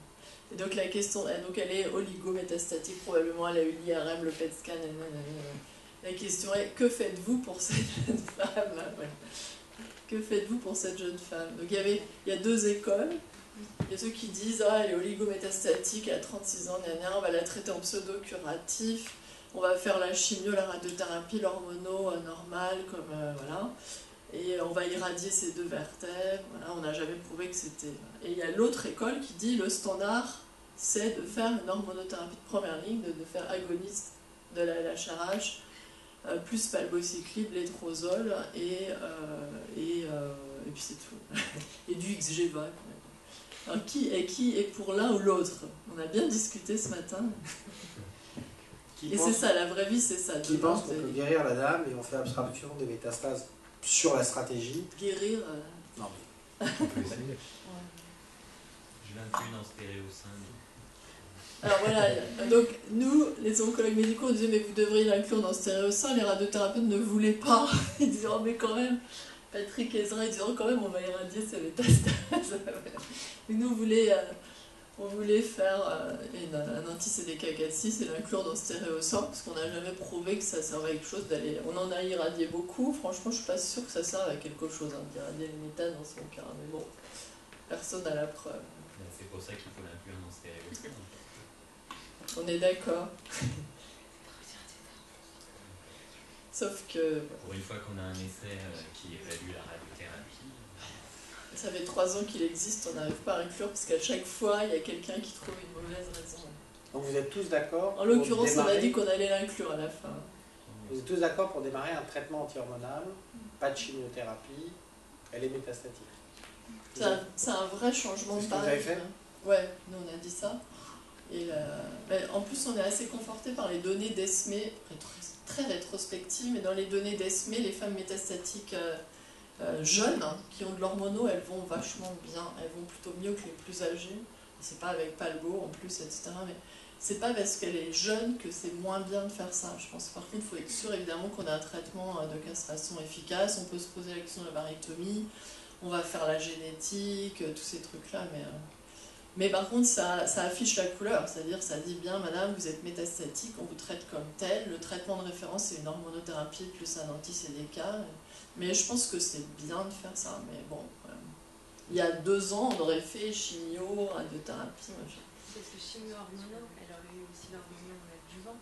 Et donc la question, donc elle est oligométastatique, probablement elle a eu l'I R M, le P E T scan, nanana. La question est, que faites-vous pour cette jeune femme? Voilà. Que faites-vous pour cette jeune femme? Donc il y, avait, il y a deux écoles. Il y a ceux qui disent, ah, elle est oligométastatique, elle a trente-six ans, nanana, on va la traiter en pseudo-curatif, on va faire la chimio, la radiothérapie, l'hormono euh, normale, comme euh, voilà. Et on va irradier ces deux vertèbres, voilà, on n'a jamais prouvé que c'était... Et il y a l'autre école qui dit le standard, c'est de faire une hormonothérapie de première ligne, de, de faire agoniste de la L H R H, euh, plus palbociclib, létrozole, et, euh, et, euh, et puis c'est tout. Et du X G V A. Alors qui est, qui est pour l'un ou l'autre? On a bien discuté ce matin. Qui et c'est ça, la vraie vie, c'est ça. Qui pense qu'on peut guérir la dame et on fait abstraction des métastases sur la stratégie. Guérir euh... Non mais. On peut essayer. Ouais. Je l'inclus dans stéréo-cinq. Alors voilà, donc nous, les oncologues médicaux, on disait mais vous devriez l'inclure dans stéréo-cinq, les radiothérapeutes ne voulaient pas. Ils disaient oh mais quand même, Patrick Ezra, ils disaient oh quand même on va irradier ces métastases. Et nous on voulait, euh, on voulait faire euh, une, un anti-C D K quatre six et l'inclure dans stéréo-cinq parce qu'on n'a jamais prouvé que ça servait à quelque chose d'aller... On en a irradié beaucoup, franchement je suis pas sûre que ça serve à quelque chose hein, d'irradier les métanes dans son cas, mais bon, personne n'a la preuve. C'est pour ça qu'il faut l'inclure dans stéréo-cinq. On est d'accord. Sauf que... Pour une fois qu'on a un essai euh, qui évalue la radiothérapie... Ça fait trois ans qu'il existe, on n'arrive pas à inclure parce qu'à chaque fois, il y a quelqu'un qui trouve une mauvaise raison. Donc vous êtes tous d'accord? En l'occurrence, on a dit qu'on allait l'inclure à la fin. Vous êtes tous d'accord pour démarrer un traitement anti-hormonal, pas de chimiothérapie, elle est métastatique. C'est un, c'est un vrai changement de paradigme. Ouais, nous on a dit ça. Et euh, ben, en plus, on est assez conforté par les données d'E S M E, rétro, très rétrospectives, mais dans les données d'E S M E, les femmes métastatiques euh, euh, jeunes, hein, qui ont de l'hormono, elles vont vachement bien, elles vont plutôt mieux que les plus âgées. C'est pas avec Palbo en plus, et cetera. Mais c'est pas parce qu'elle est jeune que c'est moins bien de faire ça. Je pense par contre, il faut être sûr évidemment qu'on a un traitement de castration efficace. On peut se poser la question de la varectomie, on va faire la génétique, tous ces trucs-là, mais... Euh, Mais par contre, ça, ça affiche la couleur, c'est-à-dire ça dit bien, madame, vous êtes métastatique, on vous traite comme tel. Le traitement de référence, c'est une hormonothérapie plus un anti-C D K. Mais je pense que c'est bien de faire ça. Mais bon, voilà. Il y a deux ans, on aurait fait chimio, radiothérapie, machin. Parce que chimio-hormono, elle aurait eu aussi l'hormono adjuvant.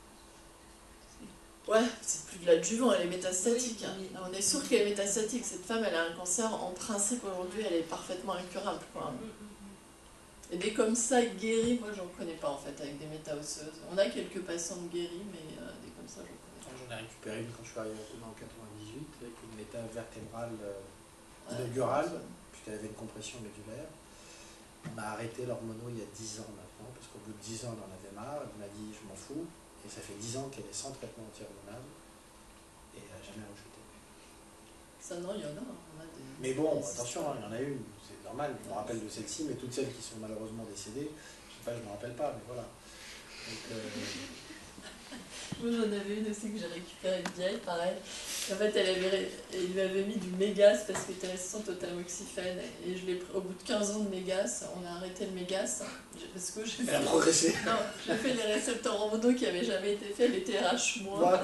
Ouais, c'est plus de l'adjuvant, elle est métastatique. Oui, mais... On est sûr qu'elle est métastatique. Cette femme, elle a un cancer, en principe, aujourd'hui, elle est parfaitement incurable, quoi. Et des comme ça guéris, moi j'en connais pas en fait avec des méta-osseuses. On a quelques patientes guéries, mais euh, des comme ça j'en connais pas. J'en ai récupéré une quand je suis arrivé en quatre-vingt-dix-huit avec une méta vertébrale euh, inaugurale, ouais, puisqu'elle avait une compression médulaire. On a arrêté l'hormono il y a dix ans maintenant, parce qu'au bout de dix ans on en avait marre, elle m'a dit je m'en fous, et ça fait dix ans qu'elle est sans traitement anti-hormonal, et elle n'a jamais rechuté. Ça non, il y en a, on a des... Mais bon, attention, hein, il y en a une. Normal, je me rappelle de celle-ci, mais toutes celles qui sont malheureusement décédées, je sais pas, je me rappelle pas, mais voilà. Donc, euh... Moi j'en avais une aussi que j'ai récupérée une vieille, pareil. En fait, elle avait, il m'avait mis du Mégas parce qu'elle était résistante au tamoxifène. Et je l'ai pris au bout de quinze ans de Mégas, on a arrêté le Mégas. Parce que j'ai fait... Elle a progressé. Non, j'ai fait les récepteurs hormonaux qui n'avaient jamais été faits, les T R H moins.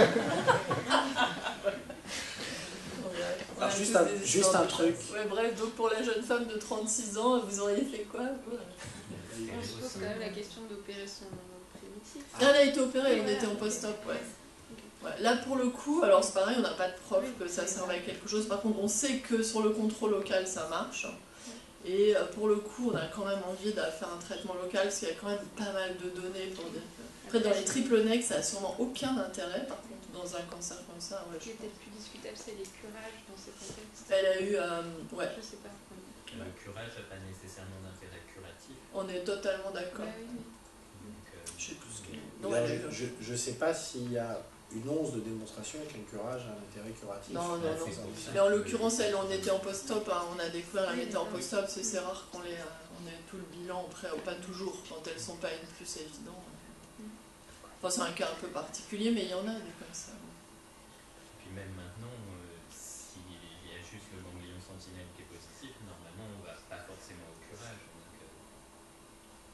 Alors, juste un, juste un truc. Ouais, bref, donc pour la jeune femme de trente-six ans, vous auriez fait quoi? On se pose quand même la question d'opérer son primitif. Ah, elle a été opérée, on était en post-op, ouais. Ouais. Là pour le coup, alors c'est pareil, on n'a pas de preuve que ça serve à quelque chose. Par contre, on sait que sur le contrôle local, ça marche. Et pour le coup, on a quand même envie de faire un traitement local, parce qu'il y a quand même pas mal de données pour dire que... Après, dans les triple nec, ça n'a sûrement aucun intérêt, par contre, dans un cancer comme ça. Ouais, Ce qui est peut-être plus discutable, c'est les curages dans ces contextes. Elle a eu... Euh, ouais. Je sais pas. Le curage n'a pas nécessairement d'intérêt curatif. On est totalement d'accord. Bah, oui, oui. Donc, euh, je sais plus ce qu'il y a. Non, je, je, je sais pas s'il y a une once de démonstration qu'un curage a un intérêt curatif. Non, non, non. Mais en l'occurrence, elle, on était en post-op, hein, on a découvert la méta en post-op, c'est rare qu'on ait, on ait tout le bilan après, ou pas toujours, quand elles sont pas une plus évident. Enfin, c'est un cas un peu particulier, mais il y en a des comme ça. Et puis même maintenant, euh, s'il y a juste le ganglion sentinelle qui est positif, normalement on va pas forcément au curage. Donc, euh... Alors en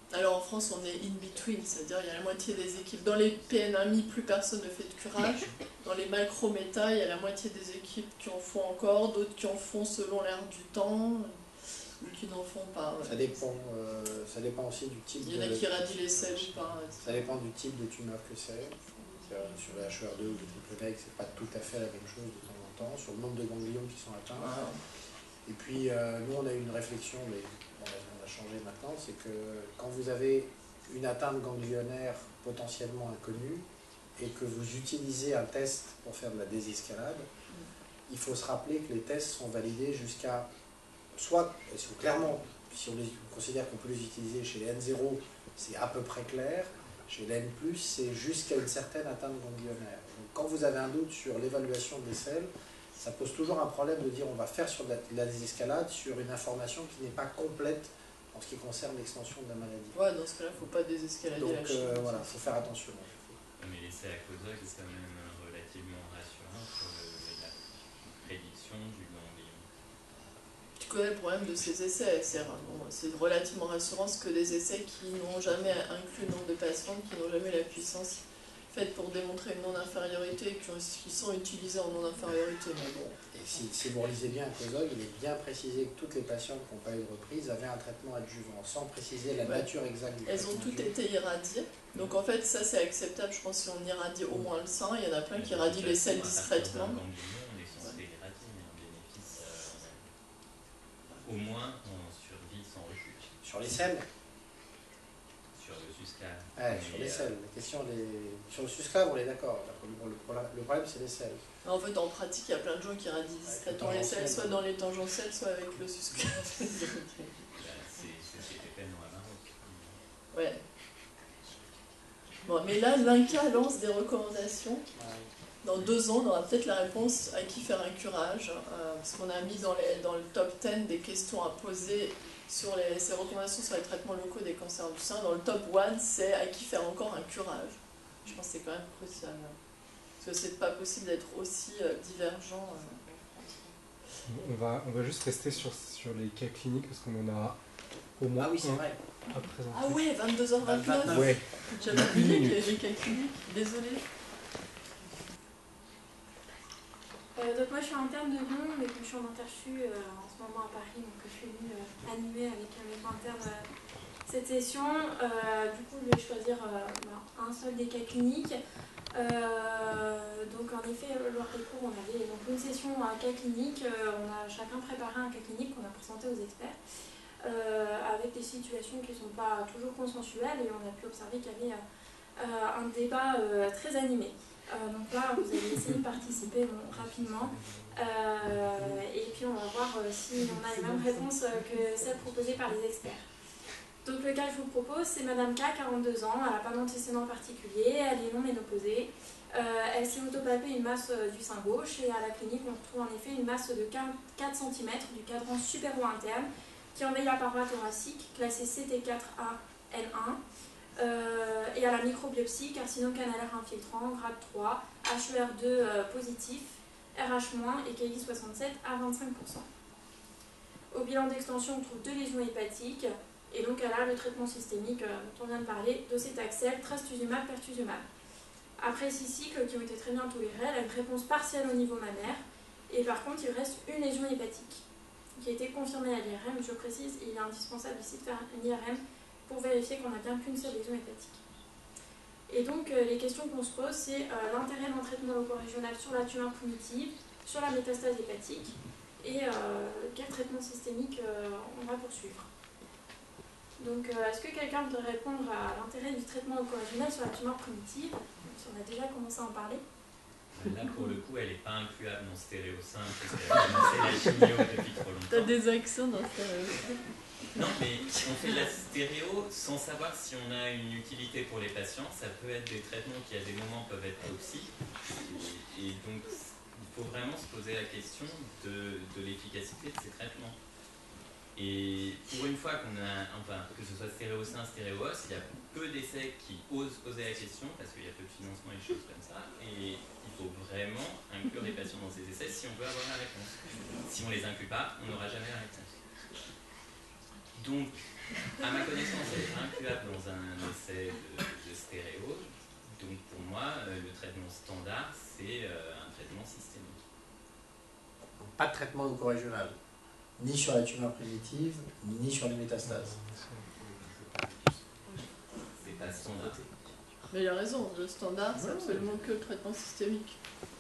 France, on est in between, c'est-à-dire il y a la moitié des équipes. Dans les P N A M I, plus personne ne fait de curage. Dans les macro-méta, il y a la moitié des équipes qui en font encore, d'autres qui en font selon l'air du temps, ou qui n'en font pas. Ouais. Ça dépend, euh, ça dépend aussi du type de... Il y en a qui radient les selles ou pas. Ouais. Ça dépend du type de tumeur que c'est. Sur les H E R deux ou les triple neg, c'est pas tout à fait la même chose de temps en temps, sur le nombre de ganglions qui sont atteints. Ah. Et puis, euh, nous, on a eu une réflexion, mais on a, on a changé maintenant, c'est que quand vous avez une atteinte ganglionnaire potentiellement inconnue et que vous utilisez un test pour faire de la désescalade, mm. il faut se rappeler que les tests sont validés jusqu'à, soit, sont clairement, si on les, on considère qu'on peut les utiliser chez les N zéro, c'est à peu près clair. Chez l'N plus, c'est jusqu'à une certaine atteinte ganglionnaire. Donc, quand vous avez un doute sur l'évaluation des selles, ça pose toujours un problème de dire on va faire sur de la, de la désescalade sur une information qui n'est pas complète en ce qui concerne l'extension de la maladie. Ouais, dans ce cas-là, il ne faut pas désescalader Donc, la chimie. Donc euh, voilà, il faut faire attention. Mais l'essai à Kozog est quand même relativement rassurant sur le, la prédiction du ganglion. Tu connais le problème de ces essais, c'est bon, relativement rassurant, ce que des essais qui n'ont jamais inclus le nombre de patients, qui n'ont jamais la puissance faite pour démontrer une non-infériorité, qui sont utilisés en non-infériorité. Mais bon. Et si, si vous relisez bien Kozog, il est bien précisé que toutes les patientes qui n'ont pas eu de reprise avaient un traitement adjuvant, sans préciser la ouais. nature exacte du Elles ont toutes été irradiées. Donc en fait, ça c'est acceptable, je pense, si on irradie au moins le sang. Il y en a plein mais qui irradient les selles discrètement. Au moins en survie sans rechute. Sur les selles? Sur le susclave. Ouais, sur les selles. La question, les... Sur le susclave, on est d'accord. Le, le problème, c'est les selles. En fait, en pratique, il y a plein de gens qui radient discrètement les selles, soit dans les tangentielles, soit avec le susclave. C'est ce qui était fait dans la Maroc. Ouais. Bon, mais là, l'INCa lance des recommandations. Ouais. Dans deux ans, on aura peut-être la réponse à qui faire un curage, euh, parce qu'on a mis dans, les, dans le top dix des questions à poser sur les, ces recommandations sur les traitements locaux des cancers du sein. Dans le top un, c'est à qui faire encore un curage. Je pense que c'est quand même crucial. Parce que c'est pas possible d'être aussi euh, divergent. Euh, on, va, on va juste rester sur, sur les cas cliniques, parce qu'on en a au moins ah oui, c'est un vrai. à présenter. Ah ouais, vingt-deux heures vingt-neuf. Ouais. J'avais oublié qu'il y avait les cas cliniques. Désolée. Euh, donc moi je suis interne de Lyon, mais comme je suis en interchu euh, en ce moment à Paris, donc je suis venue euh, animer avec mes internes euh, cette session. Euh, du coup je vais choisir euh, bah, un seul des cas cliniques. Euh, donc en effet lors des cours on avait donc une session à cas clinique, euh, on a chacun préparé un cas clinique qu'on a présenté aux experts. Euh, avec des situations qui ne sont pas toujours consensuelles, et on a pu observer qu'il y avait euh, un débat euh, très animé. Euh, donc là, vous allez essayer de participer bon, rapidement euh, et puis on va voir euh, si on a les mêmes réponses euh, que celles proposées par les experts. Donc le cas que je vous propose, c'est Madame K, quarante-deux ans, elle n'a pas d'antécédent particulier, elle est non ménopausée, euh, elle s'est autopalpée une masse euh, du sein gauche, et à la clinique on retrouve en effet une masse de quatre centimètres du cadran supéro-interne qui envahit la paroi thoracique, classée C T quatre A L un. Euh, et à la microbiopsie, carcinome canalaire infiltrant, grade trois, H E R deux euh, positif, R H moins et K I soixante-sept à vingt-cinq pour cent. Au bilan d'extension, on trouve deux lésions hépatiques, et donc elle a le traitement systémique euh, dont on vient de parler, docétaxel, trastuzumab, pertuzumab. Après six cycles qui ont été très bien tolérés, elle a une réponse partielle au niveau mammaire, et par contre il reste une lésion hépatique qui a été confirmée à l'I R M. Je précise, il est indispensable ici de faire un I R M pour vérifier qu'on n'a bien qu'une seule lésion hépatique. Et donc euh, les questions qu'on se pose, c'est euh, l'intérêt d'un traitement loco-régional sur la tumeur primitive, sur la métastase hépatique, et euh, quel traitement systémique euh, on va poursuivre. Donc euh, est-ce que quelqu'un voudrait répondre à l'intérêt du traitement loco-régional sur la tumeur primitive? Si on a déjà commencé à en parler. Là, pour le coup, elle n'est pas incluable dans stéréo-cinq, parce qu'elle a commencé la chimio depuis trop longtemps. T'as des accents dans stéréo-cinq. Non, mais on fait de la stéréo sans savoir si on a une utilité pour les patients. Ça peut être des traitements qui, à des moments, peuvent être toxiques. Et, et donc, il faut vraiment se poser la question de, de l'efficacité de ces traitements. Et pour une fois qu'on a, enfin, que ce soit stéréo-cinq, stéréo-os, il y a peu d'essais qui osent poser la question, parce qu'il y a peu de financement et des choses comme ça. Et il faut vraiment inclure les patients dans ces essais si on veut avoir la réponse. Si on ne les inclut pas, on n'aura jamais la réponse. Donc, à ma connaissance, elle est incluable dans un essai de, de stéréo. Donc pour moi, euh, le traitement standard, c'est euh, un traitement systémique. Pas de traitement oncorégional, ni sur la tumeur primitive, ni sur les métastases. C'est pas standard. Mais il a raison, le standard, c'est absolument que le traitement systémique.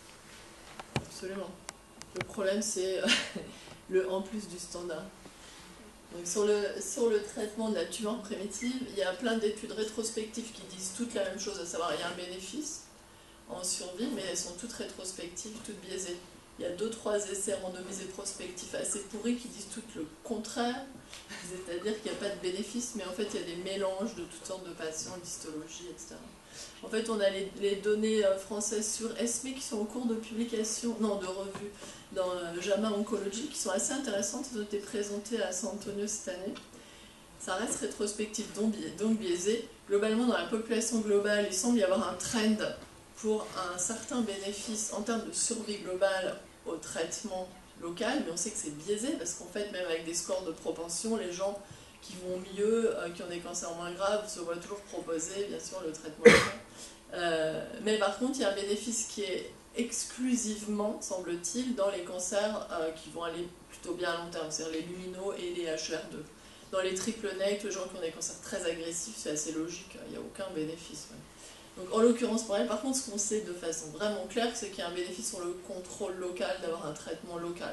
Absolument. Le problème, c'est le en plus du standard. Donc sur le, sur le traitement de la tumeur primitive, il y a plein d'études rétrospectives qui disent toutes la même chose, à savoir il y a un bénéfice en survie, mais elles sont toutes rétrospectives, toutes biaisées. Il y a deux, trois essais randomisés prospectifs assez pourris qui disent tout le contraire, c'est-à-dire qu'il n'y a pas de bénéfice, mais en fait il y a des mélanges de toutes sortes de patients, d'histologie, et cetera. En fait, on a les, les données françaises sur E S M E qui sont en cours de publication, non, de revue, dans euh, JAMA Oncology, qui sont assez intéressantes. Elles ont été présentées à San Antonio cette année. Ça reste rétrospectif, donc, donc biaisé. Globalement, dans la population globale, il semble y avoir un trend pour un certain bénéfice en termes de survie globale au traitement local, mais on sait que c'est biaisé, parce qu'en fait, même avec des scores de propension, les gens qui vont mieux, euh, qui ont des cancers moins graves, se voient toujours proposer, bien sûr, le traitement local. Euh, mais par contre, il y a un bénéfice qui est exclusivement, semble-t-il, dans les cancers euh, qui vont aller plutôt bien à long terme, c'est-à-dire les luminaux et les H E R deux. Dans les triple neg, les gens qui ont des cancers très agressifs, c'est assez logique, il n'y a aucun bénéfice. Ouais. Donc en l'occurrence pour elle, par contre, ce qu'on sait de façon vraiment claire, c'est qu'il y a un bénéfice sur le contrôle local, d'avoir un traitement local.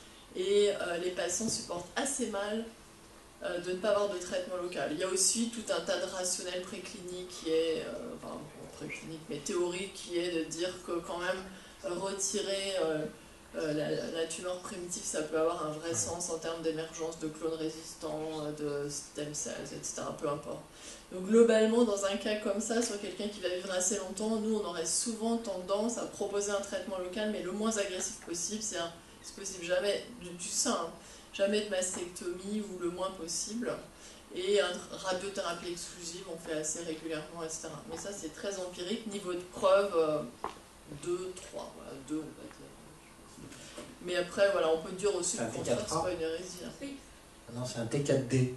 Et euh, les patients supportent assez mal euh, de ne pas avoir de traitement local. Il y a aussi tout un tas de rationnels précliniques qui est, euh, enfin, préclinique, mais théorique, qui est de dire que quand même euh, retirer euh, euh, la, la tumeur primitive, ça peut avoir un vrai sens en termes d'émergence de clones résistants, euh, de stem cells, et cetera. Peu importe. Donc globalement, dans un cas comme ça, sur quelqu'un qui va vivre assez longtemps, nous on aurait souvent tendance à proposer un traitement local, mais le moins agressif possible, c'est un, c'est possible jamais du, du sein, hein, jamais de mastectomie ou le moins possible. Et une radiothérapie exclusive, on fait assez régulièrement, et cetera. Mais ça, c'est très empirique. Niveau de preuve, euh, deux, trois, voilà, deux, on va dire. Mais après, voilà, on peut dire aussi que le contraire, c'est pas une hérésie. Hein. Oui. Non, c'est un T quatre D.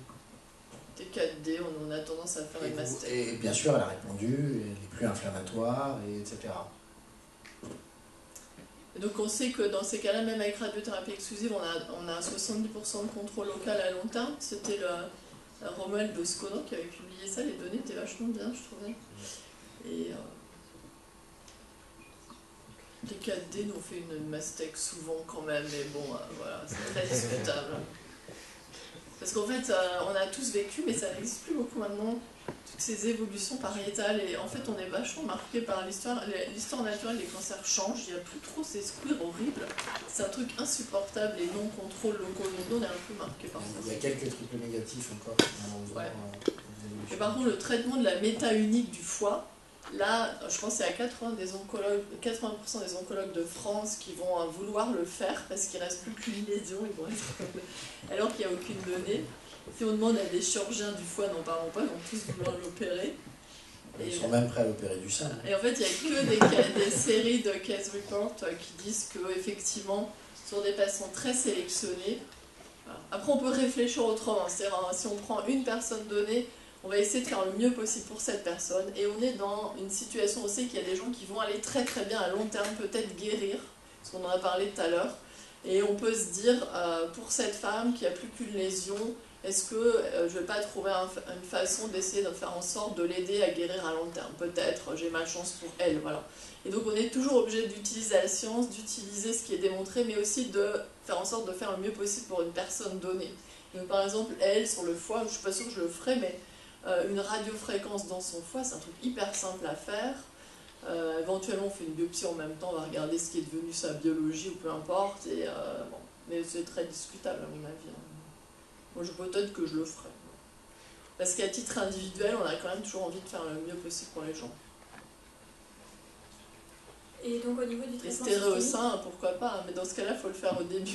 T quatre D, on, on a tendance à faire et une mastectomie. Et bien sûr, elle a répondu, elle est plus inflammatoire, et etc. Et donc on sait que dans ces cas-là, même avec radiothérapie exclusive, on a, on a soixante-dix pour cent de contrôle local à long terme. C'était le... Romuald Boscono qui avait publié ça, les données étaient vachement bien, je trouvais. Et euh, les quatre D nous ont fait une mastec souvent quand même, mais bon, euh, voilà, c'est très discutable. Parce qu'en fait, euh, on a tous vécu, mais ça n'existe plus beaucoup maintenant, toutes ces évolutions pariétales, et en fait, on est vachement marqué par l'histoire. L'histoire naturelle des cancers change, il n'y a plus trop ces squires horribles. C'est un truc insupportable, les non-contrôles locaux. Donc, nous, on est un peu marqué par ça. Il y a quelques triples négatifs encore. Ouais. Et par contre, le traitement de la méta-unique du foie, là, je pense qu'il y a quatre-vingts des oncologues, quatre-vingts pour cent des oncologues de France qui vont vouloir le faire parce qu'il ne reste plus qu'une lésion, ils vont être... alors qu'il n'y a aucune donnée. Si on demande à des chirurgiens du foie, n'en parlons pas, ils vont tous vouloir l'opérer. Ils et sont même prêts à opérer du sein. Et en fait, il n'y a que des, cas, des séries de case reports qui disent qu'effectivement, sur des patients très sélectionnés, voilà. Après on peut réfléchir autrement, c'est-à-dire si on prend une personne donnée, on va essayer de faire le mieux possible pour cette personne, et on est dans une situation aussi qu'il y a des gens qui vont aller très très bien à long terme, peut-être guérir, parce qu'on en a parlé tout à l'heure, et on peut se dire, euh, pour cette femme qui n'a plus qu'une lésion, est-ce que euh, je ne vais pas trouver un, une façon d'essayer de faire en sorte de l'aider à guérir à long terme? Peut-être, j'ai ma chance pour elle, voilà. Et donc on est toujours obligé d'utiliser la science, d'utiliser ce qui est démontré, mais aussi de faire en sorte de faire le mieux possible pour une personne donnée. Donc par exemple, elle, sur le foie, je ne suis pas sûre que je le ferai, mais euh, une radiofréquence dans son foie, c'est un truc hyper simple à faire. Euh, éventuellement, on fait une biopsie en même temps, on va regarder ce qui est devenu sa biologie ou peu importe, et, euh, bon. Mais c'est très discutable à mon avis. Hein. Moi, je peut-être que je le ferai. Parce qu'à titre individuel, on a quand même toujours envie de faire le mieux possible pour les gens. Et donc au niveau du traitement systémique... Et stéréo-sein, pourquoi pas, mais dans ce cas-là, il faut le faire au début.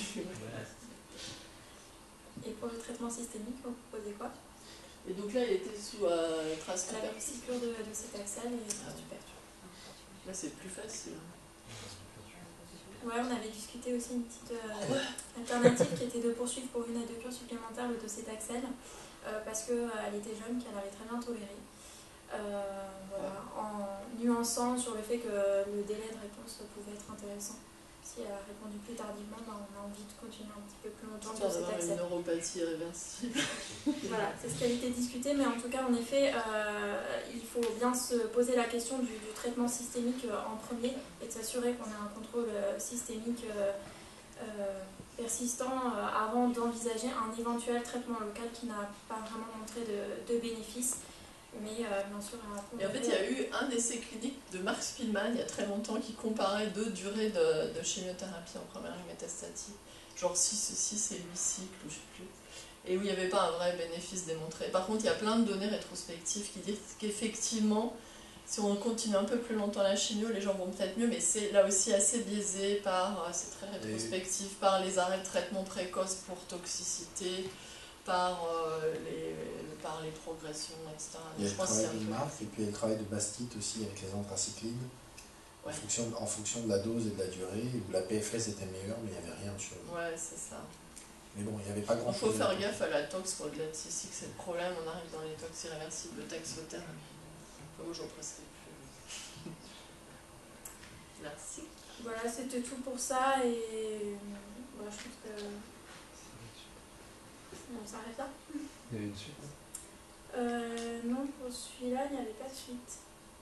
Et pour le traitement systémique, vous proposez quoi? Et donc là, il était sous euh, trace la cyclure de, de Cétaxel et ah. Là, c'est plus facile. Ouais, on avait discuté aussi une petite euh, alternative qui était de poursuivre pour une à deux cures supplémentaires le docétaxel. euh, parce qu'elle était jeune, qu'elle avait très bien toléré. Euh, voilà, en nuançant sur le fait que le délai de réponse pouvait être intéressant. Si elle a répondu plus tardivement, ben on a envie de continuer un petit peu plus longtemps sur cet accès. Une neuropathie irréversible. Voilà, c'est ce qui a été discuté, mais en tout cas, en effet, euh, il faut bien se poser la question du, du traitement systémique en premier et de s'assurer qu'on a un contrôle systémique euh, euh, persistant euh, avant d'envisager un éventuel traitement local qui n'a pas vraiment montré de, de bénéfices. Mais euh, bien sûr, et en fait, il y a eu un essai clinique de Mark Spielmann il y a très longtemps qui comparait deux durées de, de chimiothérapie en première ligne métastatique, genre six et huit cycles, ou je sais plus, et où il n'y avait pas un vrai bénéfice démontré. Par contre, il y a plein de données rétrospectives qui disent qu'effectivement, si on continue un peu plus longtemps la chimio, les gens vont peut-être mieux, mais c'est là aussi assez biaisé par, c'est très rétrospectif, par les arrêts de traitement précoces pour toxicité, par, euh, les, par les progressions, et cetera. Il y a je le pense travail que de Marc, et puis il y a le travail de Bastide aussi avec les anthracyclines, ouais. en, fonction, en fonction de la dose et de la durée, où la P F S était meilleure, mais il n'y avait rien sur... Ouais, c'est ça. Mais bon, il n'y avait pas grand-chose. Il faut faire gaffe à la tox au-delà de cystique, c'est le problème, on arrive dans les tox irréversibles, le taxotère. Moi, j'en prescris plus. Merci. Voilà, c'était tout pour ça, et voilà, je pense que... On s'arrête là. Il y avait une suite? euh, Non, pour celui-là, il n'y avait pas de suite.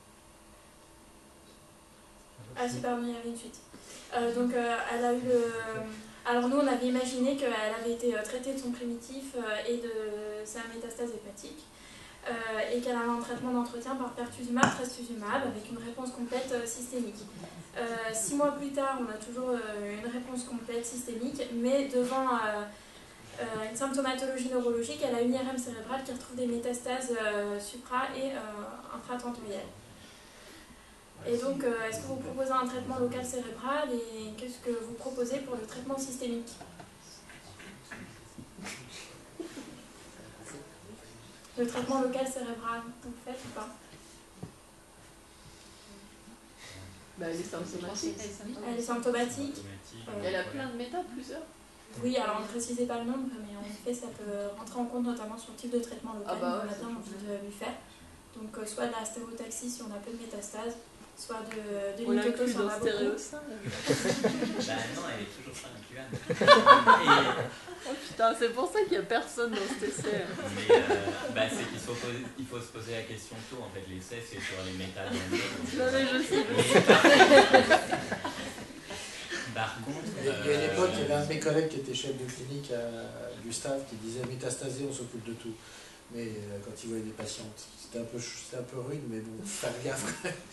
Ah si, pardon, il y avait une suite. Euh, donc, euh, elle a eu le... Alors nous, on avait imaginé qu'elle avait été traitée de son primitif euh, et de sa métastase hépatique, euh, et qu'elle avait un traitement d'entretien par pertuzumab, trastuzumab, avec une réponse complète euh, systémique. Euh, six mois plus tard, on a toujours euh, une réponse complète systémique, mais devant... Euh, Euh, une symptomatologie neurologique, elle a une I R M cérébrale qui retrouve des métastases euh, supra- et euh, infratentorielles. Et donc, euh, est-ce que vous proposez un traitement local cérébral et qu'est-ce que vous proposez pour le traitement systémique? Le traitement local cérébral, vous le faites ou pas? Bah, elle est symptomatique. Elle est symptomatique. Euh, elle a plein de méthodes, plusieurs. Oui, alors ne précisez pas le nombre, mais en effet, ça peut rentrer en compte notamment sur le type de traitement local ah bah qu'on ouais, a bien envie de lui faire. Donc, euh, soit de la stéréotaxie si on a peu de métastases, soit de, de l'imitoto si on a beaucoup. Bah non, elle est toujours pas incluable. Et... Oh putain, c'est pour ça qu'il n'y a personne dans cet essai. Mais euh, bah, c'est qu'il faut, poser, il faut se poser la question tôt. En fait, l'essai, c'est sur les méthodes. Non, mais je sais. Par contre, il y a une époque, il y avait un de mes collègues qui était chef de clinique à Gustave qui disait métastasé, on s'occupe de tout. Mais euh, quand il voyait des patientes, c'était un peu, c'était un peu rude, mais bon, faire gaffe.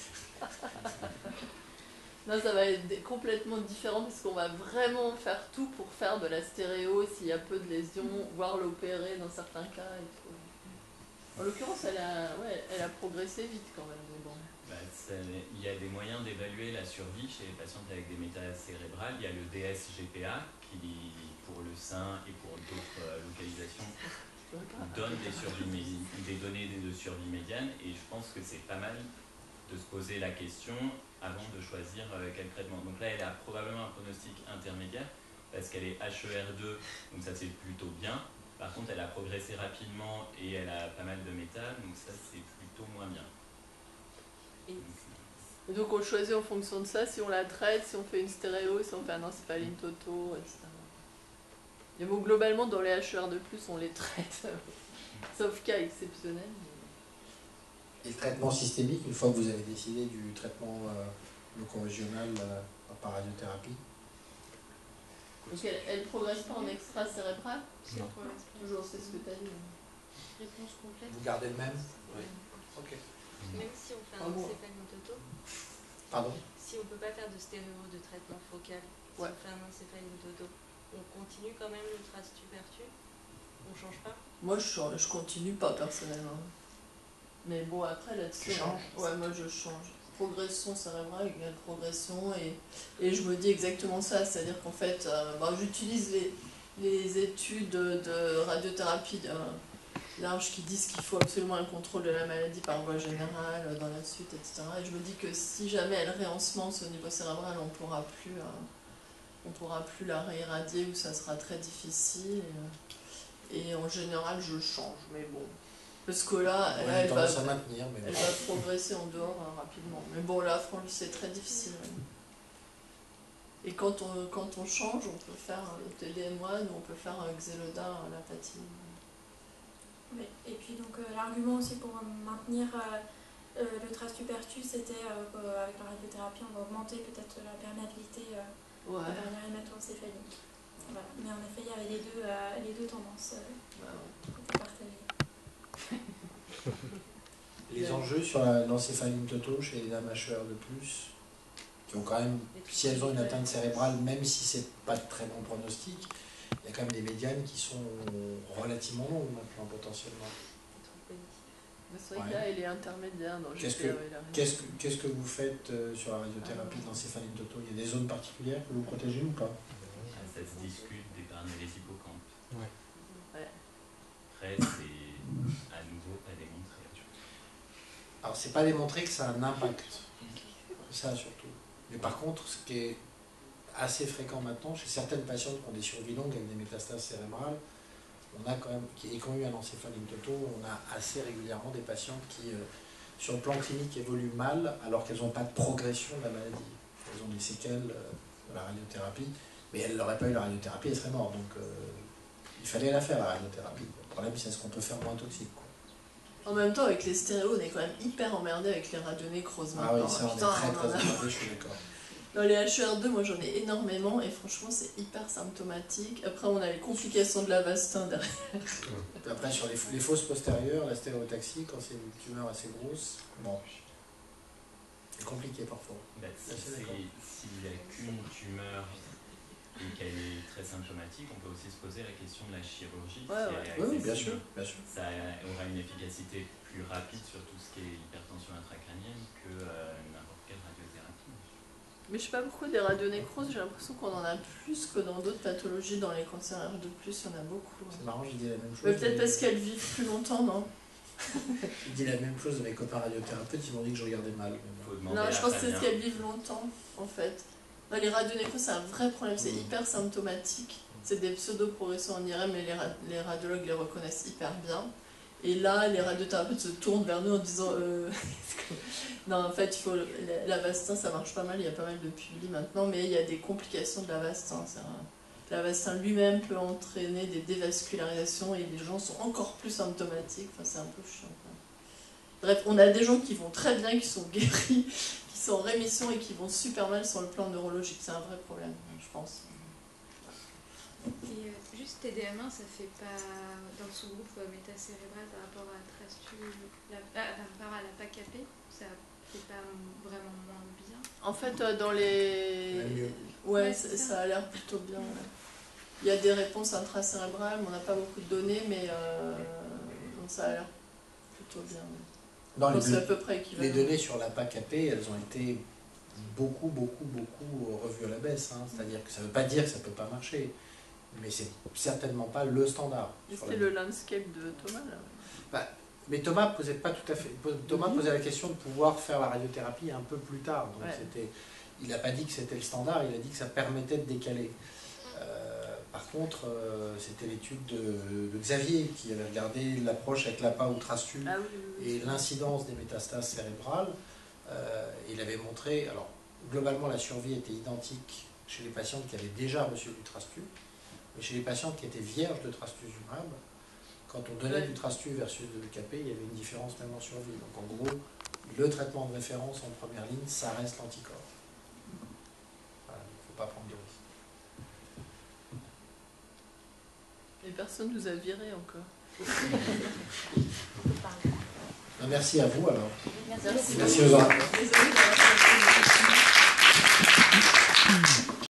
Non, ça va être complètement différent parce qu'on va vraiment faire tout pour faire de la stéréo s'il y a peu de lésions, voire l'opérer dans certains cas et tout. En l'occurrence, elle a, ouais, elle a progressé vite quand même. Mais bon. Bah, il y a des moyens d'évaluer la survie chez les patientes avec des métastases cérébrales. Il y a le D S G P A qui, pour le sein et pour d'autres euh, localisations, donne des, survies, des données de survie médiane. Et je pense que c'est pas mal de se poser la question avant de choisir euh, quel traitement. Donc là, elle a probablement un pronostic intermédiaire parce qu'elle est H E R deux, donc ça c'est plutôt bien. Par contre, elle a progressé rapidement et elle a pas mal de méta, donc ça c'est plutôt moins bien. Et donc on choisit en fonction de ça, si on la traite, si on fait une stéréo, si on fait un encéphaline toto, et cetera. Et bon, globalement, dans les H E R de plus, on les traite, sauf cas exceptionnel. Et le traitement systémique, une fois que vous avez décidé du traitement euh, loco-régional euh, par radiothérapie? Donc elle, elle progresse pas en extra-cérébral? Non. Toujours, c'est ce que tu as dit. Réponse complète. Vous gardez le même? Oui. Ok. Même si on fait un encéphaline toto, Pardon? si on ne peut pas faire de stéréo de traitement focal, si ouais. on fait un encéphaline toto, on continue quand même le trastupertu? On change pas? Moi je, change, je continue pas personnellement. Mais bon, après là-dessus, ouais, moi je change. Progression cérébrale égale progression, et, et je me dis exactement ça, c'est-à-dire qu'en fait, euh, bah, j'utilise les, les études de radiothérapie euh, large qui disent qu'il faut absolument un contrôle de la maladie par voie générale dans la suite, et cetera. Et je me dis que si jamais elle réensemence au niveau cérébral, on pourra plus, euh, on pourra plus la réirradier ou ça sera très difficile. Et en général, je change, mais bon. Parce que là, Ouais, là elle, va, à maintenir, mais elle bon. va progresser en dehors hein, rapidement. Mais bon, là, franchement, c'est très difficile. Et quand on, quand on change, on peut faire un T D M un ou on peut faire un Xeloda, la patine. Oui. Et puis donc euh, l'argument aussi pour maintenir euh, euh, le trastupertus, c'était euh, qu'avec la radiothérapie, on va augmenter peut-être la perméabilité euh, ouais. de la barrière hémato-encéphalique. Voilà. Mais en effet, il y avait les deux, euh, les deux tendances euh, ouais, ouais. partagées. Les enjeux sur la- l'encéphaline toto chez les dames H E R de plus, qui ont quand même, si elles ont une atteinte cérébrale, même si c'est pas de très bon pronostic, il y a quand même des médianes qui sont relativement longues maintenant potentiellement. C'est vrai Ouais. que là, elle est intermédiaire. dans Qu'est-ce G P A, que, ouais, il a raison. qu'est-ce que, qu'est-ce que vous faites euh, sur la radiothérapie de l'encéphaline toto? Il y a des zones particulières que vous protégez ou pas? Ah, ça se discute d'épargner les hippocampes. Ouais. Ouais. Après, c'est à nouveau pas démontré. Alors c'est pas démontré que ça a un impact, c'est ça surtout. Mais par contre, ce qui est assez fréquent maintenant, chez certaines patientes qui ont des survies longues avec des métastases cérébrales, on a quand même, qui, et qui ont eu un encéphaline toto, on a assez régulièrement des patientes qui, euh, sur le plan clinique, évoluent mal alors qu'elles n'ont pas de progression de la maladie. Elles ont des séquelles euh, de la radiothérapie, mais elles n'auraient pas eu la radiothérapie, elles seraient mortes. Donc euh, il fallait la faire, la radiothérapie. Le problème, c'est ce qu'on peut faire moins toxique, quoi. En même temps, avec les stéréos, on est quand même hyper emmerdé avec les radionécroses Ah maintenant. oui, ça, on Putain, est très on en très a- emmerdé, je suis d'accord. Dans les H E R deux, moi j'en ai énormément et franchement c'est hyper symptomatique. Après on a les complications de l'Avastin derrière. Après, sur les, les fausses postérieures, la stéréotaxie, quand c'est une tumeur assez grosse, bon, c'est compliqué parfois. Bah, si Assez c'est- d'accord. s'il n'y a qu'une tumeur et qu'elle est très symptomatique, on peut aussi se poser la question de la chirurgie. Ouais, si ouais. elle est Oui, bien accessible. sûr, bien sûr. Ça aura une efficacité plus rapide sur tout ce qui est hypertension intracrânienne que euh, n'importe quelle radiothérapie. Mais je sais pas pourquoi des radionécroses, j'ai l'impression qu'on en a plus que dans d'autres pathologies. Dans les cancers R deux plus, il y en a beaucoup. C'est marrant, j'ai dit la même chose. Mais peut-être mais- parce qu'elles vivent plus longtemps, non? J'ai dit la même chose de mes copains radiothérapeutes, ils m'ont dit que je regardais mal. mais bon. Faut demander Non, à je pense que c'est Fabien. ce qu'elles vivent longtemps, en fait. Non, les radionécroses, c'est un vrai problème, c'est Mm. hyper symptomatique. C'est des pseudo-progressions en I R M, mais les, ra- les radiologues les reconnaissent hyper bien. Et là, les radiothérapeutes se tournent vers nous en disant euh, non, en fait, il faut l'Avastin, ça marche pas mal, il y a pas mal de publis maintenant, mais il y a des complications de l'Avastin. C'est un- L'Avastin lui-même peut entraîner des dévascularisations et les gens sont encore plus symptomatiques. Enfin, c'est un peu chiant, quoi. Bref, on a des gens qui vont très bien, qui sont guéris, qui sont en rémission et qui vont super mal sur le plan neurologique. C'est un vrai problème, je pense. Et euh, juste T D M un, ça fait pas dans le sous-groupe euh, métacérébral par rapport à Trastu, la, ah, par rapport à la P A C A P, ça fait pas vraiment moins bien. En fait, euh, dans les... Ouais, mieux. Ouais, Ouais, ça, c'est ça. ça a l'air plutôt bien. Ouais. Il y a des réponses intracérébrales, mais on n'a pas beaucoup de données, mais euh, donc ça a l'air plutôt bien. Non, Donc les, c'est don- à peu près équivalent. les données sur la P A C A P, elles ont été beaucoup, beaucoup, beaucoup revues à la baisse. Hein. C'est-à-dire que ça ne veut pas dire que ça ne peut pas marcher, mais c'est certainement pas le standard. Et sur C'était la- le landscape de Thomas, là. Bah, mais Thomas posait pas tout à fait. Thomas Mhm. posait la question de pouvoir faire la radiothérapie un peu plus tard. Donc Ouais. c'était, il n'a pas dit que c'était le standard, il a dit que ça permettait de décaler. Euh, par contre, euh, c'était l'étude de, de Xavier qui avait regardé l'approche avec l'A P A ou Trastu Ah oui, oui, oui. et l'incidence des métastases cérébrales. Euh, il avait montré, alors globalement la survie était identique chez les patientes qui avaient déjà reçu du Trastu, mais chez les patientes qui étaient vierges de trastuzumab, quand on donnait Ouais. du Trastu versus de l'E K P, il y avait une différence même en survie. Donc en gros, le traitement de référence en première ligne, ça reste l'anticorps. Voilà, il ne faut pas prendre de risques. Et personne nous a virés encore. Ben, merci à vous alors. Merci, Merci aux autres. Désolée d'avoir fait